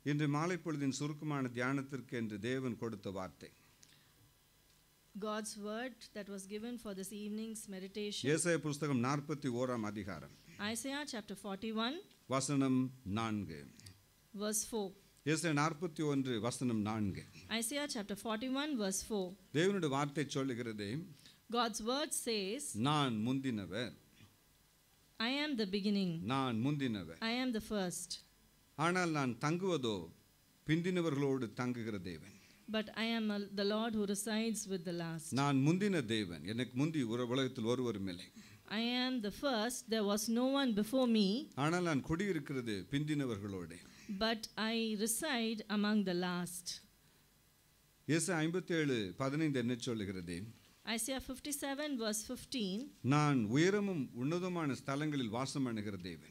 இன்று மாலை பொழுதின் சுருக்கமான தியானத்திற்கு என்று தேவன் கொடுத்த வார்த்தை God's word that was given for this evening's meditation. ஏசாயா புத்தகம் 41ஆம் அதிகாரம் Isaiah chapter 41 வசனம் 4. verse 4. ஏசாயா 41 வசனம் 4. Isaiah chapter 41 verse 4. தேவனுடைய வார்த்தை சொல்லுகிறது, God's word says, நான் முந்தினவர், I am the beginning, நான் முந்தினவர், I am the first. ஆனால் நான் தங்குவதோ பிந்தினவர்களோடு தங்குகிற தேவன். But I am the Lord who resides with the last. நான் முந்தின தேவன், எனக்கு முந்தி உலகத்தில் ஒருவரும் இல்லை. I am the first, there was no one before me. ஆனால் நான் குடியிருக்கிறது பிந்தினவர்களோடு. But I reside among the last. ஏசாயா 57:15 என்ன சொல்லுகிறது? Isaiah 57 verse 15. நான் உயரமும் உன்னதமான ஸ்தலங்களில் வாசம் பண்ணுகிற தேவன்.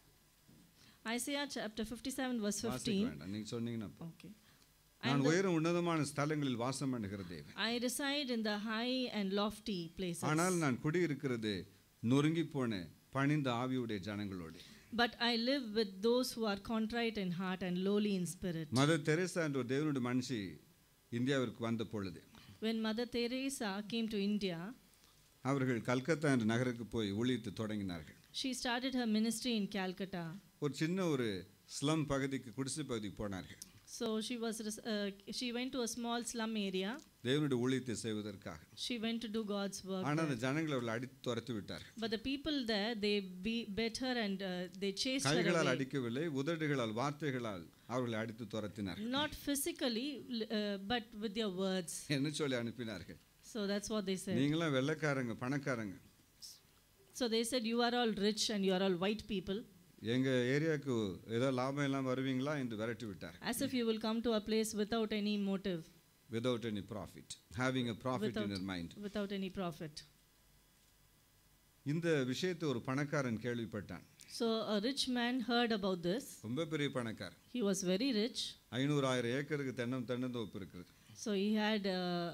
Isaiah chapter 57 verse 15. நீங்க சொன்னீங்கன்னா Okay. நான் உயரம் உன்னதமான ஸ்தலங்களில் வாசம் பண்ணுகிற தேவன். I reside in the high and lofty places. ஆனால் நான் குடியிருக்கிறது நொறுங்கி போன பணிந்த ஆவியுடைய ஜனங்களோடு. But I live with those who are contrite in heart and lowly in spirit. Mother Teresa என்ற தேவனுடைய மனுஷி இந்தியாவிற்கு வந்த பொழுது, When Mother Teresa came to India, அவர்கள் கல்கத்தா என்ற நகருக்கு போய் ஊழியத்தை தொடங்கினார்கள். she started her ministry in Calcutta. ஒரு சின்ன ஒரு ஸ்லம் பகுதிக்கு, குடிசை பகுதிக்கு போனார்கள். So she went to a small slum area. தேவனுடைய ஊழியத்தை செய்வதற்காக. She went to do God's work. ஆனால் அந்த ஜனங்களை அவர்கள் அடித்து துரத்தி விட்டார்கள். But the people there, they beat her and they chased her கைகளால் away. அடிக்கவில்லை, உதடுகளால் வார்த்தைகளால் அவர்களை அடித்து துரத்தினார்கள். Not physically, but with their words. என்ன சொல்லி அனுப்பினார்கள்? So that's what they said. நீங்களாம் வெள்ளைக்காரங்க, பணக்காரங்க. So they said, you are all rich and you are all white people. எங்க ஏரியாக்கு ஏதோ லாபம் எல்லாம் வருவீங்களா என்று விரட்டி விட்டார். As if you will come to a place without any motive. Without any profit, having a profit in your mind. Without any profit. இந்த விஷயத்தை ஒரு பணக்காரன் கேள்விப்பட்டான். So a rich man heard about this. ரொம்ப பெரிய பணக்காரன். He was very rich. 500,000 ஏக்கருக்கு தென்னந்தோப்பு இருக்குது. So he had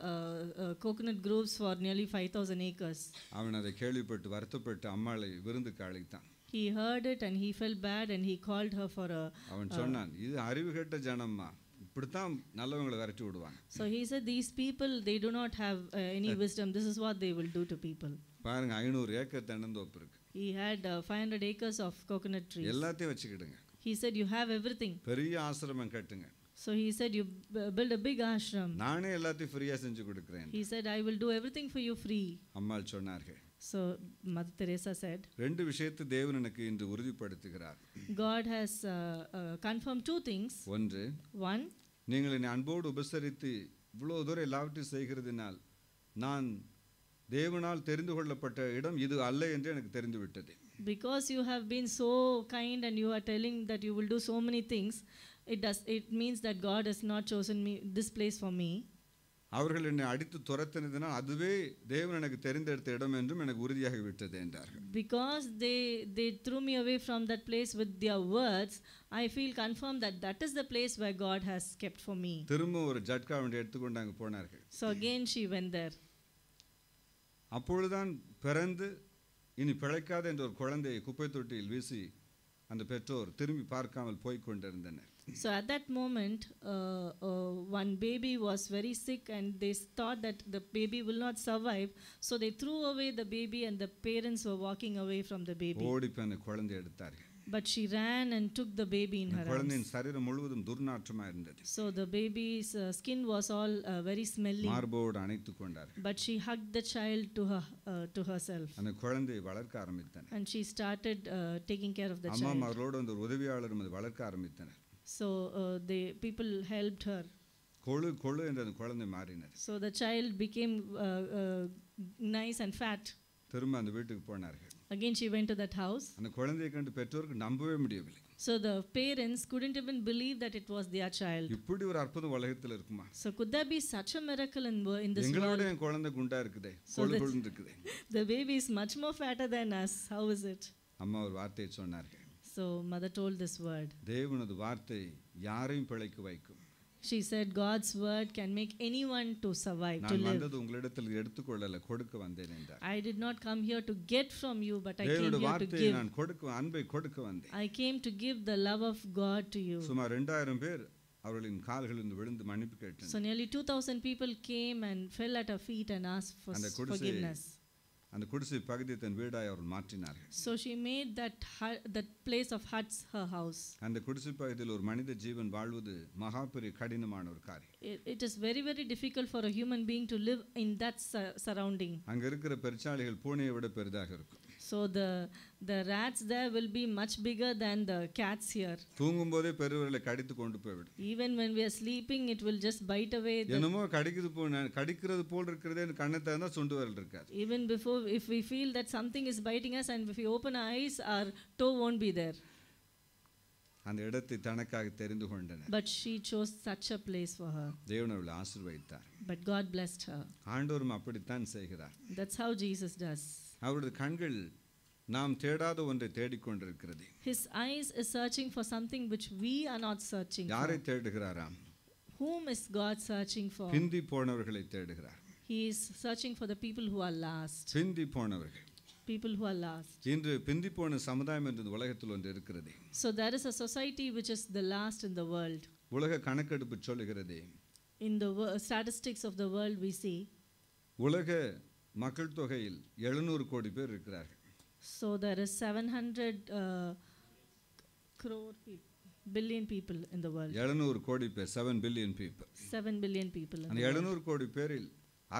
coconut groves for nearly 5,000 acres. அவன் அதை கேள்விப்பட்டு வருத்தப்பட்டு அம்மாளை விருந்துக்கு அழைத்தான். He heard it and he felt bad and he called her for a. அவன் சொன்னான், இது அறிவு கெட்ட ஜனம்மா, இப்படித்தான் நல்லவங்களை விரட்டி விடுவாங்க. So he said, these people, they do not have any wisdom. This is what they will do to people. பாருங்க, 500 acre தென்னந்தோப்பு இருக்கு. He had 500 acres of coconut trees. எல்லாத்தையும் வச்சுக்கிடுங்க. He said, you have everything. பெரிய ஆசிரமம் கட்டுங்க. So he said, you build a big ashram. நானே எல்லாத்தையும் ஃப்ரீயா செஞ்சு கொடுக்கிறேன். He said, I will do everything for you free. அம்மாள் சொன்னார்கள். So Mother Teresa said, ரெண்டு விஷயத்தை தேவன் எனக்கு இன்று உறுதிப்படுத்துகிறார். God has confirmed two things. ஒன்று, One, நீங்கள் என்னை அன்போடு உபசரித்து இவ்வளோ தூரம் எல்லாவற்றையும் செய்கிறதினால் நான் தேவனால் தெரிந்து கொள்ளப்பட்ட இடம் இது அல்ல என்று எனக்கு தெரிந்து விட்டது. because you have been so kind and you are telling that you will do so many things, it means that God has not chosen me this place for me. அவர்கள் என்னை அடித்து துரத்தினதினால் அதுவே தேவன் எனக்கு தெரிந்தெடுத்த இடம் என்றும் எனக்கு உறுதியாகி விட்டது என்றார்கள். Because they threw me away from that place with their words, I feel confirmed that that is the place where God has kept for me. திரும்ப ஒரு ஜட்கா வண்டி எடுத்துக்கொண்டு அங்கே போனார்கள். So again she went there. அப்பொழுதுதான் பிறந்து இனி பிழைக்காத என்ற ஒரு குழந்தையை குப்பை தொட்டியில் வீசி அந்த பெற்றோர் திரும்பி பார்க்காமல் போய் கொண்டிருந்தனர். So at that moment, one baby was very sick and they thought that the baby will not survive. So they threw away the baby and the parents were walking away from the baby. ஓடி போய் அந்த குழந்தை எடுத்தார்கள். But she ran and took the baby in her குழந்தையின் arms. சரீரம் முழுவதும் துர்நாற்றமா இருந்தது. So the baby's skin was all very smelly. மார்போடு அணைத்து கொண்டார்கள். But she hugged the child to herself. அந்த குழந்தையை வளர்க்க ஆரம்பித்தனர். And she started taking care of the அம்மா child. அவர்களோடு வந்து ஒரு உதவியாளரும் அதை வளர்க்க ஆரம்பித்தனர். So the people helped her. கொழு என்று அந்த குழந்தை மாறினர். So the child became nice and fat. திரும்ப அந்த வீட்டுக்கு போனார்கள். Again she went to that house. அந்த குழந்தையை கண்டு பெற்றோருக்கு நம்பவே முடியவில்லை. So the parents couldn't even believe that it was their child. இப்படி ஒரு அற்புதம் உலகத்தில் இருக்குமா? So could there be such a miracle in this எங்களோட world? என் குழந்தை குண்டா இருக்குதே, So கொழுன்னு இருக்குதே. The baby is much more fatter than us. How is it? அம்மா ஒரு வார்த்தையை சொன்னார்கள். So mother told this word. தேவனது வார்த்தை யாரையும் பிழைக்க வைக்கும். She said God's word can make anyone to survive, to நான் live. வந்தது உங்களிடத்தில் எடுத்துக்கொள்ளல, கொடுக்க வந்தேன் என்றார். I did not come here to get from you, but I came தேவனுடைய here to வார்த்தையை give. நான் கொடுக்க, அன்பை கொடுக்க வந்தேன். I came to give the love of God to you. சுமார் 2000 பேர் அவர்களின் கால்களில் விழுந்து மன்னிப்பு கேட்டனர். So nearly 2000 people came and fell at her feet and asked for அந்த குடிசை, forgiveness. அந்த குடிசை பகுதியை தன் வீடாய் அவர் மாற்றினார்கள். So she made that place of huts her house. அந்த குடிசை பகுதியில் ஒரு மனித ஜீவன் வாழ்வது மகா பெரிய கடினமான ஒரு காரியம். It is very very difficult for a human being to live in that surrounding. அங்க இருக்கிற பெருச்சாளிகள் பூனையை விட பெரிதாக இருக்கும். So the rats there will be much bigger than the cats here. தூங்கும் போதே பெருவர்களை கடித்து கொண்டு போய்விடும். Even when we are sleeping, it will just bite away. என்னமோ கடிக்கிறது போல் இருக்கிறதே, கண்ணை திறந்தா சுண்டு விரல் இருக்காது. Even before, if we feel that something is biting us and if we open our eyes, our toe won't be there. அந்த இடத்தை தனக்காக தெரிந்து கொண்டனர். But she chose such a place for her. தேவன் அவளை ஆசீர்வதித்தார். But God blessed her. ஆண்டவரும் அப்படித்தான் செய்கிறார். That's how Jesus does. அவருடைய கண்கள் நாம் தேடாத ஒன்றை தேடிக்கொண்டிருக்கிறது. His eyes is searching for something which we are not searching for. யாரை தேடுகிறாராம்? Whom is God searching for? Bindi போனவர்களை தேடுகிறார். He is searching for the people who are last. பிந்தி போனவர்கள். People who are last. இன்று பிந்தி போன சமுதாயம் என்று உலகத்தில் ஒன்று இருக்கிறது. So there is a society which is the last in the world. உலக கணக்கெடுப்பு சொல்லுகிறது. In the statistics of the world we see. உலக மக்கள் தொகையில் 700 கோடி பேர் இருக்கிறார்கள். So there is 700 billion people in the world. 700 கோடி பேர், 7 billion people. 7 billion people in அந்த the world. 700 கோடி பேரில்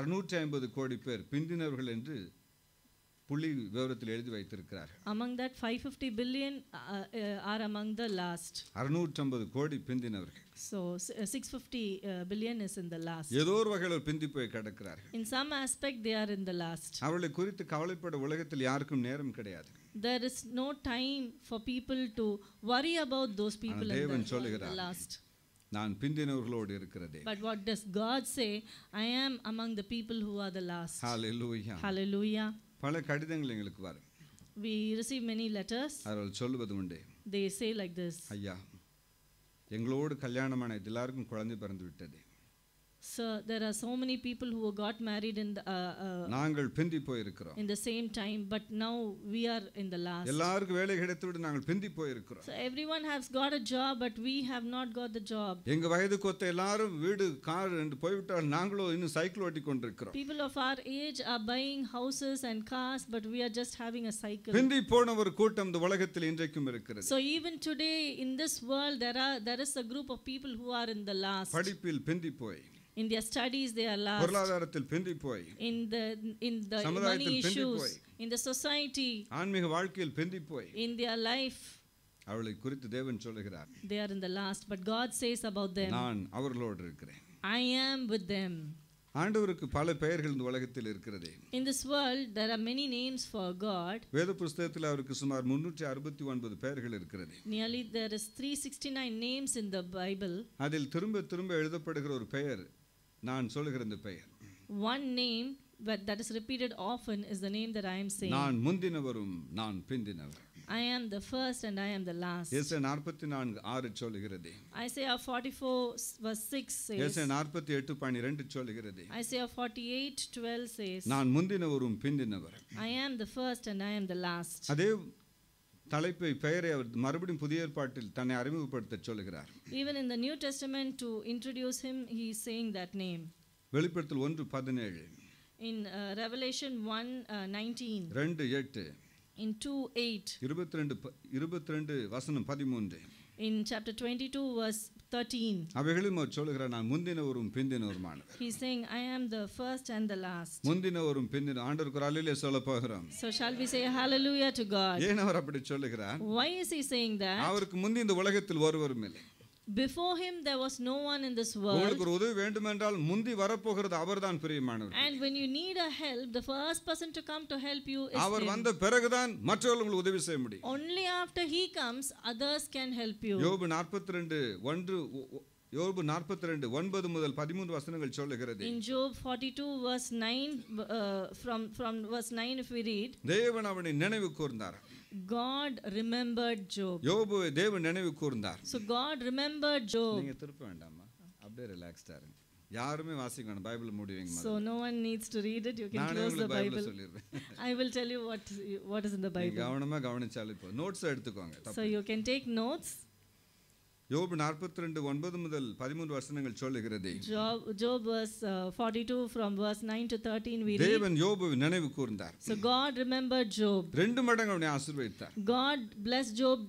650 கோடி பேர் பிந்தினவர்கள் என்று புள்ளி விவரத்தில் எழுதி வைத்திருக்கிறார். Among that 550 billion are among the last. 650 கோடி பிந்தினவர்கள். So 650 billion is in the last. ஏதோ ஒரு வகையில் பிந்தி போய் கிடக்கிறார்கள். In some aspect they are in the last. அவர்களை குறித்து கவலைப்பட உலகத்தில் யாருக்கும் நேரம் கிடையாது. There is no time for people to worry about those people in the last. நான் பிந்தினவர்களோடு இருக்கிறதே. But what does God say? I am among the people who are the last. Hallelujah. Hallelujah. பல கடிதங்கள் எங்களுக்கு வரும். We receive many letters. அவர்கள் சொல்வது உண்டு. They say like this. ஐயா, எங்களோடு கல்யாணமான எல்லாருக்கும் குழந்தை பிறந்து விட்டது. Sir, there are so many people who got married in the நாங்கள் பிந்தி போய் இருக்கிறோம். in the same time, but now we are in the last. எல்லாருக்கும் வேலை கிடைத்துவிட்டு நாங்கள் பிந்தி போய் இருக்கிறோம். So everyone has got a job, but we have not got the job. எங்க வயதுக்கு ஒத்த எல்லாரும் வீடு, கார் என்று போய்விட்டால் நாங்களும் இன்னும் சைக்கிள் ஓட்டி கொண்டிருக்கிறோம். People of our age are buying houses and cars, but we are just having a cycle. பிந்தி போன ஒரு கூட்டம் இந்த உலகத்தில் இன்றைக்கும் இருக்கிறது. So even today in this world there is a group of people who are in the last. படிப்பில் பிந்தி போய், in their studies they are last. பொருளாதாரத்தில் பிந்தி போய், in the money issues, in the society, ஆன்மீக வாழ்க்கையில் பிந்தி போய், in their life அவளை குறித்து தேவன் சொல்கிறார். they are in the last, but God says about them, நான் அவர்களோடு இருக்கிறேன். I am with them. ஆண்டவருக்கு பல பெயர்கள் இந்த உலகத்தில் இருக்கிறது. In this world there are many names for God. வேத புத்தகத்தில் அவருக்கு சுமார் 369 பெயர்கள் இருக்கிறது. Nearly there is 369 names in the Bible. அதில் திரும்ப திரும்ப எழுதப்படுகிற ஒரு பெயர், நான் சொல்லுகிற இந்த பெயர். One name that is repeated often is the name that I am saying. நான் முந்தினவரும் நான் பிந்தினவர். I am the first and I am the last. ஏசாயா 44:6 சொல்லுகிறது. Isaiah 44:6 says. ஏசாயா 48:12 சொல்லுகிறது. Isaiah 48:12 says. நான் முந்தினவரும் பிந்தினவர். I am the first and I am the last. அதே தலைப்பை பெயரை அவர் மறுபடியும் புதிய ஏற்பாட்டில் தன்னை அறிமுகப்படுத்த சொல்லுகிறார். Even in the New Testament to introduce him he is saying that name. வெளிப்படுத்தல் 1:17. In Revelation 1:19. 2:8. In 2:8. 22 வசனம் 13. In chapter 22 verse 13. அவைகளிலும் அவர் சொல்லுகிறார், நான் முந்தினவரும் பிந்தினவருமானவர். He is saying I am the first and the last. முந்தினவரும் பிந்தின ஆண்டவருக்கு அல்லேலூயா சொல்ல போகிறோம். So shall we say hallelujah to God? ஏன் அவர் அப்படி சொல்லுகிறார்? Why is he saying that? அவருக்கு முந்தி இந்த உலகத்தில் ஒருவரும் இல்லை. Before him there was no one in this world. உங்களுக்கு ஒரு உதவி வேண்டுமென்றால் முந்தி வரப்போகிறது அவர்தான் பிரியமானவர். And when you need a help, the first person to come to help you is our him. வந்த பிறகுதான் மற்றவர்களுக்கு உதவி செய்ய முடியும். Only after he comes others can help you. யோபு 42:9 முதல் 13 வசனங்கள் சொல்லுகிறது. In Job 42 verse 9 from verse 9 if we read, தேவன் அவனை நினைவு கூர்ந்தார். God remembered Job. யோபுவை தேவன் நினைவு கூர்ந்தார். So God remembered Job. நீங்க திருப்ப வேண்டாமா? அப்படியே ரிலாக்ஸ்டா இருங்க. யாருமே வாசிக்கணும், பைபிள் மூடி வைங்க. So no one needs to read it. You can நானே close the உங்களுக்கு பைபிள் Bible. சொல்லிடுறேன். I will tell you what is in the Bible. கவனமா கவனிச்சாலே இப்போ நோட்ஸ் எடுத்துக்கோங்க. So you can take notes. யோபு 42:9 முதல் 13 வசனங்கள் சொல்லுகிறது. Job verse 42 from verse 9 to 13 we read. தேவன் யோபுவை நினைவு கூர்ந்தார். So God remembered Job. 2 மடங்கு அவனை ஆசீர்வதித்தார். God blessed Job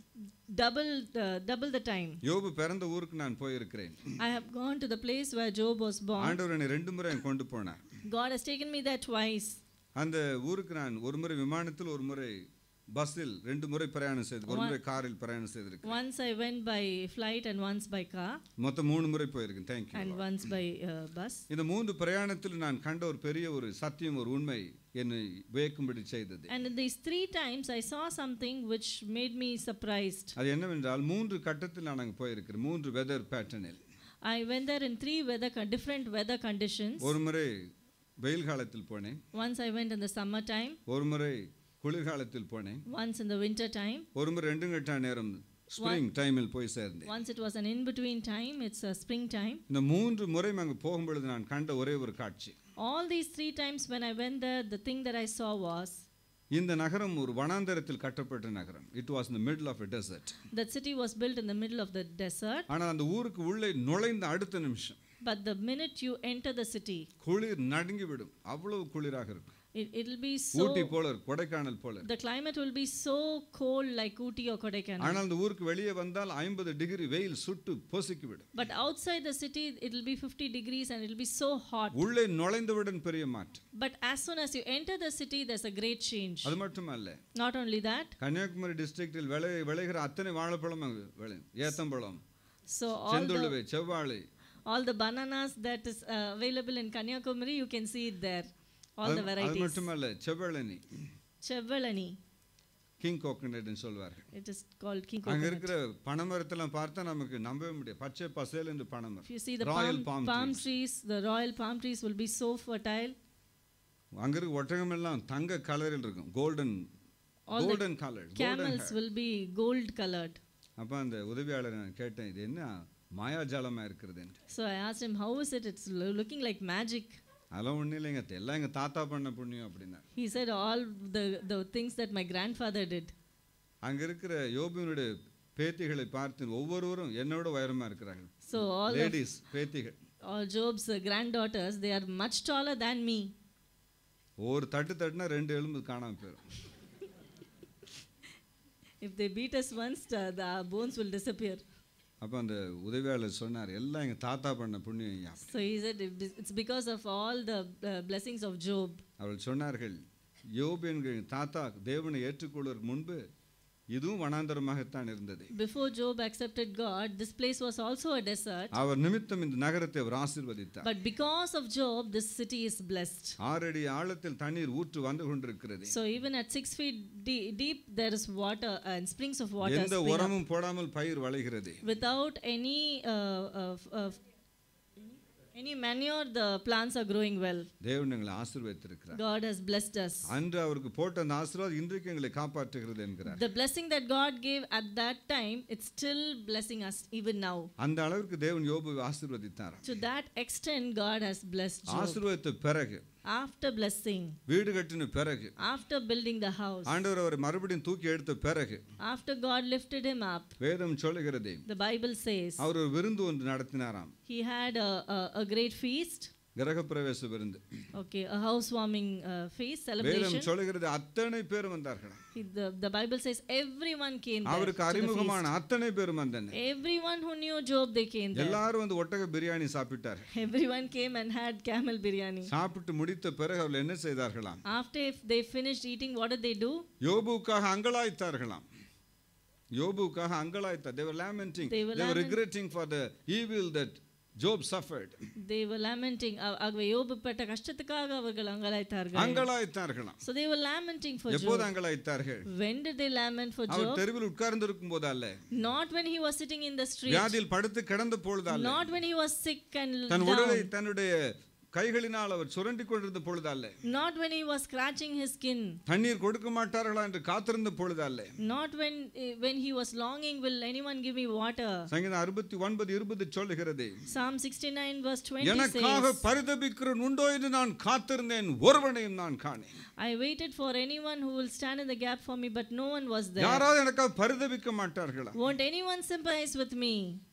double the time. யோபு பிறந்த ஊருக்கு நான் போயிருக்கிறேன். I have gone to the place where Job was born. ஆண்டவர் என்னை 2 முறை கொண்டு போனார். God has taken me there twice. அந்த ஊருக்கு நான் ஒரு முறை விமானத்தில், ஒரு முறை பஸ்ஸில், 2 முறை பிரயாணம் செய்து, ஒரு முறை காரில் பிரயாணம் செய்திருக்கேன். Once I went by flight and once by car. மொத்தம் 3 முறை போயிருக்கேன். Thank you. And once by bus. இந்த 3 பிரயாணத்தில் நான் கண்ட ஒரு பெரிய ஒரு சத்தியம், ஒரு உண்மை என்னை வியக்கும்படி செய்தது. And in these 3 times I saw something which made me surprised. அது என்னவென்றால் 3 கட்டத்தில் நான் அங்க போயிருக்கிறேன். 3 வெதர் பேட்டர்னில். I went there in 3 different weather conditions. ஒரு முறை வெயில் காலத்தில் போனேன். Once I went in the summer time. ஒரு முறை குளிர்காலத்தில் போனேன். Once in the winter time. ஒரு முறை 2 கட்ட நேரம் ஸ்ப்ரிங் டைமில் போய் சேர்ந்தேன். Once it was an in between time, it's a spring time. இந்த 3 முறை அங்க போகும்போது நான் கண்ட ஒரே ஒரு காட்சி. All these 3 times when I went there, the thing that I saw was இந்த நகரம் ஒரு வனாந்தரத்தில் கட்டப்பட்ட நகரம். It was in the middle of a desert. that city was built in the middle of the desert. ஆனா அந்த ஊருக்கு உள்ளே நுழைந்த அடுத்த நிமிஷம், But the minute you enter the city, குளிர் நடுங்கி விடும். அவ்வளவு குளிராக இருக்கும். it'll be ஊட்டி so, போல, கொடைக்கானல் போல. the climate will be so cold like Ooty or Kodaikanal. ஆனால் அந்த ஊருக்கு வெளியே வந்தால் 50 டிகிரி வெயில் சுட்டு பொசுக்கி விடும். But outside the city, it'll be 50 degrees and it'll be so hot. உள்ளே நுழைந்தவுடன் பெரிய மாற்றம். But as soon as you enter the city, there's a great change. அது மட்டுமல்ல, Not only that, கன்னியாகுமரி டிஸ்ட்ரிக்ட்டில் விளைகிற அத்தனை வாழைப்பழம் அங்கு விளையும். ஏத்தம்பழம், so செந்துழுவை, செவ்வாழை, all the bananas that is available in Kanyakumari, you can see it there. All the அது varieties. மட்டுமல்ல, செவ்வழனி, Chevvalani. King coconut ன்னு சொல்வார்கள். It is called king அங்க coconut. இருக்கிற பனைமரத்தெல்லாம் பார்த்தா நமக்கு நம்பவே முடியாது. பச்சை பசேல் என்று பனைமரம். If you see the Royal palm palm trees, the royal palm trees will be so fertile. அங்க இருக்க ஒட்டகம் எல்லாம் தங்க கலரில் இருக்கும். Golden colour. Camels will be gold colored. அப்ப அந்த உதவியாளர் நான் கேட்டேன், இது என்ன மாயாஜாலமா இருக்கிறது என்று. So I asked him, how is it? It's looking like magic. அதெல்லாம் ஒன்றும் இல்லைங்க, எல்லாம் எங்கள் தாத்தா பண்ண புண்ணியம் அப்படின்னா. He said all the things that my grandfather did. அங்கே இருக்கிற யோபுவினுடைய பேத்திகளை பார்த்து ஒவ்வொருவரும் என்னோட உயரமாக இருக்கிறார்கள். So all லேடிஸ் பேத்திகள், all Job's granddaughters, they are much taller than me. ஒரு தட்டுனா 2 எலும்பு காணாமல் போயிடும். If they beat us once, the bones will disappear. அப்போ அந்த உதவியாளர் சொன்னார், எல்லாம் எங்கள் தாத்தா பண்ண புண்ணியம். So he said, it's because of all the blessings of Job. அவர்கள் சொன்னார்கள், யோபு என்கிற தாத்தா தேவனை ஏற்றுக்கொள்வதற்கு முன்பு இதுவும் வனாந்தரமாகத்தான் இருந்தது. Before Job accepted God, this place was also a desert. அவர் நிமித்தம் இந்த நகரத்தை அவர் ஆசீர்வதித்தார். But because of Job, this city is blessed. 6 அடி ஆழத்தில் தண்ணீர் ஊற்று வந்து கொண்டிருக்கிறது. So even at 6 feet deep, there is water and springs of water. எந்த உரமும் போடாமல் பயிர் வளைகிறது. Without any manure, the plants are growing well. தேவன் எங்களை ஆசீர்வதித்திருக்கிறார். God has blessed us. அன்று அவருக்கு போட்ட அந்த ஆசீர்வாதம் இன்றைக்கு எங்களை காப்பாற்றுகிறது என்கிறார். The blessing that God gave at that time, it's still blessing us even now. அந்த அளவுக்கு தேவன் யோபுவை ஆசீர்வதித்தார். To that extent, God has blessed Job. ஆசீர்வதித்த பிறகு, After blessing, வீடு கட்டின பிறகு, after building the house, ஆண்டவர் அவரை மறுபடியும் தூக்கி எடுத்த பிறகு, after God lifted him up, வேதம் சொல்லுகிறது, the Bible says, அவர் ஒரு விருந்து ஒன்று நடத்தினாராம். he had a great feast. கிரகப்பிரவேச விருந்து. Okay, a housewarming feast வேதம் celebration. சொல்லுகிறது அத்தனை பேர் வந்தார்களாம். The Bible says everyone came there. அவருக்கு to the அறிமுகமான feast. அத்தனை பேரும் வந்தனர். Everyone who knew Job, they came there. எல்லாரும் வந்து ஒட்டக பிரியாணி சாப்பிட்டார். Everyone came and had camel biryani. சாப்பிட்டு முடித்த பிறகு அவர்கள் என்ன செய்தார்களாம்? After they finished eating, what did they do? யோபுவுக்காக அங்கலாய்த்தார்களாம். யோபுவுக்காக அங்கலாய்த்தார். They were lamenting. They were regretting for the evil that Job suffered. They were lamenting. ஆகவே யோபு பட்ட கஷ்டத்துக்காக அவர்கள் அங்கலாய்த்தார்களாம். So they were lamenting for Job. எப்போது அங்கலாய்த்தார்கள்? When did they lament for Job? அவர் தெருவில் உட்கார்ந்திருக்கும் போது அல்ல. Not when he was sitting in the street. வியாதியில் படுத்து கிடந்த பொழுது அல்ல. Not when he was sick and தன் உடலை தன்னுடைய கைகளினால் அவர் சுரண்டி கொண்டிருந்த பொழுது அல்ல. Not when he was scratching his skin. தண்ணீர் கொடுக்க மாட்டார்களா என்று காத்திருந்த பொழுது அல்ல. Not when he was longing, will anyone give me water. சங்கீதம் 69:20 சொல்லுகிறது. Psalm 69 verse 20 எனக்காக says, பரிதபிக்கிறவன் உண்டோ என்று நான் காத்திருந்தேன், ஒருவனையும் நான் காணேன். I waited for anyone who will stand in the gap for me, but no one was there. யாராவது எனக்காக பரிதபிக்க மாட்டார்களா? Won't anyone sympathize with me?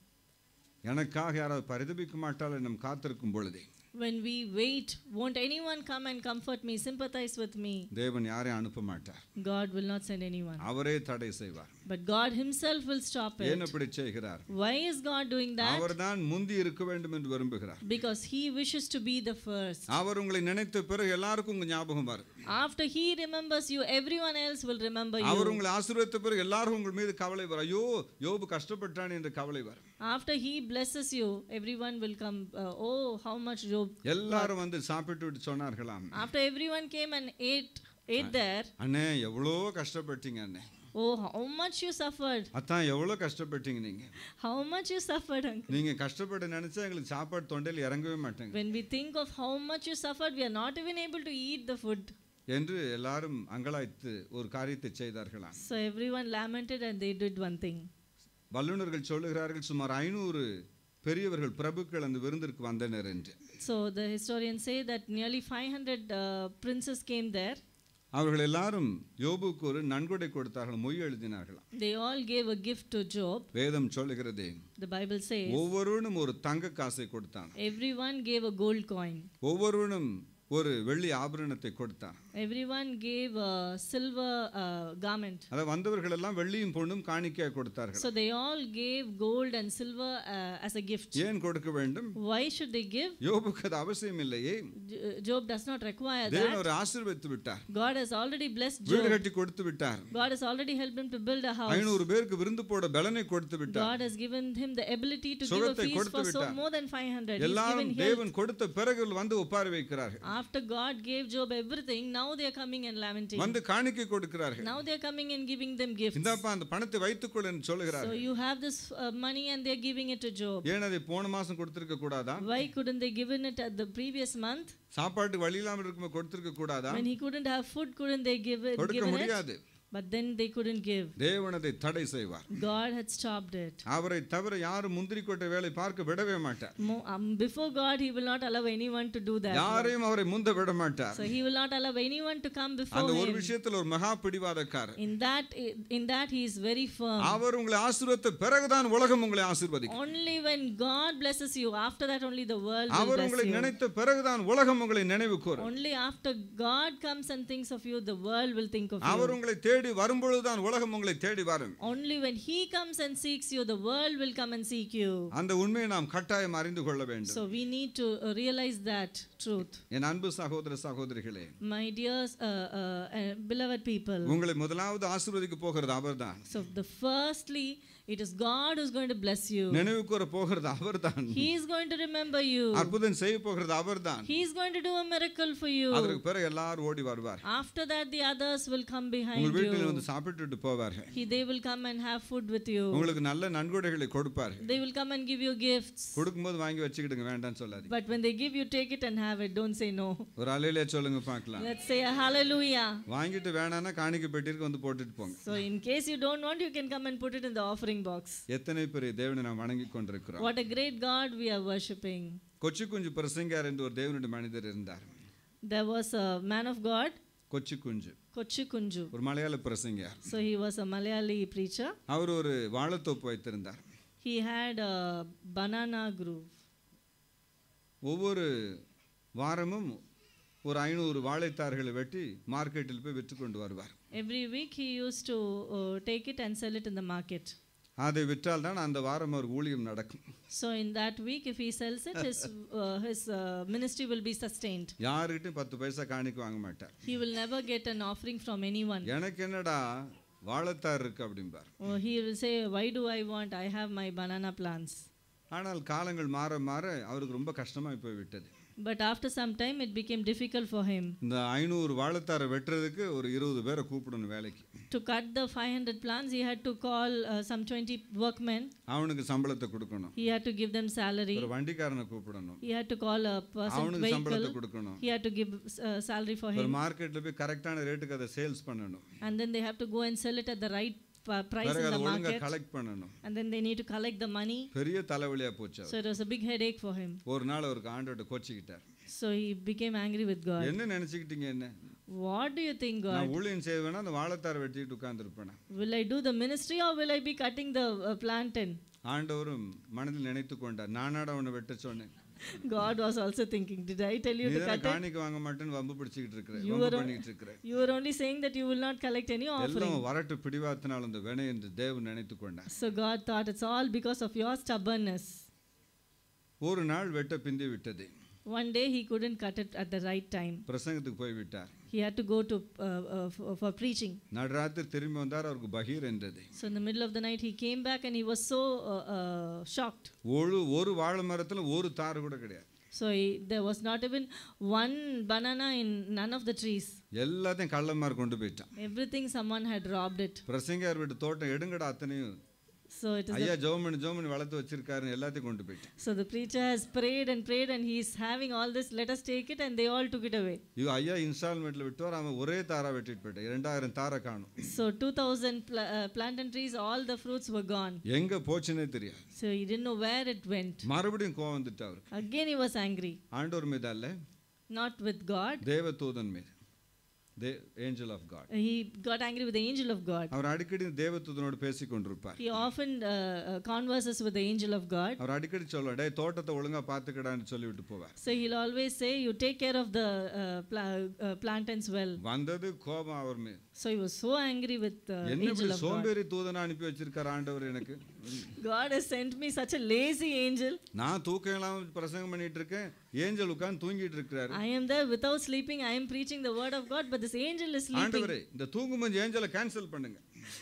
எனக்காக யாராவது பரிதபிக்க மாட்டார்கள் நம் காத்திருக்கும் பொழுதே. When we wait, won't anyone come and comfort me, sympathize with me? தேவன் யாரையும் அனுப்ப மாட்டார். God will not send anyone. அவரே தடை செய்வார். But God himself will stop it. ஏன் அப்படி செய்கிறார்? Why is God doing that? அவர்தான் முந்தி இருக்க வேண்டும் என்று விரும்புகிறார். Because he wishes to be the first. அவர் உங்களை நினைத்த பிறகு எல்லாருக்கும் உங்க ஞாபகம் வரும். After he remembers you, everyone else will remember you. அவர் உங்களை ஆசீர்வதித்த பிறகு எல்லாரும் உங்கள் மீது கவலை வரும். ஐயோ யோபு கஷ்டப்பட்டான் என்ற கவலை வரும். After he blesses you, everyone will come, oh how much Job. எல்லாரும் வந்து சாப்பிட்டு விட்டு சொன்னார்களாம். After everyone came and ate there. அண்ணே எவ்வளோ கஷ்டப்பட்டீங்க அண்ணே. Oh how much you suffered. அத்தான் எவ்வளோ கஷ்டப்பட்டீங்க நீங்க. How much you suffered, uncle. நீங்க கஷ்டப்பட நினைச்சா எங்களுக்கு சாப்பாடு தொண்டையில் இறங்கவே மாட்டாங்க. When we think of how much you suffered, we are not even able to eat the food. என்று எல்லாரும் அங்கலாய்த்து ஒரு காரியத்தை செய்தார்களாம். So everyone lamented and they did one thing. வல்லுனர்கள் சொல்லுகிறார்கள் சுமார் 500 பெரியவர்கள் பிரபுக்கள் அந்த விருந்திற்கு வந்தனர் என்று. So the historians say that nearly 500 princes came there. அவர்கள் எல்லாரும் யோபுக்கு ஒரு நன்கொடை கொடுத்தார்கள், மொய் எழுதினார்களாம். They all gave a gift to Job. வேதம் சொல்லுகிறது, The Bible says, ஒவ்வொருவனும் ஒரு தங்க காசை கொடுத்தான். everyone gave a gold coin. ஒவ்வொருவனும் ஒரு வெள்ளி ஆபரணத்தை கொடுத்தான். Everyone gave a silver garment. அத வந்தவர்கள் எல்லாம் வெள்ளியும் பொன்னும் காணிக்கையா கொடுத்தார்கள். So they all gave gold and silver as a gift. ஏன் கொடுக்க வேண்டும்? Why should they give? யோபுக்கு அது அவசியம் இல்லையே. Job does not require that. தேவன் அவரை ஆசீர்வதித்து விட்டார். God has already blessed Job. வீடு கட்டி கொடுத்து விட்டார். God has already helped him to build a house. 500 பேருக்கு விருந்து போட பலனை கொடுத்து விட்டார். God has given him the ability to give a feast for so more than 500. எல்லாரும் தேவன் கொடுத்த பிறகு வந்து உட்கார வைக்கிறார்கள். After God gave Job everything, now they are coming and lamenting. வந்து காணிக்கை கொடுக்கிறார்கள். Now they are coming and giving them gifts. இந்தாப்பா அந்த பணத்தை வைத்துக்கொள் என்று சொல்கிறார்கள். So you have this money and they are giving it to Job. ஏன் அதை போன மாசம் கொடுத்திருக்க கூடாதா? Why couldn't they given it at the previous month? சாப்பாட்டுக்கு வழி இல்லாம இருக்கும்போது கொடுத்திருக்க கூடாதா? When he couldn't have food, couldn't they give it? கொடுக்க முடியாது. But then they couldn't give. தேவன் அதை தடை செய்வார். God had stopped it. அவரை தவிர யாரும் முந்திரிக்கொட்டை வேலை பார்க்க விடவே மாட்டார். Before God, he will not allow anyone to do that. யாரையும் அவரை முந்த விட மாட்டார். So he will not allow anyone to come before அந்த ஒரு him. விஷயத்துல ஒரு மகா பிடிவாதக்காரர். In that he is very firm. அவர் உங்களை ஆசீர்வதித்த பிறகுதான் உலகம் உங்களை ஆசீர்வதிக்கும். Only when God blesses you, after that only the world will our bless உங்களை you. நினைத்த பிறகுதான் உலகம் உங்களை நினைவு கூரும். Only after God comes and thinks of you, the world will think of you. அவர் உங்களை தேடி வரும்பொழுதுதான் உலகம் உங்களை தேடி வரும். Only when he comes and seeks you, the world will come and seek you. அந்த உண்மையை நாம் கட்டாயம் அறிந்து கொள்ள வேண்டும். So we need to realize that truth. என் அன்பு சகோதர சகோதரிகளே, My dear beloved people, உங்களை முதலாவது ஆசீர்வதிக்க போகிறது அவர்தான். so the firstly it is God who's going to bless you. நினைவு கூர போகிறது அவர்தான். He is going to remember you. அற்புதம் செய்ய போகிறது அவர்தான். He is going to do a miracle for you. அதற்கு பிறகு எல்லாரும் ஓடி வருவார். After that the others will come behind உங்கள் வீட்டில் you. வந்து சாப்பிட்டுட்டு போவார்கள். They will come and have food with you. உங்களுக்கு நல்ல நன்கொடைகளை கொடுப்பார்கள். They will come and give you gifts. கொடுக்கும்போது வாங்கி வச்சுக்கிடுங்க, வேண்டாம்னு சொல்லாதீங்க. But when they give you, take it and have it. Don't say no. ஒரு அல்லேலூயா சொல்லுங்க பார்க்கலாம். Let's say a hallelujah. வாங்கிட்டு வேணாம்னா காணிக்கை பெட்டிக்கு வந்து போட்டுட்டு போங்க. So in case you don't want, you can come and put it in the offering box. எத்தனை பெரிய தேவனை நாம் வணங்கிக் கொண்டிருக்கிறோம். What a great God we are worshipping. கொச்சிக்குஞ்சு பிரசங்கியார் என்று ஒரு தேவனுடைய மனிதர் இருந்தார். There was a man of God, கொச்சிக்குஞ்சு, Kochikunju. ஒரு மலையாள பிரசங்கியார். So he was a Malayali preacher. அவர் ஒரு வாழைத்தோப்பு வைத்திருந்தார். He had a banana grove. ஒவ்வொரு வாரமும் ஒரு 500 வாழைத்தார்களை வெட்டி மார்க்கெட்டில் போய் விற்று கொண்டு வருவார். Every week he used to take it and sell it in the market. அதை விற்றால் தான் அந்த வாரம் அவர் ஊழியம் நடக்கும். So in that week if he sells it, his ministry will be sustained. யார்கிட்டயும் 10 பைசா காணிக்கை வாங்க மாட்டார். He will never get an offering from anyone. எனக்கு என்னடா வாழைத்தார் இருக்கு அப்படிம்பார். He will say, why do I want? I have my banana plants. ஆனால் காலங்கள் மாற மாற அவருக்கு ரொம்ப கஷ்டமாய் போய் விட்டது. But after some time, it became difficult for him. இந்த 500 வாழைத்தாரை வெட்டுறதுக்கு ஒரு 20 பேரை கூப்பிடணும் வேலைக்கு. To cut the 500 plants, he had to call some 20 workmen. அவனுக்கு சம்பளத்தை கொடுக்கணும். He had to give them salary. ஒரு வண்டிக்காரனை கூப்பிடணும். He had to call a person அவனுக்கு vehicle. சம்பளத்தை கொடுக்கணும். He had to give salary for ஒரு him. மார்க்கெட்ல போய் கரெக்டான ரேட்டுக்கு அதை சேல்ஸ் பண்ணணும். And then they have to go and sell it at the right price பிறகு in அதை the ஒழுங்கா market. கலெக்ட் பண்ணணும். And then they need to collect the money. பெரிய தலைவலியா போச்சு. So it was a big headache for him. ஒரு நாள் அவருக்கு ஆண்டவர்ட்ட கோச்சிக்கிட்டார். So he became angry with God. என்ன நினைச்சிட்டீங்க என்ன? What do you think, God? நான் ஊழியம் செய்வேனா அந்த வாழைத்தாரை வெட்டிட்டு உட்கார்ந்திருப்பேனா? Will I do the ministry or will I be cutting the plantain? ஆண்டவரும் மனதில் நினைத்து கொண்டார். நானாட அவனை வெட்ட சொன்னேன். God was also thinking, did I tell you to cut it? காணிக்க வாங்க மாட்டேன்னு வம்பு பிடிச்சிட்டு இருக்கறேன். வம்பு பண்ணிட்டு இருக்கறேன். You were only saying that you will not collect any offering. எல்லாம் வரட்டு பிடிவாதத்தினால அந்த வினை என்று தேவன் நினைத்து கொண்டார். So God thought it's all because of your stubbornness. ஒரு நாள் வெட்ட பிந்தி விட்டது. One day he couldn't cut it at the right time. பிரசங்கத்துக்கு போய் விட்டார். He had to go to for preaching. நடுராத்திரி திரும்பி வந்தார். அவருக்கு பகீர் என்றது. So in the middle of the night he came back and he was so shocked. ஒரு வாழை மரத்துல ஒரு தார் கூட கிடையாது. So there was not even one banana in none of the trees. எல்லாத்தையும் கள்ளமார் கொண்டு போயிட்டான். Everything someone had robbed it. பிரசங்கர் வீட்டு தோட்டம் எடுங்கடா அத்தனையும். So it is ஐயா ஜெபமணி வளர்த்து வச்சிருக்காருன்னு எல்லாத்தையும் கொண்டு போயிட்டான். So the preacher has prayed and he is having all this, let us take it, and they all took it away. இவ ஐயா இன்ஸ்டால்மெண்ட்ல விட்டவர் அவன் ஒரே தாரா வெட்டிட்டு போயிட்டான். 2000 தாரை காணும். So 2000 plantain trees, all the fruits were gone. எங்க போச்சுனே தெரியாது. So he didn't know where it went. மறுபடியும் கோவம் வந்துட்டு அவருக்கு. Again he was angry. ஆண்டவர் மீது அல்ல. Not with God. தேவதூதன் மீது. The angel of God. He got angry with the angel of God. அவர் அடிக்கடி தேவதூதனோடு பேசிக் கொண்டிருப்பார். He often converses with the angel of God. அவர் அடிக்கடி சொல்வார், டேய் தோட்டத்தை ஒழுங்கா பாத்துக்கடான்னு சொல்லிவிட்டு போவார். So he'll always say, you take care of the plantains well. வந்தது கோபம் அவர் மேல். So he was so angry with the angel of God. சோம்பேறி தூதனை அனுப்பி வச்சிருக்கார் ஆண்டவர் எனக்கு. God has sent me such a lazy angel. நான் தூக்கம் இல்லாம பிரசங்கம் பண்ணிட்டு இருக்கேன். ஏஞ்சல் உட்கார்ந்து தூங்கிட்டு இருக்காரு. I am there without sleeping. I am preaching the word of God, but this angel is sleeping. ஆண்டவரே இந்த தூங்கும்போது ஏஞ்சலை கேன்சல் பண்ணுங்க.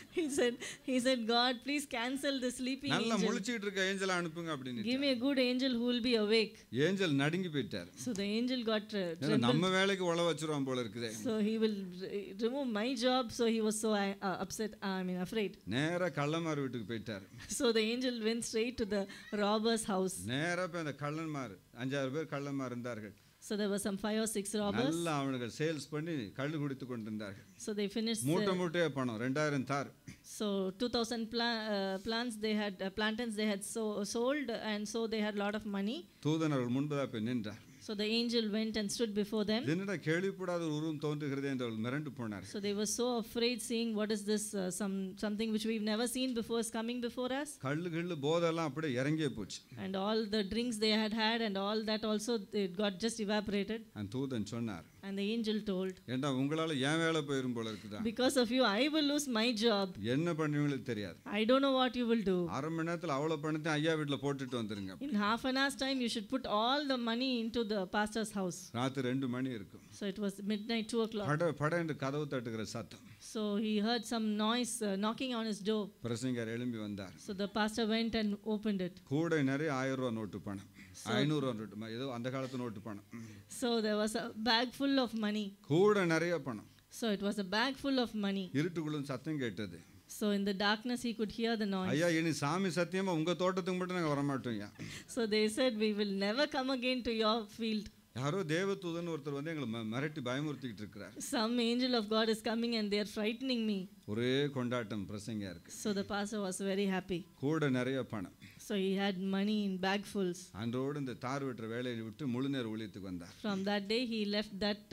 He said, God, please cancel the sleeping angel. நல்லா முழிச்சிட்டு இருக்க ஏஞ்சலை அனுப்புங்க அப்படினு. Give me a good angel who will be awake. Angel நடுங்கி போயிட்டார். So the angel got trembled. நம்ம வேலைக்கு உள வச்சிருவான் போல இருக்குதே. So he will remove my job. So he was so upset, afraid. நேரா கள்ளமார் வீட்டுக்கு போயிட்டார். So the angel went straight to the robber's house. நேரா போய் அந்த கள்ளமார் 5-6 பேர் கள்ளமார் இருந்தார்கள். So there were some 5 or 6 robbers. நல்லா அவனுக்கு சேல்ஸ் பண்ணி கள்ளு குடித்து கொண்டிருந்தார்கள். So they finished மூட்டை பணம் 2000 தார். So 2000 plants they had plantains they had sold, and so they had a lot of money. தூதன் அவர்கள் முன்பதாக போய் நின்றார். So the angel went and stood before them. என்னடா கேள்விப்படாத ஒரு உருவம் தோன்றுகிறதே என்று அவர்கள் மிரண்டு போனார். So they were so afraid, seeing what is this something which we've never seen before is coming before us. கள்ளு போதெல்லாம் அப்படியே இறங்கியே போச்சு. And all the drinks they had and all that also it got just evaporated. அந்த தூதன் சொன்னார். And the angel told, ஏண்டா உங்களால ஏன் வேலை போயிரும் போல இருக்குதா? Because of you I will lose my job. என்ன பண்ணுவீங்களோ தெரியாது. I don't know what you will do. அரை மணி நேரத்துல அவ்வளவு பணத்தை ஐயா வீட்ல போட்டுட்டு வந்துருங்க. In half an hour's time you should put all the money into the pastor's house. ராத்திரி 2 மணி இருக்கும். So it was midnight, 2 o'clock. பட என்று கதவு தட்டுகிற சத்தம். So he heard some noise knocking on his door. பிரசங்கர் எழும்பி வந்தார். So the pastor went and opened it. கூட நிறைய 1000 ரூபாய் நோட்டு பணம். 500 ரூபாய் நோட்டு, ஏதோ அந்த காலத்து நோட்டு பணம். So there was a bag full of money. கூட நிறைய பணம். So it was a bag full of money. இருட்டுக்குள்ள சத்தம் கேட்டது. So in the darkness he could hear the noise. ஐயா இனி சாமி சத்தியமா உங்க தோட்டத்துக்கு மட்டும் நாங்க வர மாட்டோம்யா. So they said, we will never come again to your field. யாரோ தேவதூதன் ஒருத்தர் வந்து எங்களை மிரட்டி பயமுறுத்திட்டு இருக்கார். Some angel of God is coming and they are frightening me. ஒரே கொண்டாட்டம் பிரசங்கயா இருக்கு. So the pastor was very happy. கூட நிறைய பணம். So he had money in bagfuls. அன்றோடு இந்த தார் வெட்டுற வேலையை விட்டு முழு நேர ஊழியத்துக்கு வந்தார். From that day he left that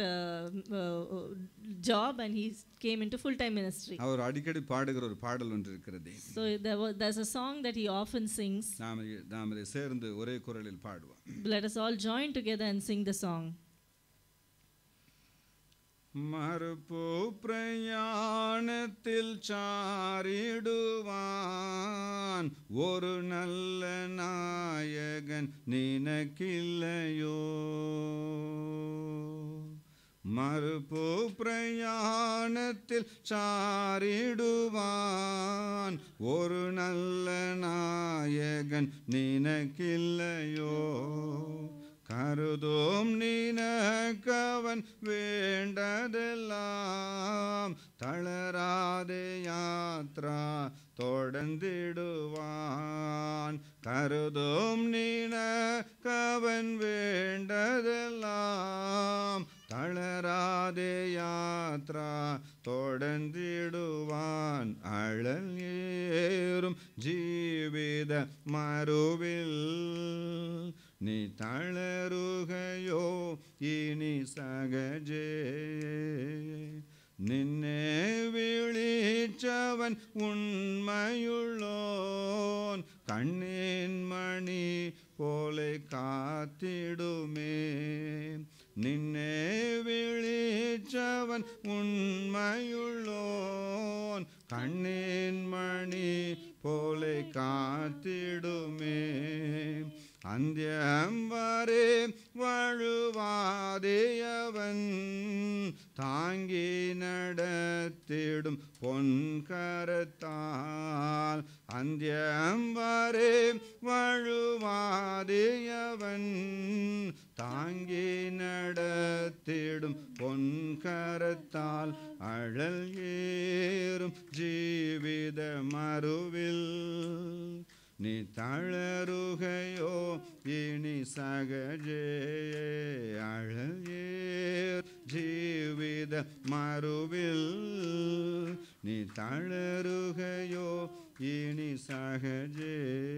job and he came into full time ministry. அவர் அடிக்கடி பாடுகிற ஒரு பாடல் ஒன்று இருக்கிறது. So there's a song that he often sings. நாம் இதை சேர்ந்து ஒரே குரலில் பாடுவோம். Let us all join together and sing the song. மறுபோ பிரயாணத்தில் சாரிடுவான் ஒரு நல்ல நாயகன் நினக்கில்லையோ. மறுபோ பிரயாணத்தில் சாரிடுவான் ஒரு நல்ல நாயகன் நினக்கில்லையோ. கருதும் நினக்கவன் வேண்டதெல்லாம் தளராதே யாத்ரா தொடர்ந்திடுவான். கருதும் நினக்கவன் வேண்டதெல்லாம் தளராதே யாத்ரா தொடர்ந்திடுவான். அழல் ஏறும் ஜீவித மறுவில் நீ தளருகையோ இனி சகஜே. நின்னே விழிச்சவன் உண்மையுள்ளோன் கண்ணின் மணி போலே காத்திடுமே. நின்னே விழிச்சவன் உண்மையுள்ளோன் கண்ணின் மணி போலே காத்திடுமே. அந்தியம் வரை வழுவாதேயவன் தாங்கி நடத்திடும் பொன்கரத்தால். அந்தியம் வரை வழுவாதேயவன் தாங்கி நடத்திடும் பொன்கரத்தால். அழல் ஏறும் ஜீவித மறுவில் நீ தளருகையோ இனி சகஜே. அழல் ஏர் ஜீவித மறுவில் நீ தளருகையோ இனி சகஜே.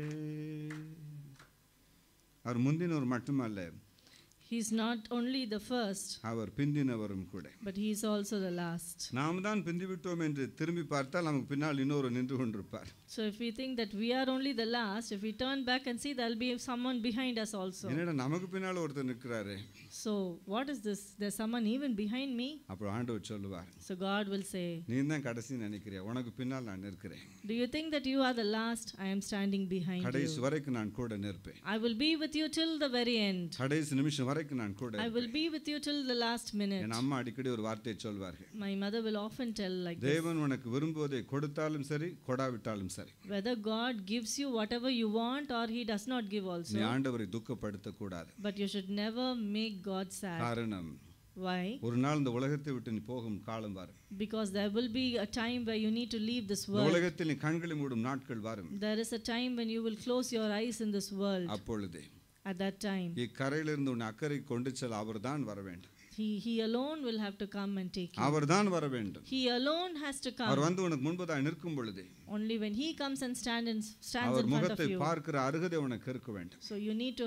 அவர் முந்தினவர் மட்டுமல்ல, He is not only the first, அவர் பிந்தினவரும் கூட. but he is also the last. நாம் தான் பிந்தி விட்டோம் என்று திரும்பி பார்த்தால் நமக்கு பின்னால் இன்னொரு நின்று கொண்டிருப்பார். So if we think that we are only the last, if we turn back and see, there will be someone behind us also. என்னடா நமக்கு பின்னால் ஒருத்தர் நிற்கிறாரு. So what is this? There's someone even behind me. அப்போ ஆண்டவர் சொல்லுவார், So God will say, நீ தான் கடைசி நினைக்கிறியா, உனக்கு பின்னால் நான் நிற்கிறேன். do you think that you are the last? I am standing behind கடைசி you. வரைக்கும் நான் கூட நிற்பேன். I will be with you till the very end. கடைசி நிமிஷம் வரைக்கும் நான் கூட I will be with you till the last minute. என் அம்மா அடிக்கடி ஒரு வார்த்தையை சொல்வார்கள். My mother will often tell like this. தேவன் உனக்கு விரும்புவதை கொடுத்தாலும் சரி கொடாவிட்டாலும் சரி, Whether God gives you whatever you want or he does not give நீ also, ஆண்டவரை துக்கப்படுத்த கூடாது. but you should never make God sad. காரணம், Why? ஒரு நாள் இந்த உலகத்தை விட்டு நீ போகும் காலம் வரும். Because there will be a time where you need to leave this இந்த world. உலகத்தில் நீ கண்களை மூடும் நாட்கள் வரும். There is a time when you will close your eyes in this world. அப்பொழுது At that time, இக்கரையிலிருந்து உன்னை அக்கறை கொண்டு செல்ல அவர்தான் வர வேண்டும். he alone will have to come and take you. அவர்தான் வர வேண்டும். He alone has to our come. வந்து உனக்கு முன்பதாக நிற்கும் பொழுது Only when he comes and stands in our front முகத்தை of you. பார்க்கிற அருகதை உனக்கு இருக்க வேண்டும். So you need to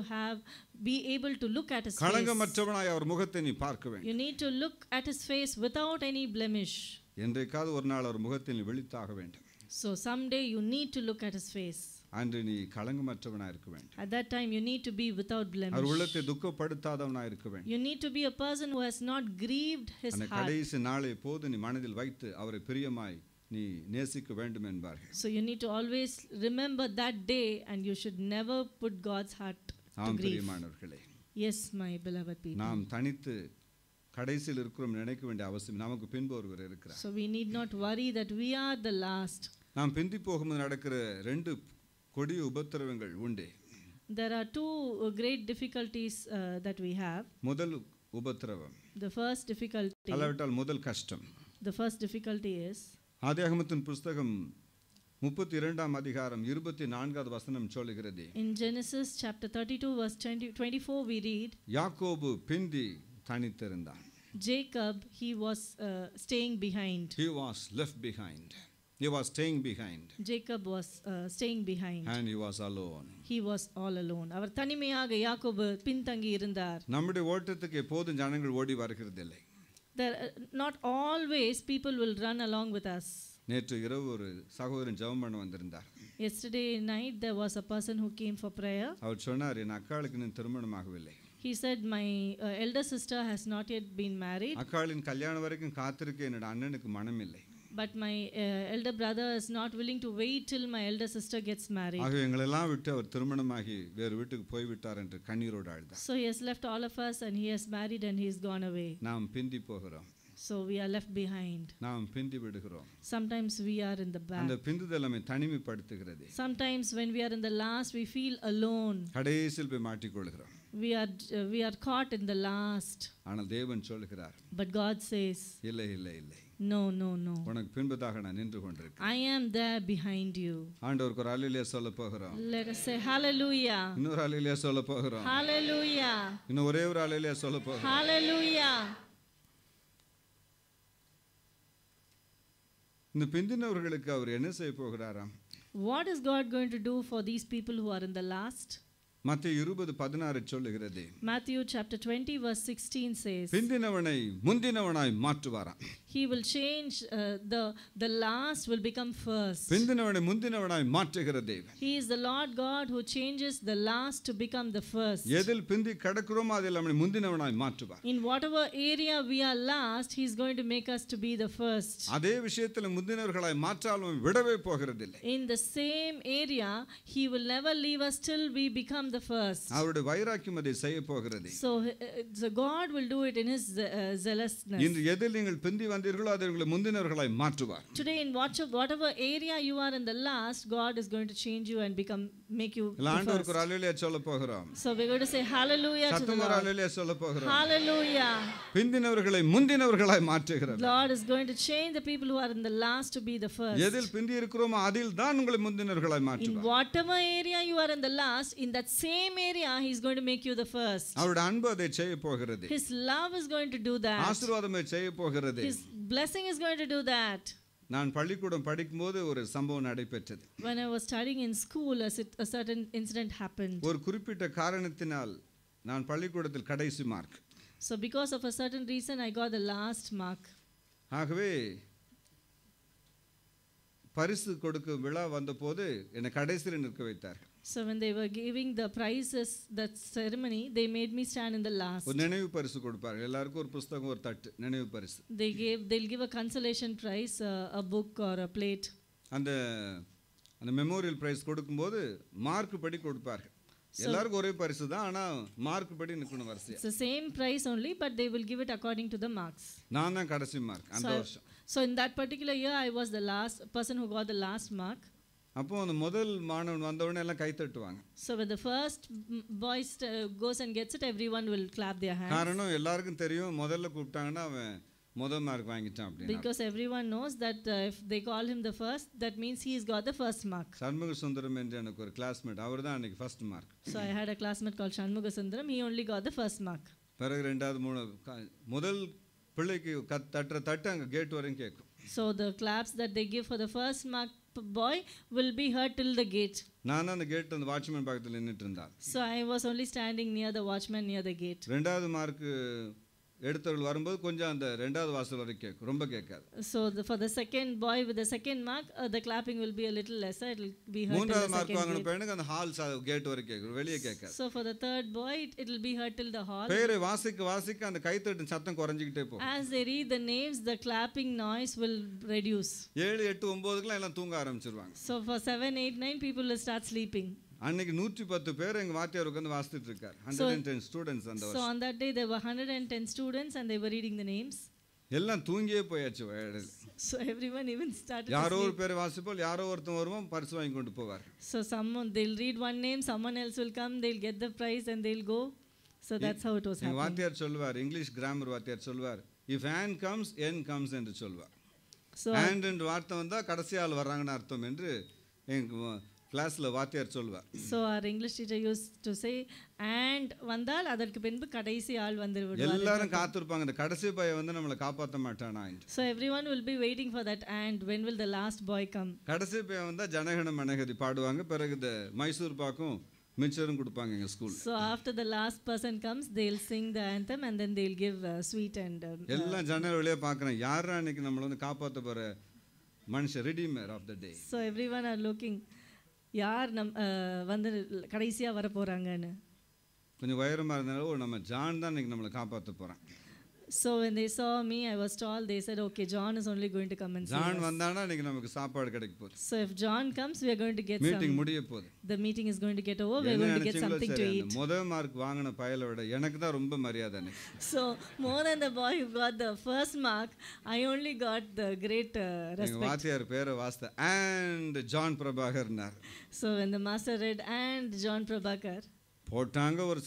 be able to look at his face. களங்கமற்றவனாய் அவர் முகத்தை நீ பார்க்க வேண்டும். You need to look at his face without any blemish. என்றைக்காவது ஒரு நாள் அவர் முகத்தில் நீ விழித்தாக வேண்டும். So someday you need to look at his face. அன்று நீ களங்கமற்றவனாய் இருக்க வேண்டும். At that time you need to be without our blemish. உள்ளத்தை துக்கப்படுத்தாதவனாய் இருக்க வேண்டும். You need to be a person who has not grieved his அந்த heart. கடைசி நாளை போது நீ மனதில் வைத்து அவரை பிரியமாய் நீ நேசிக்க வேண்டும் என்பார்கள். So you need to always remember that day and you should never put God's heart to ஆம் grief. பிரியமானவர்களே, Yes, my beloved people. நாம் தனித்து கடைசியில் இருக்கிறோம் நினைக்க வேண்டிய அவசியம். நமக்கு பின்பு ஒருவர் இருக்கிறார். So we need not worry that we are the last. நாம் பிந்தி போகும்போது நடக்கிற ரெண்டு கொடிய உபத்திரவங்கள் உண்டு. There are two great difficulties that we have. முதல் உபத்திரவம், The first difficulty, அல்லாவிட்டால் முதல் கஷ்டம், the first difficulty is ஆதியாகமத்தின் புஸ்தகம் 32ஆம் அதிகாரம் 24வது வசனம் சொல்லுகிறது, in Genesis chapter 32 verse 24 we read, யாக்கோபு பிந்தி தனித்திருந்தான். Jacob, he was staying behind. He was left behind. He was staying behind. Jacob was staying behind. And he was alone. He was all alone. அவர் தனிமையாக யாக்கோபு பின்தங்கி இருந்தார். நம்முடைய ஓட்டத்துக்கு எப்போதும் ஜனங்கள் ஓடி வருகிறதில்லை. There not always people will run along with us. நேற்று இரவு ஒரு சகோதரன் ஜெபம் பண்ண வந்திருந்தார். Yesterday night there was a person who came for prayer. அவர் சொன்னார், என் அக்காளுக்கு இன்னும் திருமணமாகவில்லை. He said, my elder sister has not yet been married. அக்காளின் கல்யாணம் வரைக்கும் காத்திருக்க என்னோட அண்ணனுக்கு மனம் இல்லை. But my elder brother is not willing to wait till my elder sister gets married. ஆக எங்களெல்லாம் விட்டு அவர் திருமணமாகி வேறு வீட்டுக்கு போய்விட்டார் என்று கண்ணீரோடு அழுதார். So he has left all of us and he has married and he has gone away. நாம் பிந்தி போகிறோம். So we are left behind. நாம் பிந்தி விடுகிறோம். Sometimes we are in the back. அந்த பிந்துதல் நம்மை தனிமைப்படுத்துகிறது. Sometimes when we are in the last we feel alone. கடைசியில் போய் மாட்டிக்கொள்கிறோம். we are caught in the last. ஆனால் தேவன் சொல்கிறார், But God says, இல்லை இல்லை இல்லை, no, no, no. உனக்கு பின்பதாக நான் நின்று கொண்டிருக்கேன். I am there behind you. ஆண்டவருக்கு ஒரு அல்லேலூயா சொல்ல போகிறோம். Let us say hallelujah. இன்னொரு அல்லேலூயா சொல்ல போகிறோம். Hallelujah. இன்னும் ஒரே ஒரு அல்லேலூயா சொல்ல போகிறோம். Hallelujah. இந்த பிந்தினவர்களுக்கு அவர் என்ன செய்ய போகிறாராம்? What is God going to do for these people who are in the last? மத்தேயு 20:16 சொல்லுகிறது, Matthew chapter 20 verse 16 says, பிந்தினவனை முந்தினவனாய் மாற்றுவாராம். He will change, the last will become first. பிந்தினவனை முந்தினவனாய் மாற்றுகிற தேவன். He is the Lord God who changes the last to become the first. எதில் பிந்தி கடக்கிறோமோ அதில் அவனை முந்தினவனாய் மாற்றுவார். In whatever area we are last, he is going to make us to be the first. அதே விஷயத்தில் முந்தினவர்களாய் மாற்றாலும் விடவே போகிறதில்லை. In the same area, he will never leave us till we become the first. அவருடைய வைராக்கியம் அதை செய்ய போகிறது. So God will do it in his zealousness. இன்று எதில் நீங்கள் பிந்தி வந்தீர்களோ அதை உங்களை முந்தினவர்களாய் மாற்றுவார். Today in whatever area you are in the last, God is going to change you and make you the ஆண்டவருக்கு ஒரு first. அல்லேலூயா சொல்ல போகிறோம். So we're going to say hallelujah to the சத்தமா ஒரு Lord. அல்லேலூயா சொல்ல போகிறோம். Hallelujah. பிந்தினவர்களை முந்தினவர்களாய் மாற்றுகிறார். Lord is going to change the people who are in the last to be the first. எதில் பிந்தி இருக்கிறோமோ அதில் தான் உங்களை முந்தினவர்களாய் In மாற்றுவார். whatever area you are in the last, in that same area he is going to make you the first. அவருடைய அன்பு அதை செய்ய போகிறது. His love is going to do that. ஆசீர்வாதம் அதை செய்ய போகிறது. His blessing is going to do that. நான் பள்ளிக்கூடம் படிக்கும்போது ஒரு சம்பவம் நடைபெற்றது. When I was studying in school, a certain incident happened. ஒரு குறிப்பிட்ட காரணத்தினால் நான் பள்ளிக்கூடத்தில் கடைசி mark. So because of a certain reason I got the last mark. ஆகவே பரிசு கொடுக்கும் விழா வந்தபோது என்னை கடைசியில் நிற்க வைத்தார்கள். So when they were giving the prizes, that ceremony, they made me stand in the last. ஒரு நினைவு பரிசு கொடுப்பார்கள். எல்லாருக்கும் ஒரு புத்தகம் ஒரு தட்டு நினைவு பரிசு. They'll give a consolation prize, a book or a plate. அந்த மெமோரியல் பிரைஸ் கொடுக்கும்போது மார்க் படி கொடுப்பார்கள். எல்லாருக்கும் ஒரே பரிசு தான், ஆனா மார்க் படி நிக்கணும் வரிசையா. It's the same prize only, but they will give it according to the marks. நான் தான் கடைசி மார்க் அந்த வருஷம். So in that particular year I was the last person who got the last mark. அப்போ அந்த முதல் மாணவன் வந்தவொடனே எல்லாம் கை தட்டுவாங்க. So when the first boy goes and gets it, everyone will clap their hands. காரணம் எல்லாருக்கும் தெரியும் முதல்ல கூப்பிட்டாங்கன்னா அவன் முதல் மார்க் வாங்கிட்டான் அப்படினா. Because everyone knows that if they call him the first, that means he's got the first mark. Shanmuga Sundaram என்ற எனக்கு ஒரு கிளாஸ்மேட், அவர்தான் அன்னைக்கு first mark. So I had a classmate called Shanmuga Sundaram. He only got the first mark. பிறகு ரெண்டாவது மூணாவது முதல் பிள்ளைக்கு தட்டுற தட்டு அங்கே கேட் வரையும் கேட்கும். So the claps that they give for the first mark boy will be heard till the gate. நான் அந்த கேட் அந்த வாட்ச்மேன் பக்கத்தில் நின்னுட்டு இருந்தான். So I was only standing near the watchman near the gate. ரெண்டாவது mark எடுத்தவர்கள் வரும்போது கொஞ்சம் அந்த ரெண்டாவது வாசல் வரை கேட்கும், ரொம்ப கேட்காது. So for the second boy with the second mark, the clapping will be a little lesser. It will be heard till மூன்றாவது the மார்க் second வாங்கின gate. பையனுக்கு அந்த ஹால் கேட் வரை கேட்கும், வெளியே கேட்காது. So for the third boy, it will be heard till the hall. பேரை வாசிக்க அந்த கைத்தட்டு சத்தம் குறைஞ்சிக்கிட்டே போகும். As they read the names, the clapping noise will reduce. 7, 8, 9க்குலாம் எல்லாம் தூங்க ஆரம்பிச்சிருவாங்க. So for 7, 8, 9 people will start sleeping. அன்னைக்கு 110 பேர் எங்க வாத்தியார் உட்கார்ந்து வாசிச்சிட்டு இருக்கார். 110 ஸ்டூடண்ட்ஸ் அந்த வருஷம். So on that day there were 110 students and they were reading the names. எல்லாம் தூங்கியே போயாச்சு. So everyone even started to யாரோ ஒரு sleep. பேர் வாசிப்போம், யாரோ ஒருத்தன் வருவோம், பரிசு வாங்கி கொண்டு போவார். So they'll read one name, someone else will come, they'll get the prize and they'll go. So that's how it was happening. வாத்தியார் சொல்வார், இங்கிலீஷ் கிராமர் வாத்தியார் சொல்வார், if and comes n comes என்று சொல்வார். So and என்ற வார்த்தை வந்தா கடைசி ஆள் வர்றாங்கன்னு அர்த்தம் என்று எங்க கிளாஸ்ல வாத்தியார் சொல்வார். So our English teacher used to say, and வந்தால் அதற்கு பின்பு கடைசி ஆள் வந்து விடுவார். எல்லாரும் காத்திருப்பாங்க, இந்த கடைசி பையன் வந்து நம்மளை காப்பாற்ற மாட்டானா என்று. So everyone will be waiting for that, and when will the last boy come? கடைசி பையன் வந்தா ஜனகண மனகதி பாடுவாங்க, பிறகு இந்த மைசூர் பாக்கும் மிச்சரும் கொடுப்பாங்க எங்க school. So after the last person comes, they'll sing the anthem and then they'll give sweet and எல்லாம் ஜன்னல் வழியா பார்க்கறேன், யாரா இன்னைக்கு நம்மள வந்து காப்பாத்த போற மனுஷன், redeemer of the day. So everyone are looking, யார் வந்து கடைசியா வர போறாங்கன்னு. கொஞ்சம் உயரமா இருந்தாலும் நம்ம ஜான் தான் இன்னைக்கு நம்மளை காப்பாத்த போறான். So when they saw me, I was tall, they said, okay, John is only going to come and save John us. வந்தானா இன்னைக்கு நமக்கு சாப்பாடு கிடைக்க போகுது. So if John comes, we are going to get meeting some. முடிய போகுது. The meeting is going to get over. We are going to get something to eat. முதல் mark வாங்கின பயலை விட எனக்கு தான் ரொம்ப மரியாதை. So more than the boy who got the first mark, I only got the great எங்க respect. வாத்தியார் பேரை வாசித்த and ஜான் பிரபாகர்னார். So when the master read and John Prabhakar, போட்டாங்க ஒரு சத்தம்.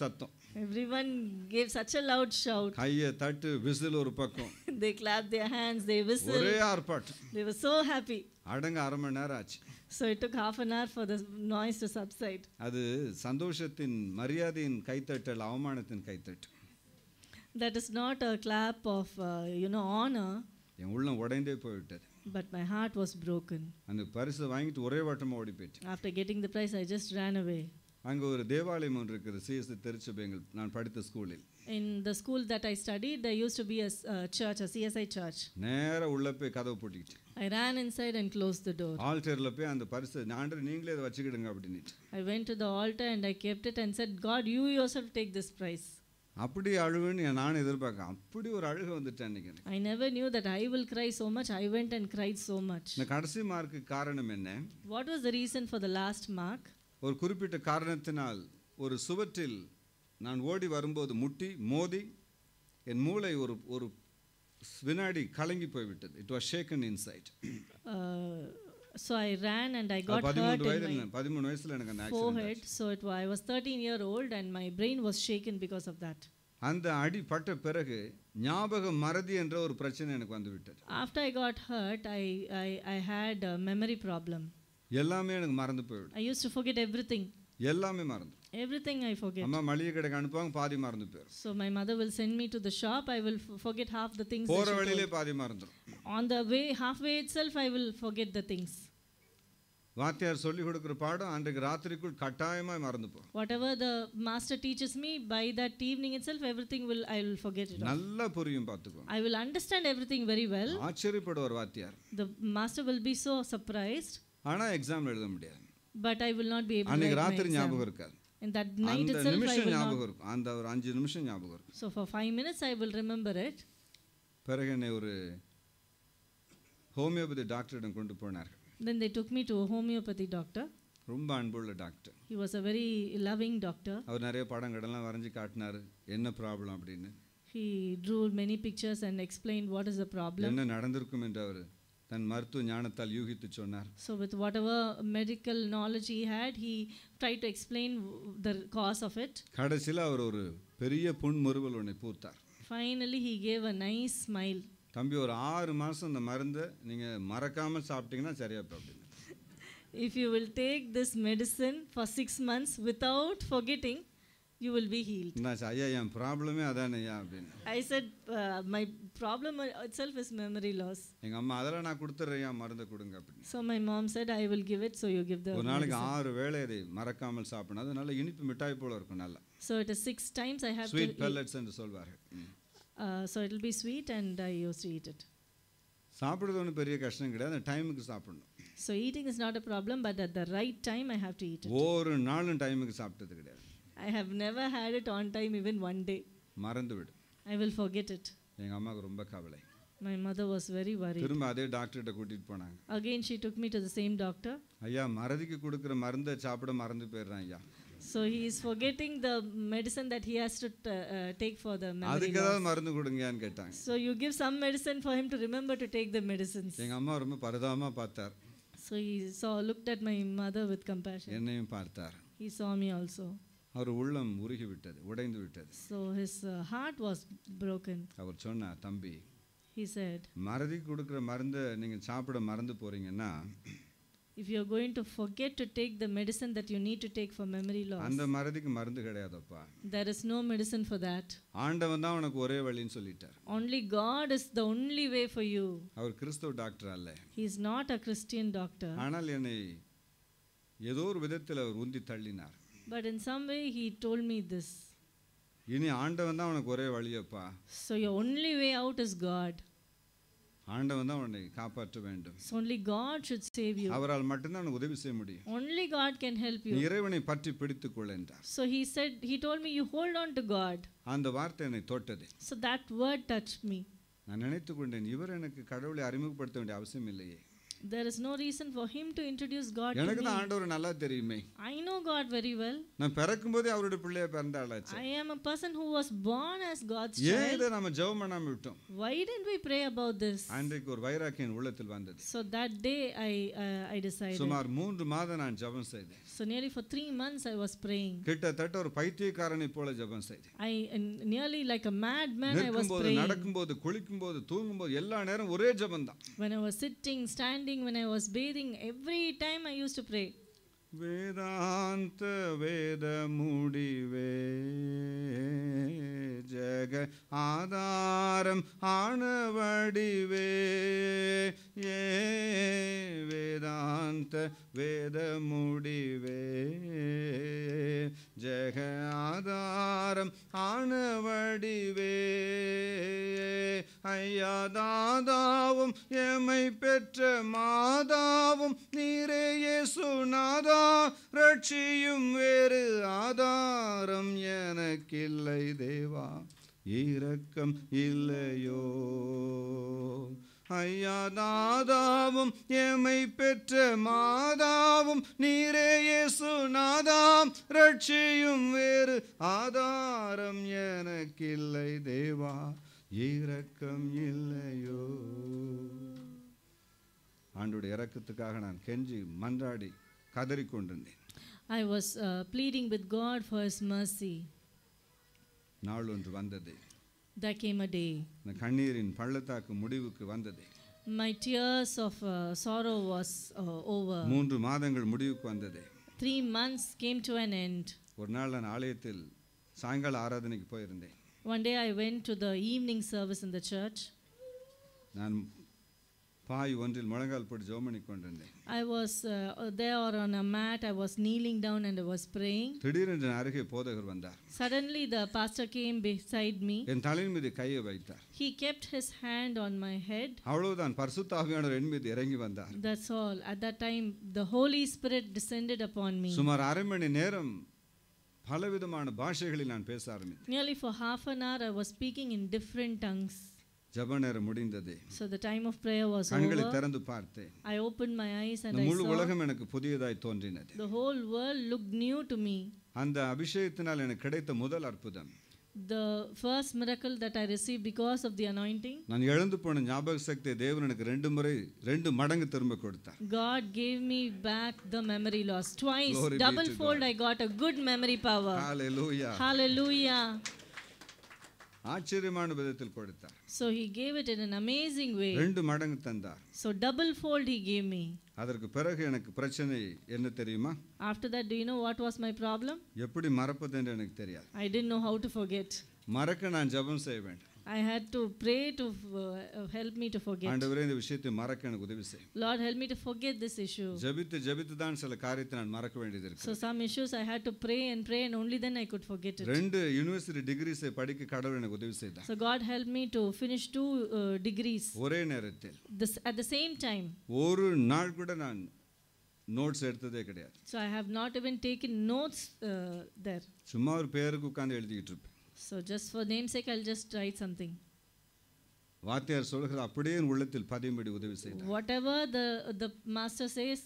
Everyone gave such a loud shout. கையை தட்டு, விசில் ஒரு பக்கம், They clapped their hands, they ஒரே whistled. ஆர்ப்பாட்டம். They were so happy. அடங்க அரை மணி நேரம் ஆச்சு. So it took half an hour for the noise to subside. அது சந்தோஷத்தின் மரியாதையின் கைத்தட்டல், அவமானத்தின் கைத்தட்டு. That is not a clap of, honor, என் உள்ளம் உடைந்தே போய்விட்டது. but my heart was broken. அந்த பரிசை வாங்கிட்டு ஒரே வட்டமாக ஓடி போயிட்டு. After getting the prize, I just ran away. அங்கே ஒரு தேவாலயம் ஒன்று இருக்குது, சிஎஸ்சி திருச்சபைங்கள், நான் படித்த ஸ்கூலில். In the school that I studied, there used to be a church, a CSI church. நேராக உள்ள போய் கதவை பூட்டிக்கிட்டு. I ran inside and closed the door. ஆல்டரில் போய் அந்த பரிசை ஆண்டவர் நீங்களே அதை வச்சுக்கிடுங்க அப்படின்ட்டு. I went to the altar and I kept it and said, God, you yourself take this prize. அப்படி அழுவுன்னு நான் எதிர்பார்க்க, அப்படி ஒரு அழுகை வந்துட்டேன் அன்னைக்கு. I never knew that I will cry so much. I went and cried so much. இந்த கடைசி மார்க்கு காரணம் என்ன? What was the reason for the last mark? ஒரு குறிப்பிட்ட காரணத்தினால் ஒரு சுவற்றில் நான் ஓடி வரும்போது முட்டி மோதி என் மூளை ஒரு வினாடி கலங்கி போய்விட்டது. It was shaken inside. So I ran and I got hurt in my 13 வயசுல எனக்கு அந்த forehead. So I was 13-year-old and my brain was shaken because of that. அந்த அடி பட்ட பிறகு ஞாபக மறதி என்ற ஒரு பிரச்சனை எனக்கு வந்து விட்டது. After I got hurt, I had a memory problem. எல்லாமே எனக்கு மறந்து போய்விடும். I used to forget everything. எல்லாமே மறந்து. Everything I forget. அம்மா மளிகை கடைக்கு அனுப்புவாங்க, பாதி மறந்து போயிடும். So my mother will send me to the shop, I will forget half the things. போற வழியிலே பாதி மறந்துடும். On the way, halfway itself, I will forget the things. வாத்தியார் சொல்லி கொடுக்கிற பாடம் அன்றைக்கு ராத்திரிக்குள் கட்டாயமாய் மறந்து போகும். Whatever the master teaches me, by that evening itself, everything I will forget it. நல்லா புரியும் பாத்துக்கோ. I will understand everything very well. ஆச்சரியப்படுவார் வாத்தியார். The master will be so surprised. ஆனா எக்ஸாம் எழுத முடியாது. But I will not be able to அன்றைக்கு write my ராத்திரி exam. ஞாபகம் இருக்காது. In that night itself, I நிமிஷம் will ஞாபகம் not. இருக்கும். அந்த ஒரு 5 நிமிஷம் ஞாபகம் இருக்கும். So for 5 minutes, I will remember it. பிறகு என்னை ஒரு ஹோமியோபதி டாக்டரிடம் கொண்டு போனார். Then they took me to a homeopathy doctor. ரொம்ப அன்புள்ள doctor. He was a very loving doctor. அவர் நிறைய படங்கள்லாம் வரைஞ்சி காட்டினார், என்ன ப்ராப்ளம் அப்படின்னு. He drew many pictures and explained what is the problem. என்ன நடந்திருக்கும் என்று அவர் தன் மருத்துவ ஞானத்தால் யூகித்து சொன்னார். So with whatever medical knowledge he had, he tried to explain the cause of it. கடைசியில் அவர் ஒரு பெரிய புன்முறுவல் ஒன்றை பூத்தார். Finally, he gave a nice smile. தம்பி, ஒரு 6 மாதம் இந்த மருந்தை நீங்கள் மறக்காமல் சாப்பிட்டீங்கன்னா சரியா போகும். If you will take this medicine for 6 months without forgetting, you will be healed. நான் ஐயா என் ப்ராப்ளமே அதானே ஐயா அப்படின்னு. I said, my problem itself is memory loss. எங்கள் அம்மா அதெல்லாம் நான் கொடுத்துட்றேன், மருந்தை கொடுங்க அப்படின்னு. So my mom said, I will give it, so you give the ஒரு நாளைக்கு 6 வேளை அதை மறக்காமல் சாப்பிடணும். அது நல்ல இனிப்பு மிட்டாய் போல இருக்கும். நல்லா so it is 6 times I have sweet to pellets என்று சொல்வார்கள். so it will be sweet and I used to eat it. சாப்பிடுறது ஒன்றும் பெரிய கஷ்டம் கிடையாது, அந்த டைமுக்கு சாப்பிடணும். So eating is not a problem, but at the right time I have to eat it. ஒரு நாளும் டைமுக்கு சாப்பிட்டது கிடையாது. I have never had it on time even one day. மறந்து விடு. I will forget it. எங்கள் அம்மாவுக்கு ரொம்ப கவலை. My mother was very worried. திரும்ப அதே டாக்டர்கிட்ட கூட்டிகிட்டு போனாங்க. Again she took me to the same doctor. ஐயா மறதிக்கு கொடுக்குற மருந்தை சாப்பிட மறந்து போயிடுறான் ஐயா. So he is forgetting the medicine that he has to take for the memory அதுக்கு loss. ஏதாவது மருந்து கொடுங்கன்னு கேட்டாங்க. So you give some medicine for him to remember to take the medicines. எங்கள் அம்மா ரொம்ப பரிதாபமாக பார்த்தார். So he looked at my mother with compassion. என்னையும் பார்த்தார். He saw me also. அவர் உள்ளம் உருகி விட்டது, உடைந்து விட்டது. So his heart was broken. அவர் சொன்னார், தம்பி, He said, மறதிக்கு கொடுக்குற மருந்தை நீங்கள் சாப்பிட மறந்து போறீங்கன்னா, if you are going to forget to take the medicine that you need to take for memory loss, அந்த மறதிக்கு மருந்து கிடையாதப்பா. there is no medicine for that. ஆண்டவன் தான் உனக்கு ஒரே வழின்னு சொல்லிட்டார். Only God is the only way for you. அவர் கிறிஸ்தவ doctor அல்ல. He is not a Christian doctor. ஆனால் என்னை ஏதோ ஒரு விதத்தில் அவர் உந்தி தள்ளினார். But in some way he told me this. இனி ஆண்டவன் தான் உனக்கு ஒரே வழியப்பா. So your only way out is God. ஆண்டவன் தான் உன்னை காப்பாற்ற வேண்டும். So only God should save you. அவரால் மட்டும்தான் உனக்கு உதவி செய்ய முடியும். Only God can help நீ you. இறைவனை பற்றி பிடித்துக்கொள் என்றார். So he told me, you hold on to God. அந்த வார்த்தை என்னை தொட்டது. So that word touched me. நான் நினைத்து கொண்டேன், இவர் எனக்கு கடவுளை அறிமுகப்படுத்த வேண்டிய அவசியம் இல்லையே. There is no reason for him to introduce God to எனக்கு me. தான் ஆண்டவர் நல்லா தெரியுமே. I know God very well. நான் பிறக்கும்போதே அவருடைய பிள்ளையா பிறந்த ஆளாச்சு. I am a person who was born as God's ஏன் child. இதை நம்ம ஜெபம் பண்ணாம விட்டோம்? Why didn't we pray about this? அன்றைக்கு ஒரு வைராக்கியம் உள்ளத்தில் வந்தது. So that day I decided. சுமார் 3 மாதம் நான் ஜெபம் செய்தேன். So nearly for 3 months I was praying. கிட்டத்தட்ட ஒரு பைத்தியக்காரனை போல ஜெபம் செய்தேன். Nearly like a madman I was நிற்கும்போது, praying. நடக்கும்போது, குளிக்கும்போது, தூங்கும்போது எல்லா நேரம் ஒரே ஜெபம் தான். When I was sitting, standing, when I was bathing, every time I used to pray. வேதாந்த வேத முடிவே ஜெக ஆதாரம் ஆனவடிவே ஏ வேதாந்த வேத முடிவே ஜெக ஆதாரம் ஆனவடிவே ஐயா தாதாவும் எமை பெற்ற மாதாவும் நீரே இயேசுநாதா ரட்சியும் வேறு ஆதாரம் எனக்கில்லை தேவா இரக்கம் இல்லையோ ஐயா தாதாவும் எமை பெற்ற மாதாவும் நீரே இயேசுநாதா ரட்சியும் வேறு ஆதாரம் எனக்கில்லை தேவா இரக்கம் இல்லையோ. ஆண்டவருடைய இரக்கத்துக்காக நான் கெஞ்சி மன்றாடி கதறிக்கொண்டிருந்தேன். I was pleading with God for his mercy. நாள் ஒன்று வந்தது. There came a day. இந்த கண்ணீரின் பள்ளத்தாக்கு முடிவுக்கு வந்தது. My tears of sorrow was over. 3 மாதங்கள் முடிவுக்கு வந்தது. 3 months came to an end. ஒரு நாள் நான் ஆலயத்தில் சாயங்கால ஆராதனைக்கு போயிருந்தேன். One day I went to the evening service in the church. நான் பாய் ஒன்றில் முழங்கால் போட்டு ஜெபம் பண்ணி கொண்டிருந்தேன். I was there on a mat. I was kneeling down and I was praying. திடீரென்று அருகே போதகர் வந்தார். Suddenly the pastor came beside me. என் தலையின் மீது கையை வைத்தார். He kept his hand on my head. அவ்வளவுதான், பரிசுத்த ஆவியானவர் என் மீது இறங்கி வந்தார். That's all. At that time the Holy Spirit descended upon me. சுமார் அரை மணி நேரம் பலவிதமான பாஷைகளில் நான் பேச ஆரம்பித்தேன். Nearly for half an hour I was speaking in different tongues. ஜெப நேரம் முடிந்தது. So the time of prayer was கண்களை over. திறந்து பார்த்தேன். I opened my eyes and இந்த I முழு saw உலகம் எனக்கு புதியதாய் தோன்றினது. the whole world looked new to me. அந்த அபிஷேகத்தினால் எனக்கு கிடைத்த முதல் அற்புதம், The first miracle that I received because of the anointing, நான் எழுந்து போன ஞாபக சக்தியை தேவன் எனக்கு 2 மடங்கு திரும்ப கொடுத்தார். God gave me back the memory loss. Twice, Glory be double to fold, God. I got a good memory power. Hallelujah. Hallelujah. ஆச்சரியமான விதத்தில் கொடுத்தார். So he gave it in an amazing way. 2 மடங்கு தந்தார். So double fold he gave me. அதற்கு பிறகு எனக்கு பிரச்சனை என்ன தெரியுமா? After that, do you know what was my problem? எப்படி மறப்பது என்று எனக்கு தெரியாது. I didn't know how to forget. மறக்க நான் ஜெபம் செய்ய வேண்டும். I had to pray to help me to forget. ஆண்டவரே இந்த விஷயத்தை மறக்க எனக்கு உதவி செய்யும். Lord, help me to forget this issue. ஜெபித்து தான் சில காரியத்தை நான் மறக்க வேண்டியது இருக்கு. So some issues I had to pray and only then I could forget it. 2 university டிகிரிஸை படிக்க கடவுள் எனக்கு உதவி செய்தார். So God helped me to finish 2 degrees ஒரே நேரத்தில். at the same time. ஒரு நாள் கூட நான் நோட்ஸ் எடுத்ததே கிடையாது. So I have not even taken notes there. சும்மா ஒரு பேருக்கு உட்கார்ந்து எழுதிட்டு இருப்பேன். So just for namesake I'll just write something. வாத்தியார் சொல்கிறது அப்படியே என் உள்ளத்தில் பதியும்படி உதவி செய்தார். Whatever the master says,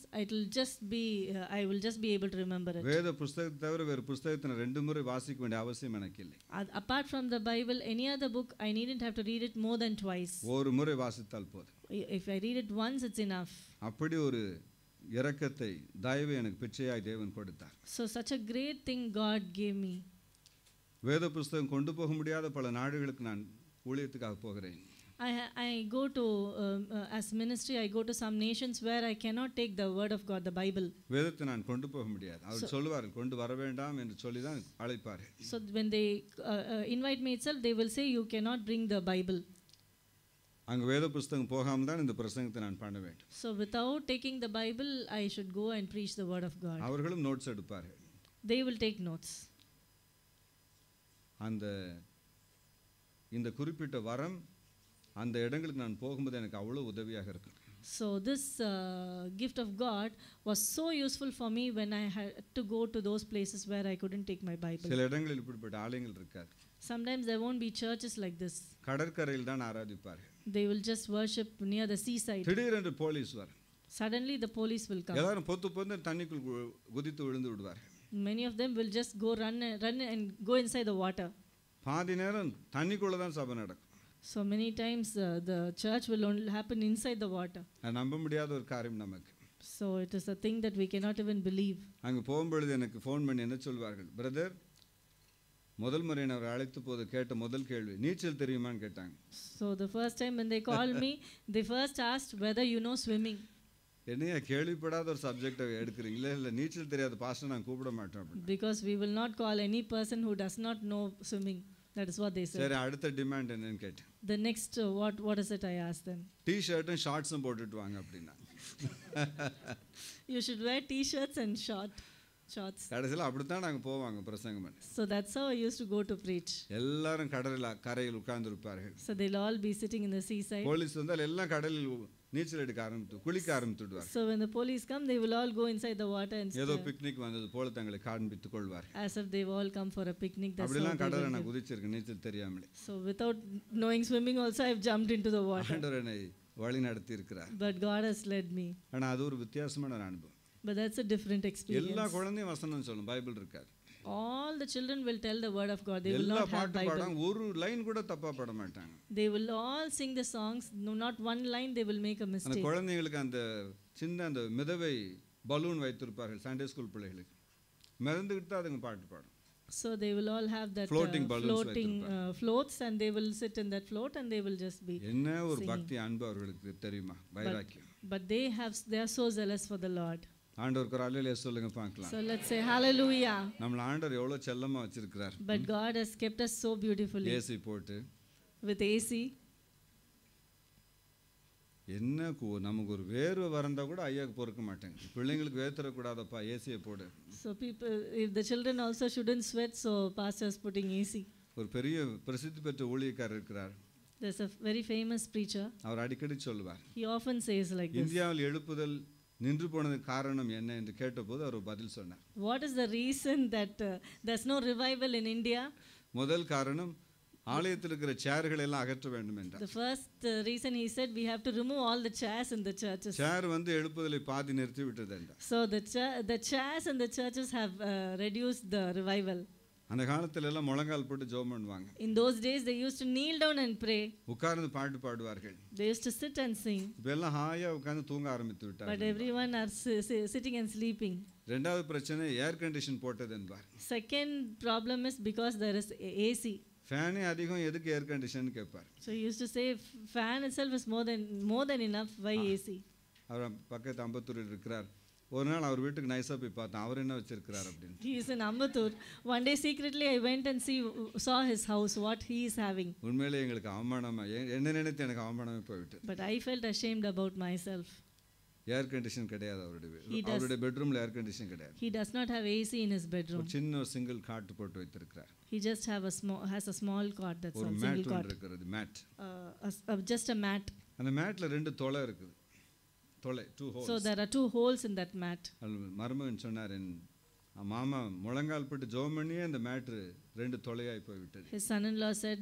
I will just be able to remember it. வேத புத்தகத்தை தவிர வேறு புத்தகத்தை நான் 2 முறை வாசிக்க வேண்டிய அவசியம் எனக்கு இல்லை. Apart from the Bible, any other book I needn't have to read it more than twice. ஒரு முறை வாசித்தால் போதும். If I read it once, it's enough. அப்படி ஒரு இரக்கத்தை தயவை எனக்கு பிச்சையாய் தேவன் கொடுத்தார். So such a great thing God gave me. வேத புத்தகம் கொண்டு போக முடியாத பல நாடுகளுக்கு நான் ஊழியத்துக்காக போகிறேன். I go to as ministry I go to some nations where I cannot take the word of God, the Bible. வேதத்தை நான் கொண்டு போக முடியாது. அவர் சொல்வார் கொண்டு வர வேண்டாம் என்று சொல்லி தான் அழைப்பார். So when they invite me itself, they will say you cannot bring the Bible. அங்க வேத புத்தகம் போகாம தான் இந்த பிரசங்கத்தை நான் பண்ண வேண்டும். So without taking the Bible, I should go and preach the word of God. அவர்களும் நோட்ஸ் எடுப்பார்கள். They will take notes. இந்த குறிப்பிட்ட வரம் அந்த இடங்களுக்கு நான் போகும்போது எனக்கு அவ்வளவு உதவியாக இருக்கும். So this gift of God was so useful for me when I had to go to those places where I couldn't take my Bible. சில இடங்களில் இப்படிப்பட்ட ஆலயங்கள் இருக்காது. Sometimes there won't be churches like this. கடற்கரையில் தான் ஆராதிப்பார்கள். They will just worship near the seaside. திடீரென்று police வரும். Suddenly the police will come. எல்லாரும் பொத்து தண்ணிக்குள் குதித்து விழுந்து விடுவார்கள். Many of them will just go run and go inside the water. பாதி நேரம் தண்ணிக்குள்ள தான் சபை நடக்கும். So many times the church will only happen inside the water. அது நம்ப முடியாத ஒரு காரியம் நமக்கு. So it is a thing that we cannot even believe. அங்கே போகும்பொழுது எனக்கு ஃபோன் பண்ணி என்ன சொல்வார்கள், பிரதர் முதல் முறை நான் அவரை அழைத்த போது கேட்ட முதல் கேள்வி நீச்சல் தெரியுமான்னு கேட்டாங்க. So the first time when they called me, they first asked whether you know swimming. என்னையா கேள்விப்படாத ஒரு சப்ஜெக்டை எடுக்கிறீங்களே, இல்லை நீச்சல் தெரியாத பாஸ்டர் நான் கூப்பிட மாட்டேன் அப்படின்னு. Because we will not call any person who does not know swimming. That is what they said. சரி, அடுத்த டிமாண்ட் என்னன்னு கேட்டேன். The next what is it I asked them? T-shirtum ஷார்ட்ஸும் போட்டுட்டு வாங்க அப்படின்னா. You should wear T-shirts and shorts. கடைசியில் அப்படித்தான் நாங்கள் போவாங்க பிரசங்கம் பண்ண. So that's how I used to go to preach. எல்லாரும் கரையில் உட்கார்ந்து இருப்பார்கள். So they'll all be sitting in the seaside. Police வந்தால் எல்லாம் கடலில் நீச்சல் எடுக்க குளிக்க ஆரம்பித்துடுவார். So when the police come, they will all go inside the water and ஏதோ பிக்னிக் வந்தது போல தங்களை காண்பித்துக் கொள்வார். As if they've all come for a picnic. That's அப்படிலாம் கடல்ல நான் குதிச்சிருக்கேன் நீச்சல் தெரியாமலே. So without knowing swimming also I've jumped into the water. ஆண்டவர் என்னை வழி நடத்தி இருக்கிறார். But God has led me. ஆனா அது ஒரு வித்தியாசமான அனுபவம். But that's a different experience. எல்லா குழந்தையும் வசனம் சொல்லும், பைபிள் இருக்காது. All the children will tell the word of God. They will not have Bible. ஒரு லைன் கூட தப்பா பாட மாட்டாங்க. They will all sing the songs. No, not one line they will make a mistake. அந்த குழந்தைகளுக்கு அந்த சின்ன அந்த மிதவை பலூன் வைத்திருப்பார்கள் சண்டே ஸ்கூல் பிள்ளைகளுக்கு. மிதந்துக்கிட்டு அதுங்க பாட்டு பாடும். So they will all have that floating floats and they will sit in that float and they will just be என்ன ஒரு பக்தி அன்பு அவர்களுக்கு தெரியுமா, வைராக்கியம். But they are so zealous for the Lord. ஆண்டவருக்கு ஒரு அல்லேலூயா சொல்லுங்க பார்க்கலாம். So let's say hallelujah. நம்மள ஆண்டவர் எவ்வளவு செல்லமா வச்சிருக்கார். But God has kept us so beautifully. AC போட்டு with AC. என்ன நமக்கு ஒரு வேர்வை வரந்தா கூட ஐயாக்கு பொறுக்க மாட்டாங்க. பிள்ளைங்களுக்கு வேர்த்தற கூடாதப்பா ஏசியை போடு. So people, if the children also shouldn't sweat, so pastors putting AC. ஒரு பெரிய பிரசித்தி பெற்ற ஊழியக்காரர் இருக்கிறார். There's a very famous preacher. அவர் அடிக்கடி சொல்வார். He often says like this. இந்தியாவில் எழுப்புதல் நின்று போனதுக்கு காரணம் என்ன என்று கேட்டபோது அவர் பதில் சொன்னார். What is the reason that there's no revival in India? முதல் காரணம் ஆலயத்தில் இருக்கிற சேர்களை எல்லாம் அகற்ற வேண்டும் என்றார். The first reason he said we have to remove all the chairs in the churches. சேர் வந்து எழுப்புதலை பாதி நிறுத்தி விட்டது என்றார். So the chairs in the churches have reduced the revival. அந்த காலத்துல எல்லாம் முழங்கால் போட்டு ஜெபம் பண்ணுவாங்க. In those days they used to kneel down and pray. உட்கார்ந்து பாட்டு பாடுவார்கள். They used to sit and sing. இப்பெல்லாம் ஹாயா உட்கார்ந்து தூங்க ஆரம்பித்து விட்டார்கள். But everyone are sitting and sleeping. இரண்டாவது பிரச்சனை ஏர் கண்டிஷன் போட்டது என்பார். Second problem is because there is AC. ஃபேனே அதிகம் எதுக்கு ஏர் கண்டிஷன் கேட்பார். So he used to say fan itself is more than enough, why AC? அவர் பக்கத்து அம்பத்தூரில் இருக்கிறார். ஒரு நாள் அவர் வீட்டுக்கு நைஸா போய் பார்த்தேன், அவர் என்ன வச்சிருக்கிறார் அப்படின்னு. He is in Ambattur. One day secretly I went and saw his house, what he is having. உண்மையிலே எங்களுக்கு அவமானமா, என்ன நினைத்து எனக்கு அவமானமே போய்விட்டு. But I felt ashamed about myself. Air condition கிடையாது அவருடைய பெட்ரூம்ல ஏர் கண்டிஷன் கிடையாது. He does not have AC in his bedroom. ஒரு சின்ன சிங்கிள் காட் போட்டு வைத்திருக்கிறார். He just has a small cot, that's a single cot. ஒரு மேட் இருக்கிறது, மேட். Just a mat. அந்த மேட்ல ரெண்டு தொலை இருக்குது. தொலை, 2 holes. So there are 2 holes in that mat. மருமகன் சொன்னார், மாமா முழங்கால் போட்டு ஜெபம் பண்ணியே அந்த மேட் ரெண்டு தொலையாய் போய் விட்டது. His son-in-law said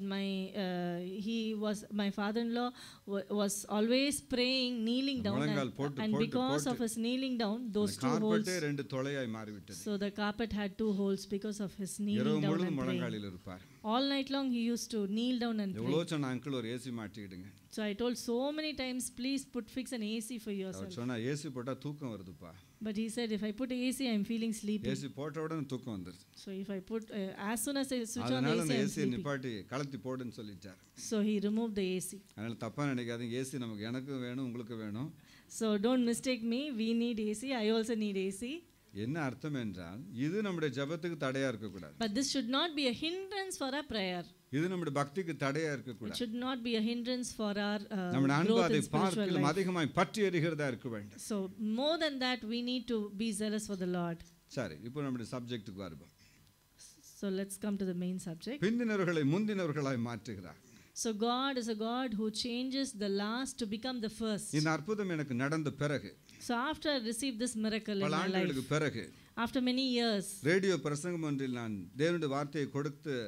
my father-in-law was always praying, kneeling down, and because of his kneeling down, those 2 holes, கார்பெட்டே ரெண்டு தொலையாய் மாறி விட்டது. So the carpet had 2 holes because of his kneeling down and முழங்காலில் இருப்பார். All night long he used to kneel down and pray. எவ்வளவு சொன்ன uncle ஒரு AC மாட்டிடுங்க. So I told so many times, please fix an AC for yourself. அவர் சொன்னா AC போட்டா தூக்கம் வருதுப்பா. But he said if I put AC I'm feeling sleepy. AC போட்ட உடனே தூக்கம் வந்துருது. So if I put as soon as I switch on AC I'm sleepy. நிப்பாட்டி கலத்தி போடுன்னு சொல்லிட்டார். So he removed the AC. அதனால தப்பா நினைக்காதீங்க, ஏசி நமக்கு எனக்கு வேணும் உங்களுக்கு வேணும். So don't mistake me, we need AC, I also need AC. என்ன அர்த்தம் என்றால் இது நம்முடைய ஜெபத்துக்கு தடையா இருக்க கூடாது. But this should not be a hindrance for our prayer. இது நம்முடைய பக்திக்கு தடையா இருக்க கூடாது. It should not be a hindrance for our நம்முடைய அன்பு அதை spiritual life. அதிகமாய் பற்றி எரிகிறதா இருக்க வேண்டும். So more than that we need to be zealous for the Lord. சரி, இப்போ நம்முடைய சப்ஜெக்ட்டுக்கு வருவோம். So let's come to the main subject. பிந்தினவர்களை முந்தினவர்களாய் மாற்றுகிறார். So God is a God who changes the last to become the first. இந்த அற்புதம் எனக்கு நடந்த பிறகு, so after I received this miracle in பல my ஆண்டுகளுக்கு life, பிறகு, after many years, ரேடியோ பிரசங்கம் ஒன்றில் நான் தேவனுடைய வார்த்தையை கொடுத்து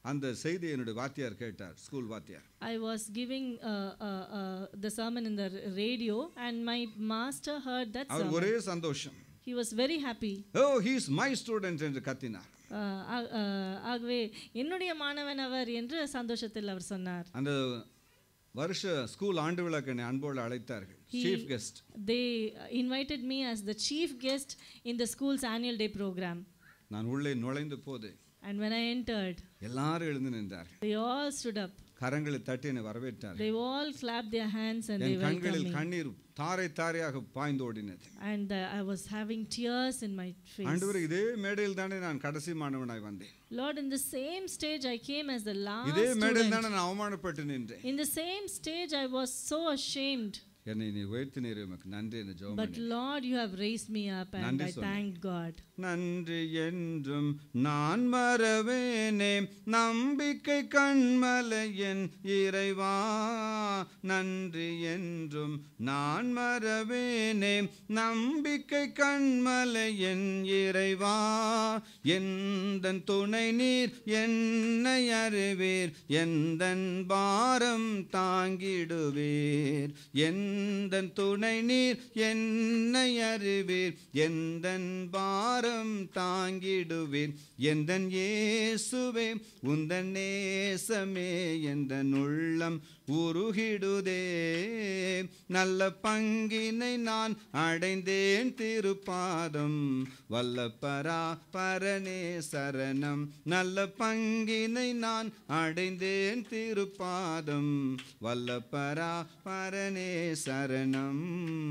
அந்த செய்தியை என்னுடைய வாத்தியார் கேட்டார், ஸ்கூல் வாத்தியார். I was giving the sermon in the radio and my master heard that our sermon. ஒரே சந்தோஷம். He was very happy. Oh, he is my student என்று கத்தினார். ஆகவே என்னுடைய மாணவன் அவர் என்று சந்தோஷத்தில் அவர் சொன்னார். அந்த வருஷ ஸ்கூல் ஆண்டு விழாக்கு என்னை அன்போடு அழைத்தார்கள், chief guest. They invited me as the chief guest in the school's annual day program. நான் உள்ளே நுழைந்த போது And when I entered, எல்லாரும் எழுந்து நின்றார்கள். they all stood up. கரங்களை தட்டி என்னை வரவேற்றார்கள். They all clapped their hands and they N welcomed கண்களில் me. கண்ணீர் தாரை தாரையாக பாய்ந்து ஓடினது. And I was having tears in my face. ஆண்டவரே, இதே மேடையில் தானே நான் கடைசி மாணவனாய் வந்தேன். Lord, in the same stage I came as the last இதே மேடையில் student. தானே நான் அவமானப்பட்டு நின்றேன். In the same stage I was so ashamed. என்னை நீ உயர்த்தினீர், உமக்கு நன்றி என்று ஜெபம் But பண்ணேன். Lord, you have raised me up and நன்றி I சொன்னேன். thanked God. நன்றி என்றும் நான் மறவேனே, நம்பிக்கை கண்மலை என் இறைவா. நன்றி என்றும் நான் மறவேனே, நம்பிக்கை கண்மலை என் இறைவா. எந்தன் துணை நீர், என்னை அறிவீர், எந்தன் பாரம் தாங்கிடுவீர். எந்தன் துணை நீர், என்னை அறிவீர், எந்தன் பாரம் தாங்கிடுவீர். எந்தன் இயேசுவே, உந்தன் நேசமே எந்தன் உள்ளம் உருகிடுதே. நல்ல பங்கினை நான் அடைந்தேன் திருப்பாதம், வல்லபரா பரனே சரணம். நல்ல பங்கினை நான் அடைந்தேன் திருப்பாதம், வல்லபரா பரனே சரணம்.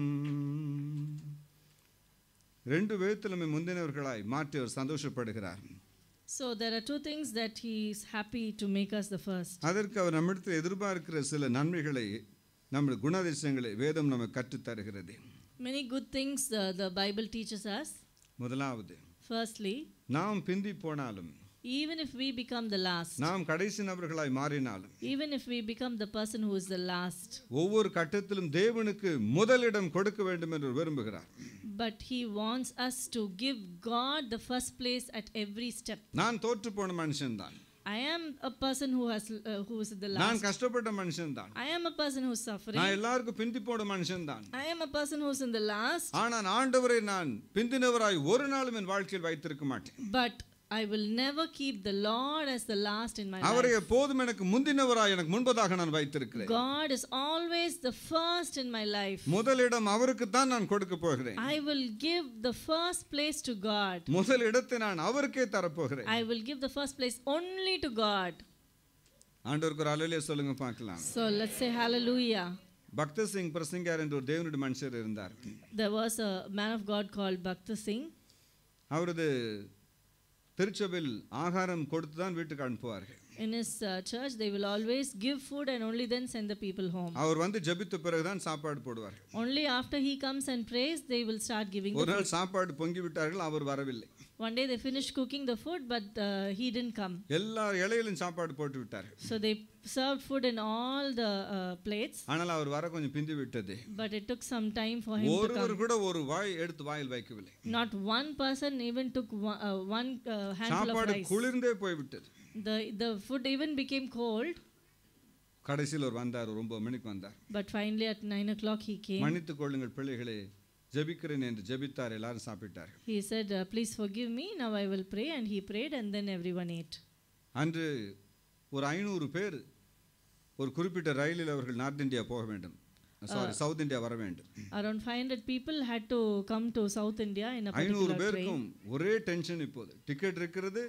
ரெண்டு விதத்திலுமே முந்தினவர்களாய் மாற்றி அவர் சந்தோஷப்படுகிறார். So there are two things that he is happy to make us the first. அதற்கு அவர் நம்மிடத்தில் எதிர்பார்க்கிற சில நன்மைகளை, நம்முடைய குணாதிசயங்களை வேதம் நமக்கு கற்றுத் தருகிறது. Many good things the Bible teaches us. முதலாவது, Firstly, நாம் பிந்தி போனாலும், even if we become the last, நாம் கடைசி நபர்களாய் மாறினாலும், even if we become the person who is the last, ஒவ்வொரு கட்டத்திலும் தேவனுக்கு முதலிடம் கொடுக்க வேண்டும் என்று விரும்புகிறார். but he wants us to give God the first place at every step. நான் தோற்று போன மனுஷன்தான். I am a person who is the நான் last. கஷ்டப்பட்ட மனுஷன்தான். I am a person who is suffering. நான் எல்லாருக்கும் பிந்தி போன மனுஷன்தான். I am a person who is in the last. ஆனால் ஆண்டவரை நான் பிந்தினவராய் ஒரு நாளும் என் வாழ்க்கையில் வைத்திருக்க மாட்டேன். But I will never keep the Lord as the last in my அவரை life. எப்போதும் எனக்கு முந்தினவராய், எனக்கு முன்பதாக நான் வைத்திருக்கிறேன். God is always the first in my life. முதலிடம் அவருக்கு தான் நான் கொடுக்க போகிறேன். I will give the first place to God. முதல் இடத்தை நான் அவருக்கே தரப்போகிறேன். I will give the first place only to God. ஆண்டவருக்கு ஒரு அல்லேலூயா சொல்லுங்க பார்க்கலாம். So let's say hallelujah. பக்த சிங் பிரசங்கியார் என்ற ஒரு தேவனுடைய மனுஷர் இருந்தார். There was a man of God called Bhakta Singh. அவரது திருச்சபையில் ஆகாரம் கொடுத்து தான் வீட்டுக்கு அனுப்புவார்கள். In his church, they will always give food and only then send the people home. அவர் வந்து ஜெபித்த பிறகுதான் சாப்பாடு போடுவார்கள். Only after he comes and prays, they will start giving the ஒரு food. நாள் சாப்பாடு பொங்கி விட்டார்கள், அவர் வரவில்லை. One day they finished cooking the food, but he didn't come. எல்லா இலையிலும் சாப்பாடு போட்டு விட்டார்கள். So they served food in all the plates. ஆனால் அவர் வர கொஞ்சம் பிந்தி விட்டது. But it took some time for him to ஒருவர் come. கூட ஒரு வாய் எடுத்து வாயில் வைக்கவில்லை. Not one person even took one handful of சாப்பாடு rice. குளிர்ந்தே போய்விட்டது. The food even became cold. கடைசியில் அவர் வந்தார், 9 மணிக்கு வந்தார். But finally at 9 o'clock he came. மன்னித்துக் கொள்ளுங்கள் பிள்ளைகளே, ஜெபிக்கிறேன் என்று ஜெபித்தார். எல்லாரும் சாப்பிட்டார்கள். He said, please forgive me, now I will pray. And he prayed and then everyone ate. அன்று ஒரு 500 பேர் ஒரு குறிப்பிட்ட ரயிலில் அவர்கள் நார்த் இந்தியா போக வேண்டும், சவுத் இந்தியா வர வேண்டும். Around 500 people had to come to South India in a particular 500 train. பேருக்கும் ஒரே டென்ஷன். இப்போது டிக்கெட் இருக்கிறது,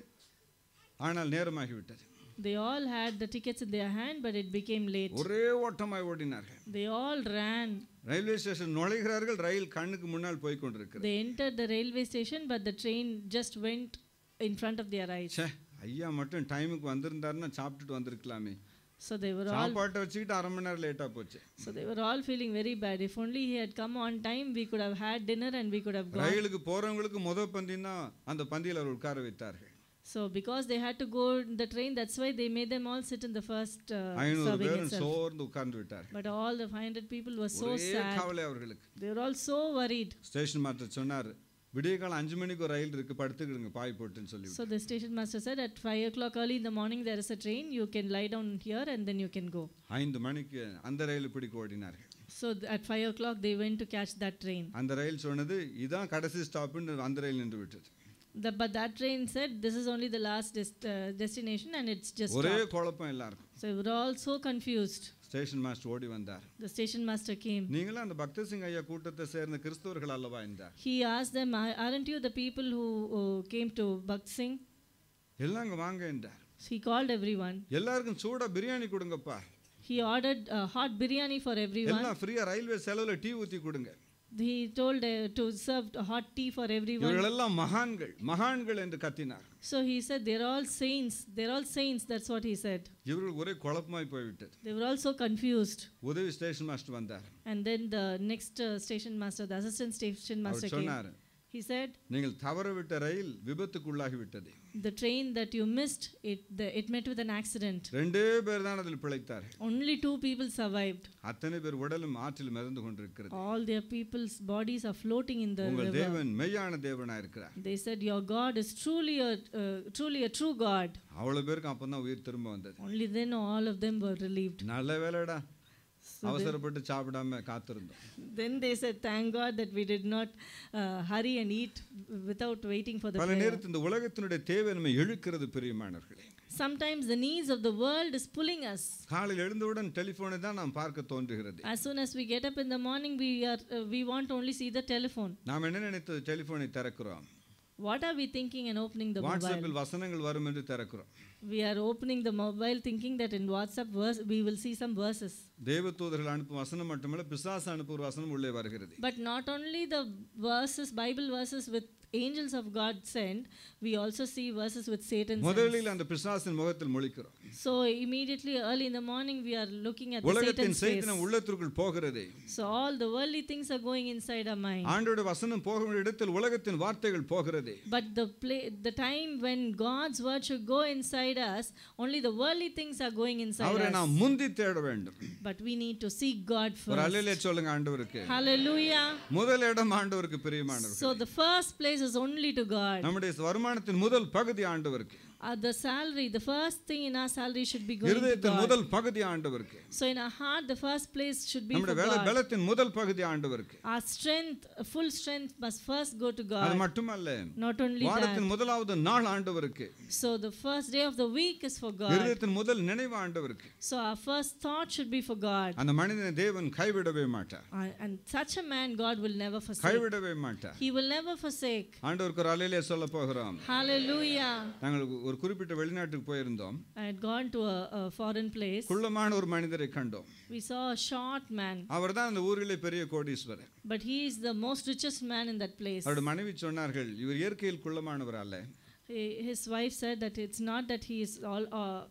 ஆனால் நேரமாகிவிட்டது. They all had the tickets in their hand, but it became late. ஒரே ஓட்டமாய் ஓடினார்கள். They all ran. Railway station நுழைகிறார்கள், ரயில் கண்ணுக்கு முன்னால் போய் கொண்டிருக்கிறது. They entered the railway station, but the train just went in front of their eyes. ஐயா மட்டும் டைமுக்கு வந்திருந்தாருன்னா சாப்பிட்டுட்டு வந்திருக்கலாமே. So they were all. சாப்பாட்டை வச்சுக்கிட்டு 1/2 மணி நேரம் லேட்டா போச்சு. So they were all feeling very bad. If only he had come on time, we could have had dinner and we could have gone. ரயிலுக்கு போறவங்களுக்கு முதல் பந்தினா அந்த பந்தியில் அவர் உட்கார வைத்தார்கள். So because they had to go in the train, that's why they made them all sit in the first 500 serving பேரும் itself. சோர்ந்து உட்கார்ந்து விட்டார்கள். But all the 500 people were so ஒரே sad. கவலை அவர்களுக்கு. They were all so worried. Station master சொன்னார், விடியகாலம் 5 மணிக்கு ஒரு ரயில் இருக்கு, படுத்துக்கிடுங்க பாய் போட்டுன்னு சொல்லி. So the station master said at 5 o'clock early in the morning there is a train, you can lie down here and then you can go. 5 மணிக்கு அந்த ரயில் பிடிக்க ஓடினார்கள். So at 5 o'clock they went to catch that train. அந்த ரயில் சொன்னது இதான் கடைசி ஸ்டாப்னு, அந்த ரயில் நின்று விட்டது. But that train said this is only the last destination and it's just ஒரே stopped. குழப்பம் எல்லாருக்கும். So they were all so confused. Station master ஓடி வந்தார். The station master came. நீங்களும் அந்த பக்த சிங் ஐயா கூட்டத்தை சேர்ந்த கிறிஸ்தவர்கள் அல்லவா என்றார். He asked them, aren't you the people who came to Bhakt Singh? எல்லாம் அங்க வாங்க என்றார். He called everyone. எல்லாருக்கும் சூடா பிரியாணி கொடுங்கப்பா. He ordered hot biryani for everyone. எல்லாம் ஃப்ரீயா ரயில்வே செலவுல டீ ஊத்தி கொடுங்க. He told to serve hot tea for everyone. இவர்களெல்லாம் மகான்கள், மகான்கள் என்று கத்தினார். So he said they're all saints, they're all saints, that's what he said. இவர்கள் ஒரே குழப்பமாய் போய்விட்டது. They were all so confused. உதவி ஸ்டேஷன் மாஸ்டர் வந்தார். And then the next station master, the assistant station master came. சொன்னார், he said, நீங்கள் தவறவிட்ட ரயில் விபத்துக்குள்ளாகி விட்டது. the train that you missed, it met with an accident. ரெண்டே பேர் தான் அதில் பிழைத்தார்கள். Only 2 people survived. அத்தனை பேர் உடலும் ஆற்றில் மிதந்து கொண்டிருக்கிறது. All their people's bodies are floating in the உங்கள் river. தேவன் மெய்யான தேவனாய் இருக்கிறார். They said your God is truly a true God. அவ்வளவு பேருக்கு அப்பதான் உயிர் திரும்ப வந்தது. Only then all of them were relieved. நல்ல வேலைடா, அவசரப்பட்டு சாப்பிடாம காத்திருந்தோம். Then they said, thank God that we did not hurry and eat without waiting for the பல prayer. நேரத்தில் இந்த உலகத்தினுடைய தேவை நம்மை இழுக்கிறது பிரியமானவர்களே. Sometimes the needs of the world is pulling us. காலையில் எழுந்தவுடன் டெலிபோனை தான் நாம் பார்க்க தோன்றுகிறது. As soon as we get up in the morning, we want to only see the telephone. நாம் என்ன நினைத்து டெலிபோனை திறக்கிறோம்? What are we thinking and opening the mobile? வாட்ஸ்அப்பில் வசனங்கள் வரும் என்று திறக்கிறோம். We are opening the mobile thinking that in WhatsApp we will see some verses. தேவதூதர்கள் அனுப்பும் வசனம் மட்டுமல்ல, பிசாசு அனுப்பும் வசனம் உள்ளே வருகிறது. But not only the verses, Bible verses with angels of God send, we also see verses with Satan sends. முதலில் அந்த பிசாசின் முகத்தில் முழிக்கிறோம். So immediately early in the morning we are looking at the உலகத்தின் Satan's செய்தி face. நம் உள்ளத்திற்குள் போகிறது. So all the worldly things are going inside our mind. ஆண்டவருடைய வசனம் போகும் இடத்தில் உலகத்தின் வார்த்தைகள் போகிறது. But the time when God's word should go inside us, only the worldly things are going inside அவரை us. நாம் முந்தி தேட வேண்டும். But we need to seek God ஒரு first. அல்லேலூயா சொல்லுங்க ஆண்டவருக்கு. Hallelujah. முதல் இடம் ஆண்டவருக்கு பிரியமானவர்களே. So the first place is only to God. நம்முடைய வருமானத்தின் முதல் பகுதி ஆண்டவருக்கு. The salary, the first thing in our salary should be going to இருதயத்தின் God. முதல் பகுதி ஆண்டவருக்கு. So in our heart, the first place should be for நம்முடைய God. பலத்தின் முதல் பகுதி ஆண்டவருக்கு. Our strength, full strength must first go to அது God. மட்டுமல்ல, Not only that. வாரத்தின் முதலாவது நாள் ஆண்டவருக்கு. So the first day of the week is for God. இருதயத்தின் முதல் நினைவு ஆண்டவருக்கு. So our first thought should be for God. அந்த மனிதனை தேவன் கைவிடவே மாட்டார். And such a man God will never forsake. கைவிடவே மாட்டார். He will never forsake. ஆண்டவருக்கு ஒரு அல்லேலூயா சொல்ல போகிறோம். Hallelujah. நாங்கள் ஒரு குறிப்பிட்ட வெளிநாட்டுக்கு போயிருந்தோம். I had gone to a foreign place. குள்ளமான ஒரு மனிதரை கண்டோம். We saw a short man. அவர்தான் அந்த ஊரிலே பெரிய கோடீஸ்வரர். But he is the most richest man in that place. அவருடைய மனைவி சொன்னார்கள், இவர் இயற்கையில் குள்ளமானவர் அல்ல. His wife said that it's not that he is all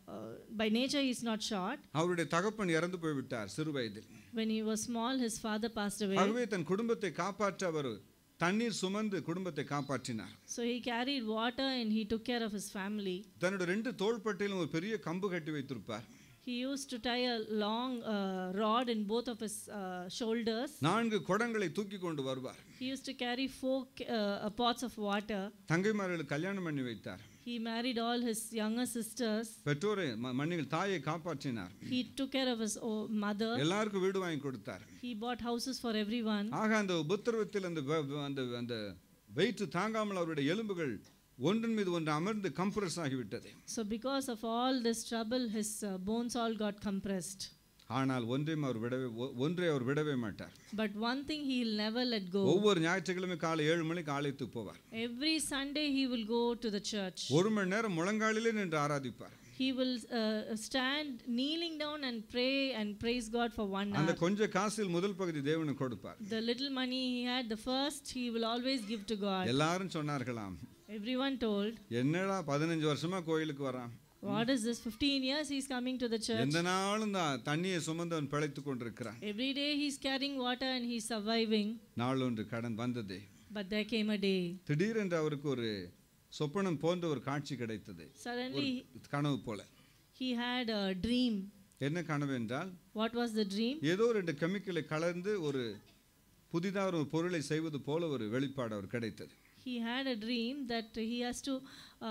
by nature he is not short. அவருடைய தகப்பன் இறந்து போய்விட்டார் சிறு வயதில். When he was small, his father passed away. ஆகவே தன் குடும்பத்தை காப்பாற்ற அவர் தண்ணீர் சுமந்து குடும்பத்தை காப்பாற்றினார். So he carried water and he took care of his family. தன்னுடைய 2 தோள்பட்டையிலும் ஒரு பெரிய கம்பு கட்டி வைத்திருப்பார். He used to tie a long rod in both of his shoulders. 4 குடங்களை தூக்கி கொண்டு வருவார். He used to carry 4 pots of water. தங்கைமார்களுக்கு கல்யாணம் பண்ணி வைத்தார். He married all his younger sisters. பெற்றோரை மன்னிகள் தாயை காப்பாற்றினார். He took care of his mother. எல்லாருக்கும் வீடு வாங்கி கொடுத்தார். He bought houses for everyone. ஆக அந்த உபத்திரவத்தில் அந்த வெயிட் தாங்காமல் அவருடைய எலும்புகள் ஒன்றின் மீது ஒன்று அமர்ந்து கம்ப்ரஸ் ஆகிவிட்டது. So because of all this trouble, his bones all got compressed. ஆனால் ஒன்றை அவர் விடவே மாட்டார். But one thing he will never let go. ஒவ்வொரு ஞாயிற்றுக்கிழமை காலை 7 மணிக்கு ஆலயத்துக்கு போவார். Every Sunday he will go to the church. 1 மணி நேரம் முழங்காலிலே நின்று ஆராதிப்பார். He will stand kneeling down and pray and praise God for 1 hour. அந்த கொஞ்ச காசில் முதல் பகுதி தேவனுக்கு கொடுப்பார். The little money he had, the first he will always give to God. எல்லாரும் சொன்னார்களாம். Everyone told, என்னடா 15 வருஷமா கோயிலுக்கு வரான். what is this, 15 years he is coming to the church. எந்த நாளும் தண்ணியை சுமந்து அவன் பிழைத்துக் கொண்டிருக்கிறான். Every day he is carrying water and he is surviving. நாள் ஒன்று கடன் வந்தது. But there came a day. திடீரென்று அவருக்கு ஒரு சொப்பனம் போன்ற ஒரு காட்சி கிடைத்தது. Suddenly கனவு போல. he had a dream. என்ன கனவு என்றால், What was the dream? ஏதோ 2 கெமிக்கலை கலந்து ஒரு புதிதாக ஒரு பொருளை செய்வது போல ஒரு வெளிப்பாடு அவர் கிடைத்தது. He had a dream that he has to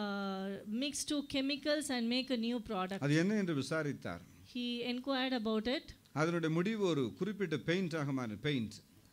mix two chemicals and make a new product. அது என்ன என்று விசாரித்தார். He inquired about it. அதனுடைய முடிவு ஒரு குறிப்பிட்ட பெயிண்டாக மாறின paint.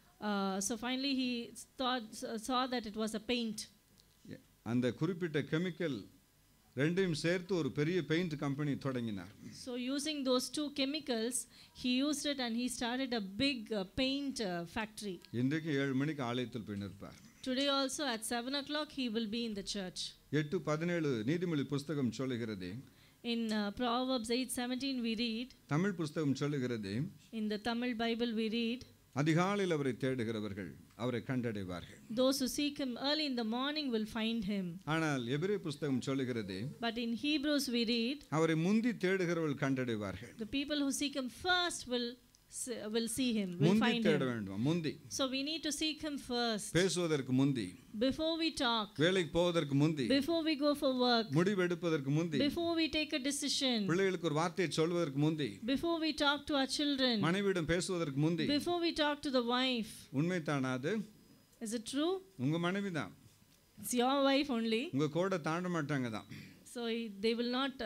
So finally he saw that it was a paint. அந்த குறிப்பிட்ட கெமிக்கல் ரெண்டையும் சேர்த்து ஒரு பெரிய பெயிண்ட் கம்பெனி தொடங்கினார். So using those two chemicals he used it and he started a big paint factory. இன்றைக்கு 7 மணிக்கு ஆலயத்தில் போய் நிற்பார். Today also at 7 o'clock he will be in the church. 8:17 நீதிமொழி புத்தகம் சொல்லுகிறது. In Proverbs 8:17 we read. Tamil புத்தகம் சொல்லுகிறது. In the Tamil Bible we read. அதிகாலையில் அவரை தேடுகிறவர்கள் அவரை கண்டடைவார்கள். Those who seek him early in the morning will find him. ஆனால் எபிரேய புத்தகம் சொல்லுகிறது. But in Hebrews we read. அவரை முந்தி தேடுகிறவர்கள் கண்டடைவார்கள். The people who seek him first will see him, will find முந்தி தேட வேண்டும். முந்தி. So we need to seek him first. பேசுவதற்கு முந்தி. Before we talk. வேலைக்கு போவதற்கு முந்தி. Before we go for work. முடிவு எடுப்பதற்கு முந்தி. Before we take a decision. பிள்ளைகளுக்கு ஒரு வார்த்தையை சொல்வதற்கு முந்தி. Before we talk to our children. மனைவியிடம் பேசுவதற்கு முந்தி. Before we talk to the wife. உண்மைதானா அது? Is it true? உங்க மனைவிதான். It's your wife only. உங்க கோட தாண்ட மாட்டாங்க தான். So they will not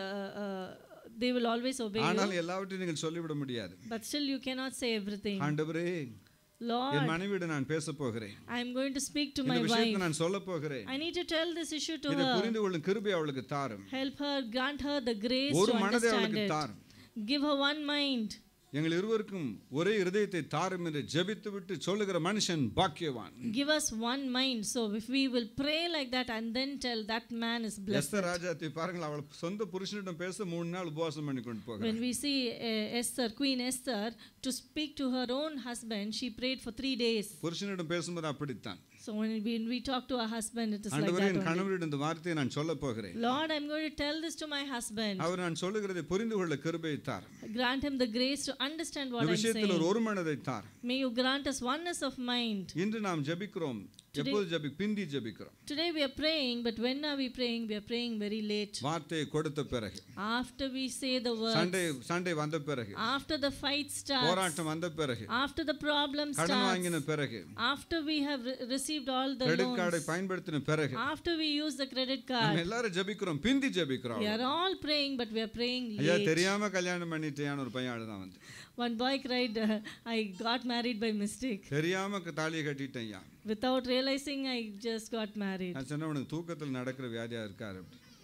they will always obey you. ஆனால் எல்லாவற்றையும் நீங்கள் சொல்லிவிட முடியாது. But still you cannot say everything. ஆண்டவரே, Lord, என் மனைவியிடம் நான் பேச போகிறேன். I am going to speak to my இந்த விஷயத்தை wife. நான் சொல்ல போகிறேன். I need to tell this issue to இதை her. புரிந்து கொள்ளும் கிருபை அவளுக்கு தாரும். Help her, grant her the grace ஒரு to மனதை understand அவளுக்கு it. தாரும். Give her one mind. எங்கள் இருவருக்கும் ஒரே இதயத்தை தாரும் என்று ஜெபித்து விட்டு சொல்லுகிற மனுஷன் பாக்கியவான். Give us one mind. So if we will pray like that and then tell, that man is blessed. Esther Rajathi பாருங்கள், அவள் சொந்த புருஷனிடம் பேச 3 நாள் உபவாசம் பண்ணி கொண்டு போகிறாள். When we see Esther, Queen Esther, to speak to her own husband, she prayed for 3 days. புருஷனிடம் பேசும்போது அப்படித்தான். So when we talk to our husband, it is like ஆண்டவரே, that என் only. கணவரிடம் இந்த வார்த்தையை நான் சொல்ல போகிறேன். Lord, I am going to tell this to my husband. அவர் நான் சொல்லுகிறதை புரிந்து கொள்ள கிருபையை தாரும். Grant him the grace to understand what இந்த I am விஷயத்தில் saying. ஒரு மனதை தாரும். May you grant us oneness of mind. இன்று நாம் ஜெபிக்கிறோம். எப்போது பிந்தி ஜெபிக்கிறோம். Today we are praying, but when are we praying? We are praying very late. வார்த்தையை கொடுத்த பிறகு. After we say the words. சண்டை வந்த பிறகு. After the fight starts. போராட்டம் வந்த பிறகு. After the problem starts. கடன் வாங்கின பிறகு. After we have received all the credit loans. கார்டை பயன்படுத்தின பிறகு. After we use the credit card. நம்ம எல்லாரும் ஜெபிக்கிறோம், பிந்தி ஜெபிக்கிறோம். We are all praying, but we are praying late. ஐயா, தெரியாம கல்யாணம் பண்ணிட்டேன்னு ஒரு பையன் அழுதான் வந்து. One boy cried, I got married by mistake. தெரியாம தாலியை கட்டிட்டேன் ஐயா. Without realizing, I just got married. நான் சொன்னேன், உனக்கு தூக்கத்தில் நடக்கிற வியாதியா இருக்காரு.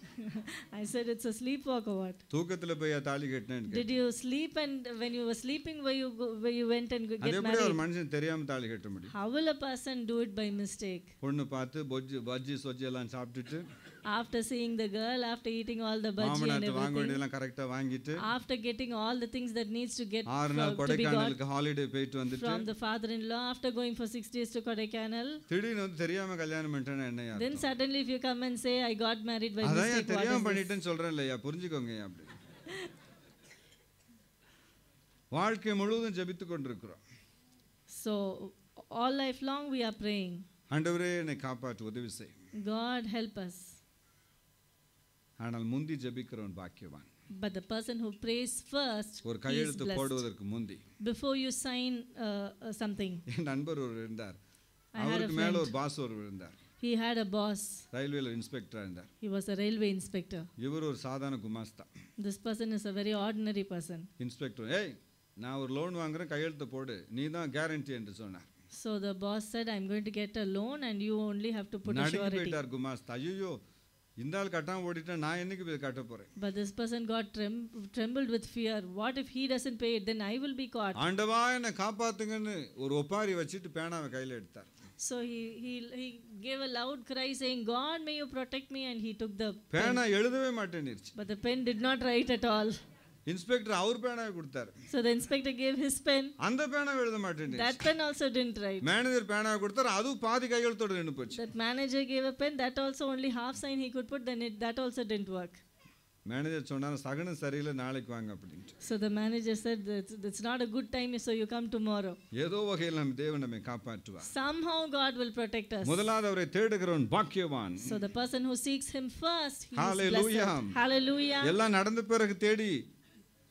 I said, it's a sleepwalk or what? தூக்கத்துல போய் தாலி கட்டினேன்னு. Did you sleep, and when you were sleeping where you went and get அது எப்படி married? ஒரு மனுஷன் தெரியாம தாலி கட்ட முடியும்? How will a person do it by mistake? பொண்ணு பார்த்து பஜ்ஜி சொஜ்ஜி எல்லாம் சாப்பிட்டுட்டு, After seeing the girl, after eating all the bhaji and மாமனார்ட்ட வாங்க everything, வேண்டியதெல்லாம் கரெக்டா வாங்கிட்டு, after getting all the things that needs to get 6 நாள் to be got கொடைக்கானலுக்கு ஹாலிடே போயிட்டு வந்துட்டு, from the father-in-law, after going for 6 days to Kodaikanal, திடீர்னு வந்து தெரியாம கல்யாணம் பண்ணிட்டேன்னா என்னையா? then suddenly if you come and say, I got married by அதான் mistake, தெரியாம what is பண்ணிட்டேன்னு சொல்றேன் இல்லையா, புரிஞ்சுக்கோங்க அப்படி. வாழ்க்கை முழுவதும் ஜெபித்து கொண்டிருக்கிறோம். So all life long we are praying. ஆண்டவரே, என்னை காப்பாற்று, உதவி செய். God help us. ஆனால் முந்தி ஜெபிக்கிறவன் பாக்கியவான். But the person who prays first ஒரு is கையெழுத்து blessed. போடுவதற்கு முந்தி. Before you sign something. என் நண்பர் ஒரு இருந்தார். I had a அவருக்கு மேல friend. ஒரு பாஸ் ஒரு இருந்தார். He had a boss. ரயில்வேல இன்ஸ்பெக்டரா இருந்தார். He was a railway inspector. இவர் ஒரு சாதாரண குமாஸ்தா. This person is a very ordinary person. Inspector, ஏய், நான் ஒரு லோன் வாங்குறேன், கையெழுத்து போடு, நீ தான் கேரண்டி என்று சொன்னார். So the boss said, I'm going to get a loan and you only have to put a நடுங்கி surety. போயிட்டார் குமாஸ்தா. ஐயோ, இந்த ஆள் கட்டாம ஓடிட்டா நான் என்னைக்கு போய் கட்ட போறேன்? But this person got trembled with fear. What if he doesn't pay it? Then I will be caught. ஆண்டவா, என்னை காப்பாத்துங்கன்னு ஒரு ஒப்பாரி வச்சிட்டு பேனாவை கையில எடுத்தார். So he gave a loud cry saying, God, may you protect me, and he took the pen. பேனா எழுதவே மாட்டேன்னுச்சு. But the pen did not write at all. Inspector அவர் பேனாவை கொடுத்தார். So the inspector gave his pen. அந்த பேனாவை எழுத மாட்டேன்னுச்சு. That pen also didn't write. Manager பேனாவை கொடுத்தார், அது பாதி கையெழுத்தோட நின்னு போச்சு. That manager gave a pen, that also only half sign he could put, then that also didn't work. Manager சொன்னாரு, சகனம் சரியில்லை, நாளைக்கு வாங்க அப்படின்ட்டு. So the manager said, it's not a good time, so you come tomorrow. ஏதோ வகையில் நம்ம தேவன் நம்மை காப்பாற்றுவார். Somehow God will protect us. முதலாவது அவரை தேடுகிறவன் பாக்கியவான். So the person who seeks him first, he is Hallelujah. blessed. Hallelujah. எல்லாம் நடந்த பிறகு தேடி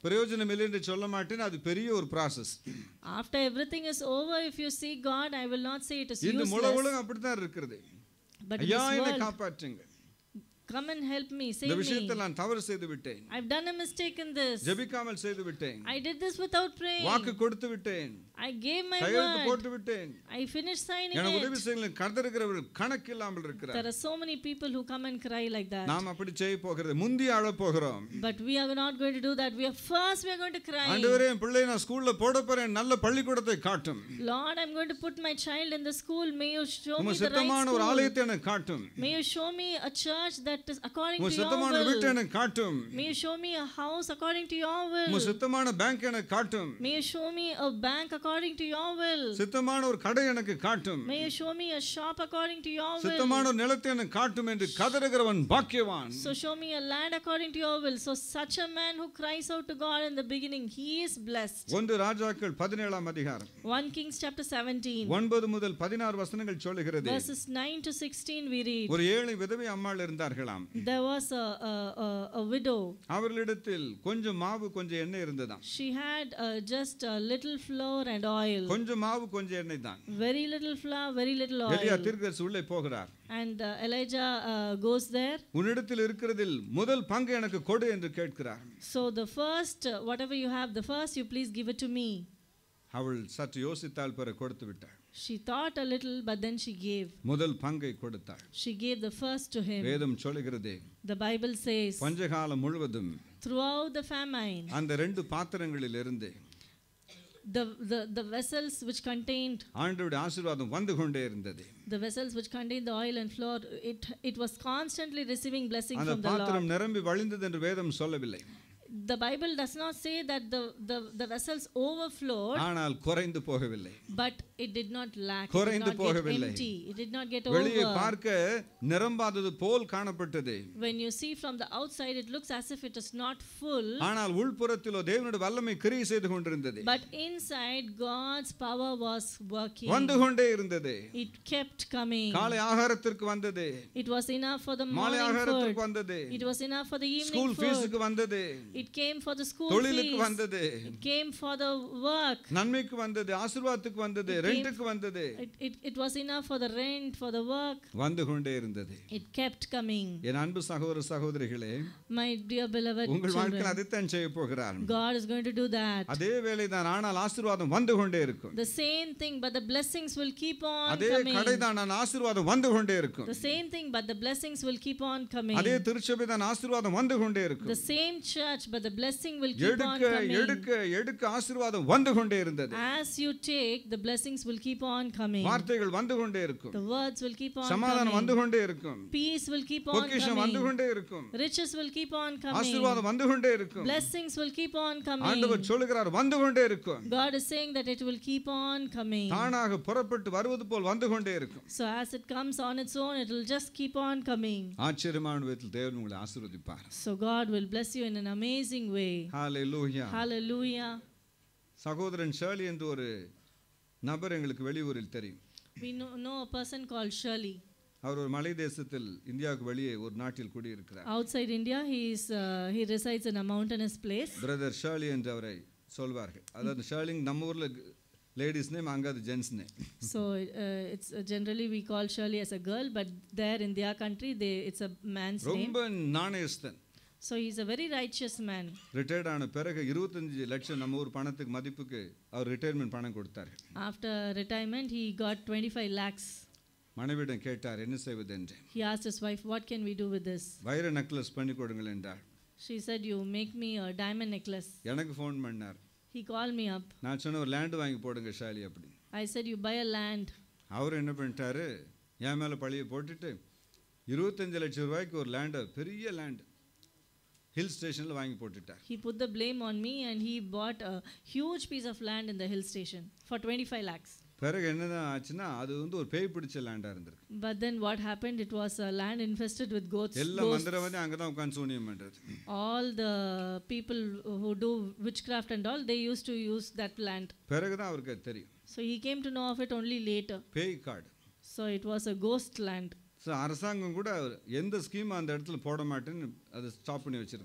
பிரயோஜனம் இல்லை என்று சொல்ல மாட்டேன், அது பெரிய ஒரு process. After everything is over, if you seek God, I will not say it is இந்த முழு useless. உலகம் அப்படித்தான் இருக்கிறது. But in ஐயா this என்னை world, காப்பாற்றுங்க, come and help me, இந்த save me. விஷயத்தில் நான் தவறு செய்து விட்டேன், I've done a mistake in this. ஜெபிக்காமல் செய்து விட்டேன், I did this without praying. வாக்கு கொடுத்து விட்டேன், I gave my கையெழுத்து word. போட்டு விட்டேன், I finished signing எனக்கு உதவி it. செய்யுங்கள் கர்த்தருக்கிறவர்கள் கணக்கில்லாமல் இருக்கிறார். There are so many people who come and cry like that. நாம் அப்படி செய்ய போகிறது, முந்தி அழ போகிறோம். But we are not going to do that. We are going to cry. ஆண்டவரே, என் பிள்ளையை நான் ஸ்கூல்ல போட போறேன், நல்ல பள்ளிக்கூடத்தை காட்டும். Lord, I'm going to put my child in the school. May you show me உமக்கு the right சித்தமான ஒரு school. ஆலயத்தை எனக்கு காட்டும். May you show me a church that is according to உமக்கு your சித்தமான வீட்டை will. எனக்கு காட்டும். May you show me a house according to your will. உமக்கு சித்தமான பேங்க் எனக்கு காட்டும். May you show me a bank according to your will. சித்தமான ஒரு கடை எனக்கு காட்டும். May you show me a shop according to your will. சித்தமான ஒரு நிலத்தை எனக்கு காட்டும் என்று கதறுகிறவன் பாக்கியவான். So show me a land according to your will. So such a man who cries out to God in the beginning, he is blessed. 1 ராஜாக்கள் 17ஆம் அதிகாரம் 1 Kings chapter 17. 9 முதல் 16 வசனங்கள் சொல்லுகிறது. Verses 9 to 16 we read. ஒரு ஏழை விதவை அம்மாள் இருந்தார்களாம். There was a widow. அவர்களிடத்தில் கொஞ்சம் மாவு கொஞ்சம் எண்ணெய் இருந்ததாம். She had just a little flour and oil. கொஞ்சம் மாவு கொஞ்சம் எண்ணெய் தான். Very little flour, very little எலியா oil. தீர்க்கதரிசி உள்ளே போகிறார். And Elijah goes there. உன்னிடத்தில் இருக்கிறதில் முதல் பங்கு எனக்கு கொடு என்று கேட்கிறார். So the first, whatever you have, the first you please give it to me. அவள் சற்று யோசித்தால் பிறகு கொடுத்து விட்டாள். She thought a little, but then she gave. முதல் பங்கை கொடுத்தாள். She gave the first to him. வேதம் சொல்லுகிறது, The Bible says, பஞ்சகாலம் முழுவதும் throughout the famine, அந்த 2 பாத்திரங்களில் இருந்து the vessels which contained ஆண்டவருடைய ஆசீர்வாதம் வந்து கொண்டே இருந்தது. the vessels which contained the oil and flour, it was constantly receiving blessing அந்த from the Lord. பாத்திரம் நிரம்பி வழிந்தது என்று வேதம் சொல்லவில்லை. The Bible does not say that the vessels overflowed, ஆனால் குறைந்து போகவில்லை. but it did not lack. It குறைந்து did not get போகவில்லை. empty. It did not get வெளியே over. பார்க்க நிரம்பாதது போல் காணப்பட்டது. When you see from the outside, it looks as if it is not full. ஆனால் உள்புறத்திலோ தேவனுடைய வல்லமை கிரியை செய்து கொண்டிருந்தது. But inside, God's power was working. வந்து கொண்டே இருந்தது. It kept coming. காலை ஆகாரத்திற்கு வந்தது. It was enough for the மாலை morning ஆகாரத்திற்கு food. வந்தது. It was enough for the evening school food. ஃபீஸுக்கு வந்தது. It came for the school தொழிலுக்கு fees. வந்தது. It came for the work. நன்மைக்கு வந்தது, ஆசீர்வாதத்துக்கு வந்தது, ரெண்டுக்கு வந்தது. It was enough for the rent, for the work. வந்து கொண்டே இருந்தது. It kept coming. என் அன்பு சகோதர சகோதரிகளே, My dear beloved உங்கள் வாழ்க்கையில் children, அதைத்தான் செய்ய போகிறார். God is going to do that. அதே வேலைதான், ஆனால் ஆசீர்வாதம் வந்து கொண்டே இருக்கும். The same thing, but the blessings will keep on அதே coming. கடைதான், நான் ஆசீர்வாதம் வந்து கொண்டே இருக்கும். The same thing, but the blessings will keep on coming. அதே திருச்சபை தான், ஆசீர்வாதம் வந்து கொண்டே இருக்கும். The same church, but the blessing will keep on எடுக்க coming. எடுக்க எடுக்க ஆசீர்வாதம் வந்து கொண்டே இருந்தது. As you take, the blessings will keep on coming. வார்த்தைகள் வந்து கொண்டே இருக்கும். The words will keep on சமாதானம் வந்து coming. கொண்டே இருக்கும். Peace will keep on பொக்கிஷம் வந்து coming. கொண்டே இருக்கும். Riches will keep on coming. ஆசீர்வாதம் வந்து கொண்டே இருக்கும். Blessings will keep on coming. ஆண்டவர் சொல்லுகிறார், வந்து கொண்டே இருக்கும். God is saying that it will keep on coming. தானாக புறப்பட்டு வருவது போல் வந்து கொண்டே இருக்கும். So as it comes on its own, it will just keep on coming. ஆச்சரியமான விதத்தில் தேவன் உங்களை ஆசீர்வதிப்பார். So God will bless you in an amazing way. Hallelujah. Hallelujah. சகோதரன் ஷர்லி என்று ஒரு நபர் எங்களுக்கு வெளியூரில் தெரியும். We know a person called Shirley. அவர் ஒரு மலை தேசத்தில் இந்தியாவுக்கு வெளியே ஒரு நாட்டில் குடியிருக்கிறார். Outside India, he resides in a mountainous place. Brother Shirley என்று அவரை சொல்வார்கள். அதாவது ஷர்லிங் நம்ம ஊர்ல லேடிஸ் நேம், அங்க அது gents name. So it's generally we call Shirley as a girl, but there in their country it's a man's name. ரொம்ப நாணயஸ்தன். So he's a very righteous man. Retired ஆன பிறகு 25 லட்சம் நம்ம ஊர் பணத்துக்கு மதிப்புக்கு அவர் ரிட்டையர்மெண்ட் பணம் கொடுத்தார்கள். After retirement, he got 25 lakhs. மனைவிடம் கேட்டார், என்ன செய்வது என்று. He asked his wife, what can we do with this? வைர நெக்லஸ் பண்ணி கொடுங்கள் என்றார். She said, you make me a diamond necklace. எனக்கு ஃபோன் பண்ணார். He called me up. நான் சொன்ன ஒரு லேண்ட் வாங்கி போடுங்க ஷாலி அப்படி. I said, you buy a land. அவர் என்ன பண்ணிட்டாரு, என் மேலே பழியை போட்டுட்டு 25 லட்சம் ரூபாய்க்கு ஒரு லேண்டை, பெரிய லேண்ட் ஹில் ஸ்டேஷனில் வாங்கி போட்டுட்டார். He put the blame on me and he bought a huge piece of land in the hill station for 25 lakhs. பிறகு என்னதான் ஆச்சுன்னா, அது வந்து ஒரு பேய் பிடிச்ச லேண்டாக இருந்திருக்கு. But then what happened, it was a land infested with ghosts. எல்லா மந்திரவாதி அங்கே தான் உட்காந்து சூனியம் பண்ணுறது. All the people who do witchcraft and all, they used to use that land. பிறகு தான் அவருக்கு அது தெரியும். So he came to know of it only later. பேய் காடு. So it was a ghost land. So அரசாங்கம் கூட எந்த ஸ்கீம் அந்த இடத்துல போட மாட்டேன்னு அதை ஸ்டாப் பண்ணி வச்சிருக்காங்க.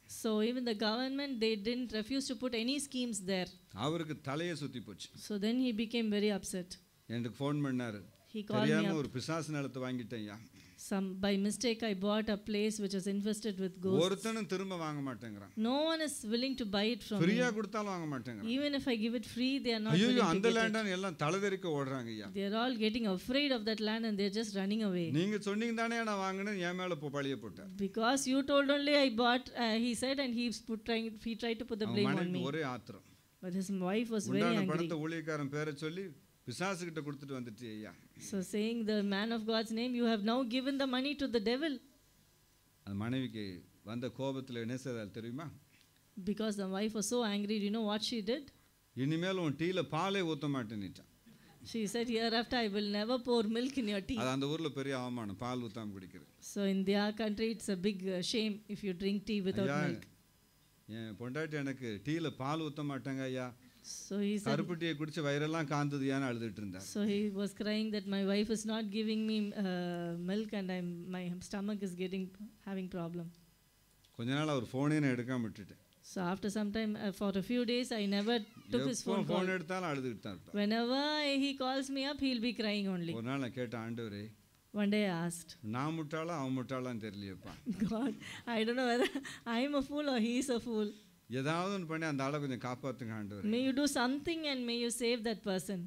So even the government, they didn't refuse to put any schemes there. அவருக்கு தலையை சுற்றி போச்சு. So then he became very upset. எனக்கு ஃபோன் பண்ணாரு, He called me தெரியாம up. ஒரு பிசாசு நிலத்தை வாங்கிட்டேன்யா. By mistake I bought a place which was infested with ghosts. ஒருத்தனும் திரும்ப வாங்க மாட்டேங்கிறான். No one is willing to buy it from me. ஃப்ரீயா கொடுத்தாலும் வாங்க மாட்டேங்கிறான். Even if I give it free, they are not ஐயோ willing to அந்த get it. லேண்டான எல்லாம் தலைதெறிக்க ஓடுறாங்க ஐயா. They are all getting afraid of that land and they are just running away. நீங்க சொன்னீங்க தானே நான் வாங்கினேன், என் மேல பழிய போட்டார். Because you told only I bought, he said, and he tried to put the blame on me. ஒரே ஆத்திரம். But his wife was very உண்டான angry. பணத்தை ஊழியக்காரன் பேரை சொல்லி பிசாசு கிட்ட கொடுத்துட்டு வந்துட்டே ஐயா. So saying the man of God's name, you have now given the money to the devil. அந்த மனைவிக்கு வந்த கோபத்துல என்ன செய்தால் தெரியுமா? Because the wife was so angry, do you know what she did? இனிமேல் உன் டீல பாலே ஊத்த மாட்டேன்னுட்டான். She said, hereafter I will never pour milk in your tea. அது அந்த ஊர்ல பெரிய அவமானம், பால் ஊத்தாம குடிக்கிறது. So in their country it's a big shame if you drink tea without milk. என் பொண்டாட்டி எனக்கு டீல பால் ஊத்த மாட்டாங்க ஐயா. So he said, கருப்பட்டியை குடிச்சு வயிறெல்லாம் காந்ததுயான்னு அழுதுட்டு இருந்தார். So he was crying that my wife is not giving me milk and my stomach is having problem. கொஞ்ச நாள் அவர் ஃபோனே நான் எடுக்காம விட்டுட்டேன். So after some time, for a few days, I never took his phone call. Phone எடுத்தாலும் அழுதுட்டு தான் இருப்பார். Whenever he calls me up, he'll be crying only. ஒரு நாள் நான் கேட்டேன், ஆண்டவரே, One day I asked, நான் முட்டாளா அவன் முட்டாளான்னு தெரியலையப்பா. God, I don't know whether I'm a fool or he is a fool. ஏதாவது ஒன்று பண்ணி அந்த ஆளை கொஞ்சம் காப்பாற்றுங்க ஆண்டவரே. May you do something and may you save that person.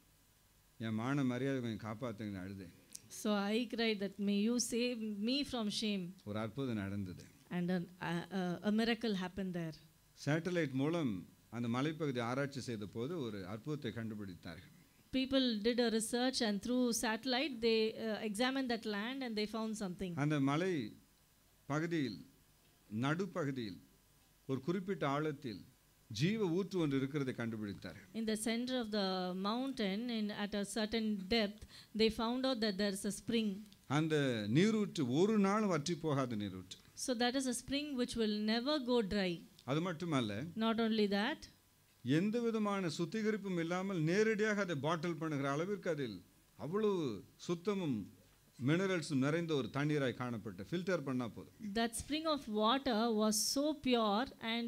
என் மான மரியாதை கொஞ்சம் காப்பாற்றுங்கன்னு அழுதேன். So I cried that may you save me from shame. ஒரு அற்புதம் நடந்தது. And a miracle happened there. Satellite மூலம் அந்த மலைப்பகுதி ஆராய்ச்சி செய்த போது ஒரு அற்புதத்தை கண்டுபிடித்தார்கள். People did a research and through satellite they examined that land and they found something. அந்த மலை பகுதியில் நடுப்பகுதியில் ஒரு குறிப்பிட்ட ஆழத்தில் ஜீவ ஊற்று ஒன்று இருக்கிறதை கண்டுபிடித்தார். In the center of the mountain at a certain depth they found out that there is a spring. அந்த நீரூற்று ஒரு நாள் வற்றி போகாத நீரூற்று. So that is a spring which will never go dry. அது மட்டுமல்ல, Not only that, எந்த விதமான சுத்திகரிப்பும் இல்லாமல் நேரடியாக அதை பாட்டில் பண்ணுகிற அளவிற்கு அதில் அவ்வளவு சுத்தமும் மினரல்ஸும் நிறைந்த ஒரு தண்ணீராய் காணப்பட்ட ஃபில்டர் பண்ணா போதும். That spring of water was so pure and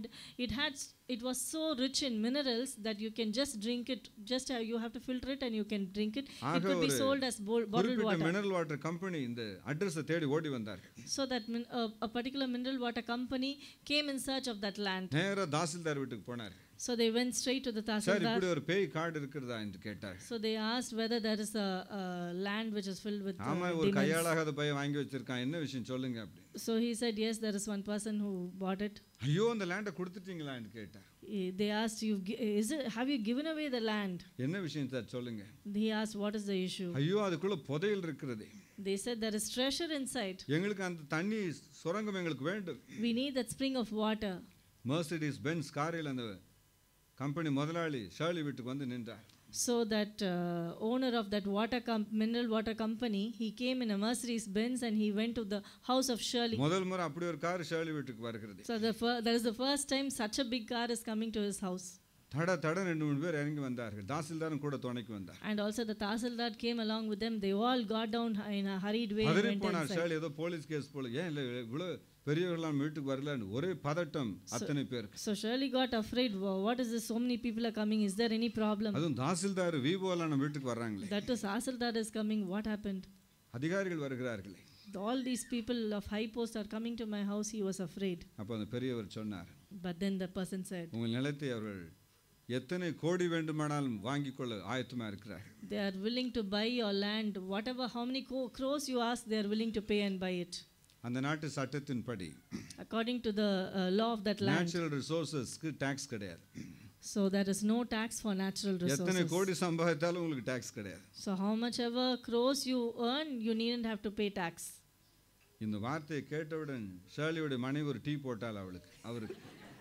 it was so rich in minerals that you can just drink it, just you have to filter it and you can drink it. It could be sold as bottled water. Mineral water company இந்த அட்ரஸை தேடி ஓடி வந்தார்கள். So that a particular mineral water company came in search of that land. நேரா தாசில்தார் வீட்டுக்கு போனார். So they went straight to the sir, Tahsildar. இப்படி ஒரு பேய் கார்டு இருக்கிறதா என்று கேட்டார். So they asked whether there is a land which is filled with ஆமா, ஒரு demons. கையாளாகாத பையன் வாங்கி வச்சிருக்கான், என்ன விஷயம் சொல்லுங்க அப்படி. So he said, yes, there is one person who bought it. ஐயோ, அந்த லேண்டை கொடுத்துட்டீங்களா என்று கேட்டார். They asked, have you given away the land? என்ன விஷயம் சார் சொல்லுங்க. He asked, what is the issue? ஐயோ, அதுக்குள்ள புதையல் இருக்கிறது. They said, there is treasure inside. எங்களுக்கு அந்த தண்ணி சுரங்கம் எங்களுக்கு வேண்டும். We need that spring of water. Mercedes Benz காரில் அந்த கம்பெனி முதலாளி ஷர்லி வீட்டுக்கு வந்து நின்றார். So that owner of that mineral water company, he came in a Mercedes Benz and he went to the house of Shirley. முதல் முறை அப்படி ஒரு கார் ஷர்லி வீட்டுக்கு வருகிறது. So that is the first time such a big car is coming to his house. தட 2-3 பேர் இறங்கி வந்தார்கள். தாசில்தாரும் கூட துணைக்கு வந்தார். And also the Tahsildar came along with them. They all got down in a hurried way and went போனார். inside. Shirley ஏதோ police case போல, ஏன் இல்லை இவ்வளோ பெரியவர்களாம் வீட்டுக்கு வரலன்னு ஒரே பதட்டம் அத்தனை பேருக்கு. So Shirley got afraid. What is this? So many people are coming. Is there any problem? அதுவும் தாசில்தார் விவோலாம் நம்ம வீட்டுக்கு வர்றாங்களே. That is Tahsildar is coming. What happened? அதிகாரிகள் வருகிறார்களே. All these people of high post are coming to my house. He was afraid. அப்போ அந்த பெரியவர் சொன்னார். But then the person said, உங்கள் நிலத்தை அவர்கள் எத்தனை கோடி வேண்டுமானாலும் வாங்கிக் கொள்ள ஆயத்தமா இருக்கிறார்கள். They are willing to buy your land. Whatever, how many crores you ask, they are willing to pay and buy it. அந்த நாட்டு சட்டத்தின்படி According to the law of that land. Natural ரிசோர்சஸ்க்கு டாக்ஸ் கிடையாது. So there is no tax for natural resources. எத்தனை கோடி சம்பாதித்தாலும் உங்களுக்கு tax கிடையாது. So how much ever crores you earn, you needn't have to pay tax. இந்த வார்த்தையை கேட்டவுடன் ஷர்லியோட மனைவி ஒரு டீ போட்டாள் அவருக்கு.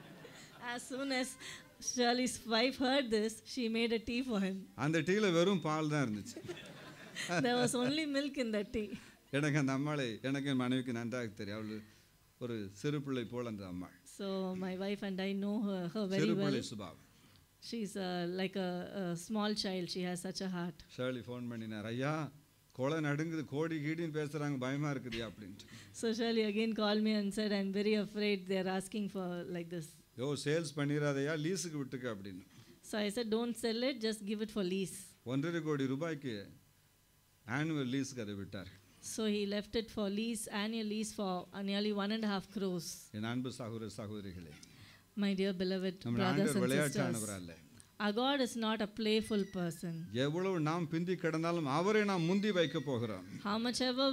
As soon as Shirley's wife heard this, she made a tea for him. அந்த டீல வெறும் பால் தான் இருந்துச்சு. There was only milk in that tea. எனக்கு அந்த அம்மாளை எனக்கு என் மனைவிக்கு நன்றாக தெரியும். அவள் ஒரு சிறு பிள்ளை போல் அந்த அம்மா. So my wife and I know her very சிறு well. பிள்ளை சுபாவம். She's like a small child. She has such a heart. Shirley phone பண்ணினார், ஐயா கொலை நடுங்குது, கோடி கீடின்னு பேசுறாங்க, பயமா இருக்குதியா அப்படின்ட்டு. So Shirley again called me and said, I'm very afraid they're asking for like this. யோ சேல்ஸ் பண்ணிடாதையா, லீஸுக்கு விட்டுக்க அப்படின்னு. So I said, don't sell it, just give it for lease. 1.5 கோடி ரூபாய்க்கு ஆனுவல் லீஸுக்கு அதை விட்டார். So he left it for lease, annual lease for nearly 1.5 crores. என் அன்பு சகோதர சகோதரிகளே, My dear beloved நம்ம brothers ஆண்டவர் and sisters, விளையாட்டானவர் அல்ல. our God is not a playful person. எவ்வளவு நாம் பிந்தி கிடந்தாலும் அவரை நாம் முந்தி வைக்க போகிறோம். How much ever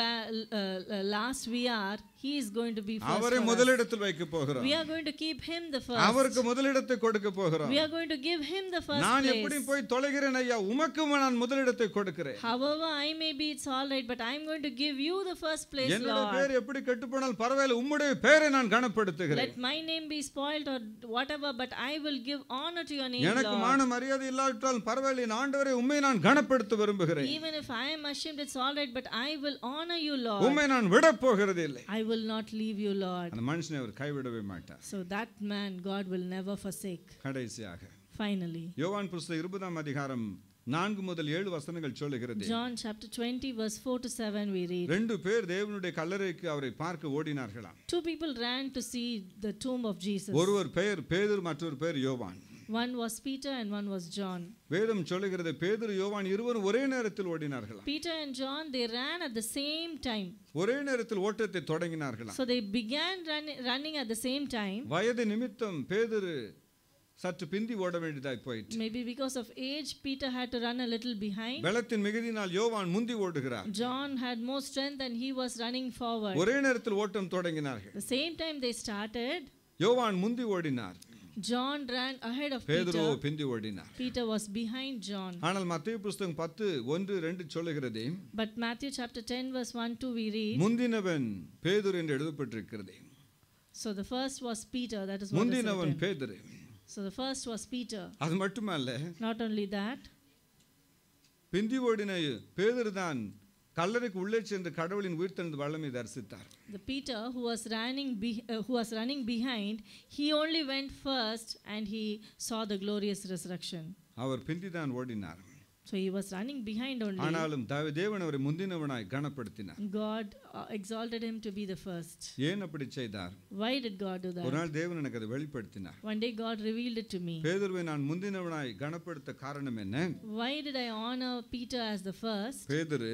last we are, he is going to be first அவரை for us. முதலிடத்தில் வைக்க போகிறோம். We are going to keep him the first. அவருக்கு முதலிடத்தை கொடுக்க போகிறோம். We are going to give him the first நான் place. எப்படி போய் தொலைகிறேன் ஐயா, உமக்கு நான் முதலிடத்தை கொடுக்கிறேன். However I may be, it's all right, but I am going to give you the first place, என்னுடைய Lord. பேர் எப்படி கெட்டுப்போனால் பரவாயில்லை, உம்முடைய பெயரை நான் கனப்படுத்துகிறேன். Let my name be spoiled or whatever, but I will give honor to your name, எனக்கு Lord. மான மரியாதை இல்லாவிட்டால் பரவாயில்லை, என் ஆண்டவரே உம்மை நான் கனப்படுத்த விரும்புகிறேன். Even if I am ashamed, it's all right, but I will honor you, Lord. உம்மை நான் விட போகிறது இல்லை. I will not leave you, Lord. அந்த மனுஷனை அவர் கைவிடவே மாட்டார். So that man God will never forsake. கடைசியாக Finally, யோவான் புஸ்தகம் 20ஆம் அதிகாரம் 4 முதல் 7 வசனங்கள் சொல்லுகிறது. John chapter 20 verse 4 to 7 we read. 2 பேர் தேவனுடைய கல்லறைக்கு அவரை பார்க்க ஓடினார்களாம். 2 people ran to see the tomb of Jesus. ஒருவர் பெயர் பேதுரு, மற்றொரு பெயர் யோவான். One was Peter and one was John. வேதம் சொல்லுகிறது பேதுரு யோவான் இருவரும் ஒரே நேரத்தில் ஓடினார்களாம். Peter and John, they ran at the same time. ஒரே நேரத்தில் ஓட்டத்தை தொடங்கினார்களாம். So they began running at the same time. வயது நிமித்தம் பேதுரு சற்று பிந்தி ஓட வேண்டியதாய் போயிற்று. Maybe because of age, Peter had to run a little behind. பலத்தின் மிகுதியினால் யோவான் முந்தி ஓடுகிறார். John had more strength and he was running forward. ஒரே நேரத்தில் ஓட்டம் தொடங்கினார்கள். The same time they started, யோவான் முந்தி ஓடினார். John ran ahead of பேதுரு Peter. பிந்தி ஓடினார். Peter was behind John. ஆனால் மத்தேயு புஸ்தகம் 10:1-2 சொல்லுகிறது. But Matthew chapter 10 verse 1-2 we read. முந்தினவன் பேதுரு என்று எழுதப்பட்டிருக்கிறது. So the first was Peter, that is what is முந்தினவன் written. பேதுரு. So the first was Peter. அது மட்டுமல்ல, Not only that, பிந்தி ஓடின பேதுரு தான் கல்லறைக்கு உள்ளே சென்று கடவுளின் உயிர்த்தெழுந்த வல்லமை தரிசித்தார். the Peter who was running behind, he only went first and he saw the glorious resurrection. அவர் பிந்தி தான் ஓடினார். So he was running behind only. ஆனாலும் தேவன் அவரை முந்தினவனாய் கனப்படுத்தினார். God exalted him to be the first. ஏன் அப்படி செய்தார்? Why did God do that? ஒரு நாள் தேவன் எனக்கு அதை வெளிப்படுத்தினார். One day God revealed it to me. பேதுருவை நான் முந்தினவனாய் கனப்படுத்த காரணம் என்ன? Why did I honor Peter as the first? பேதுரு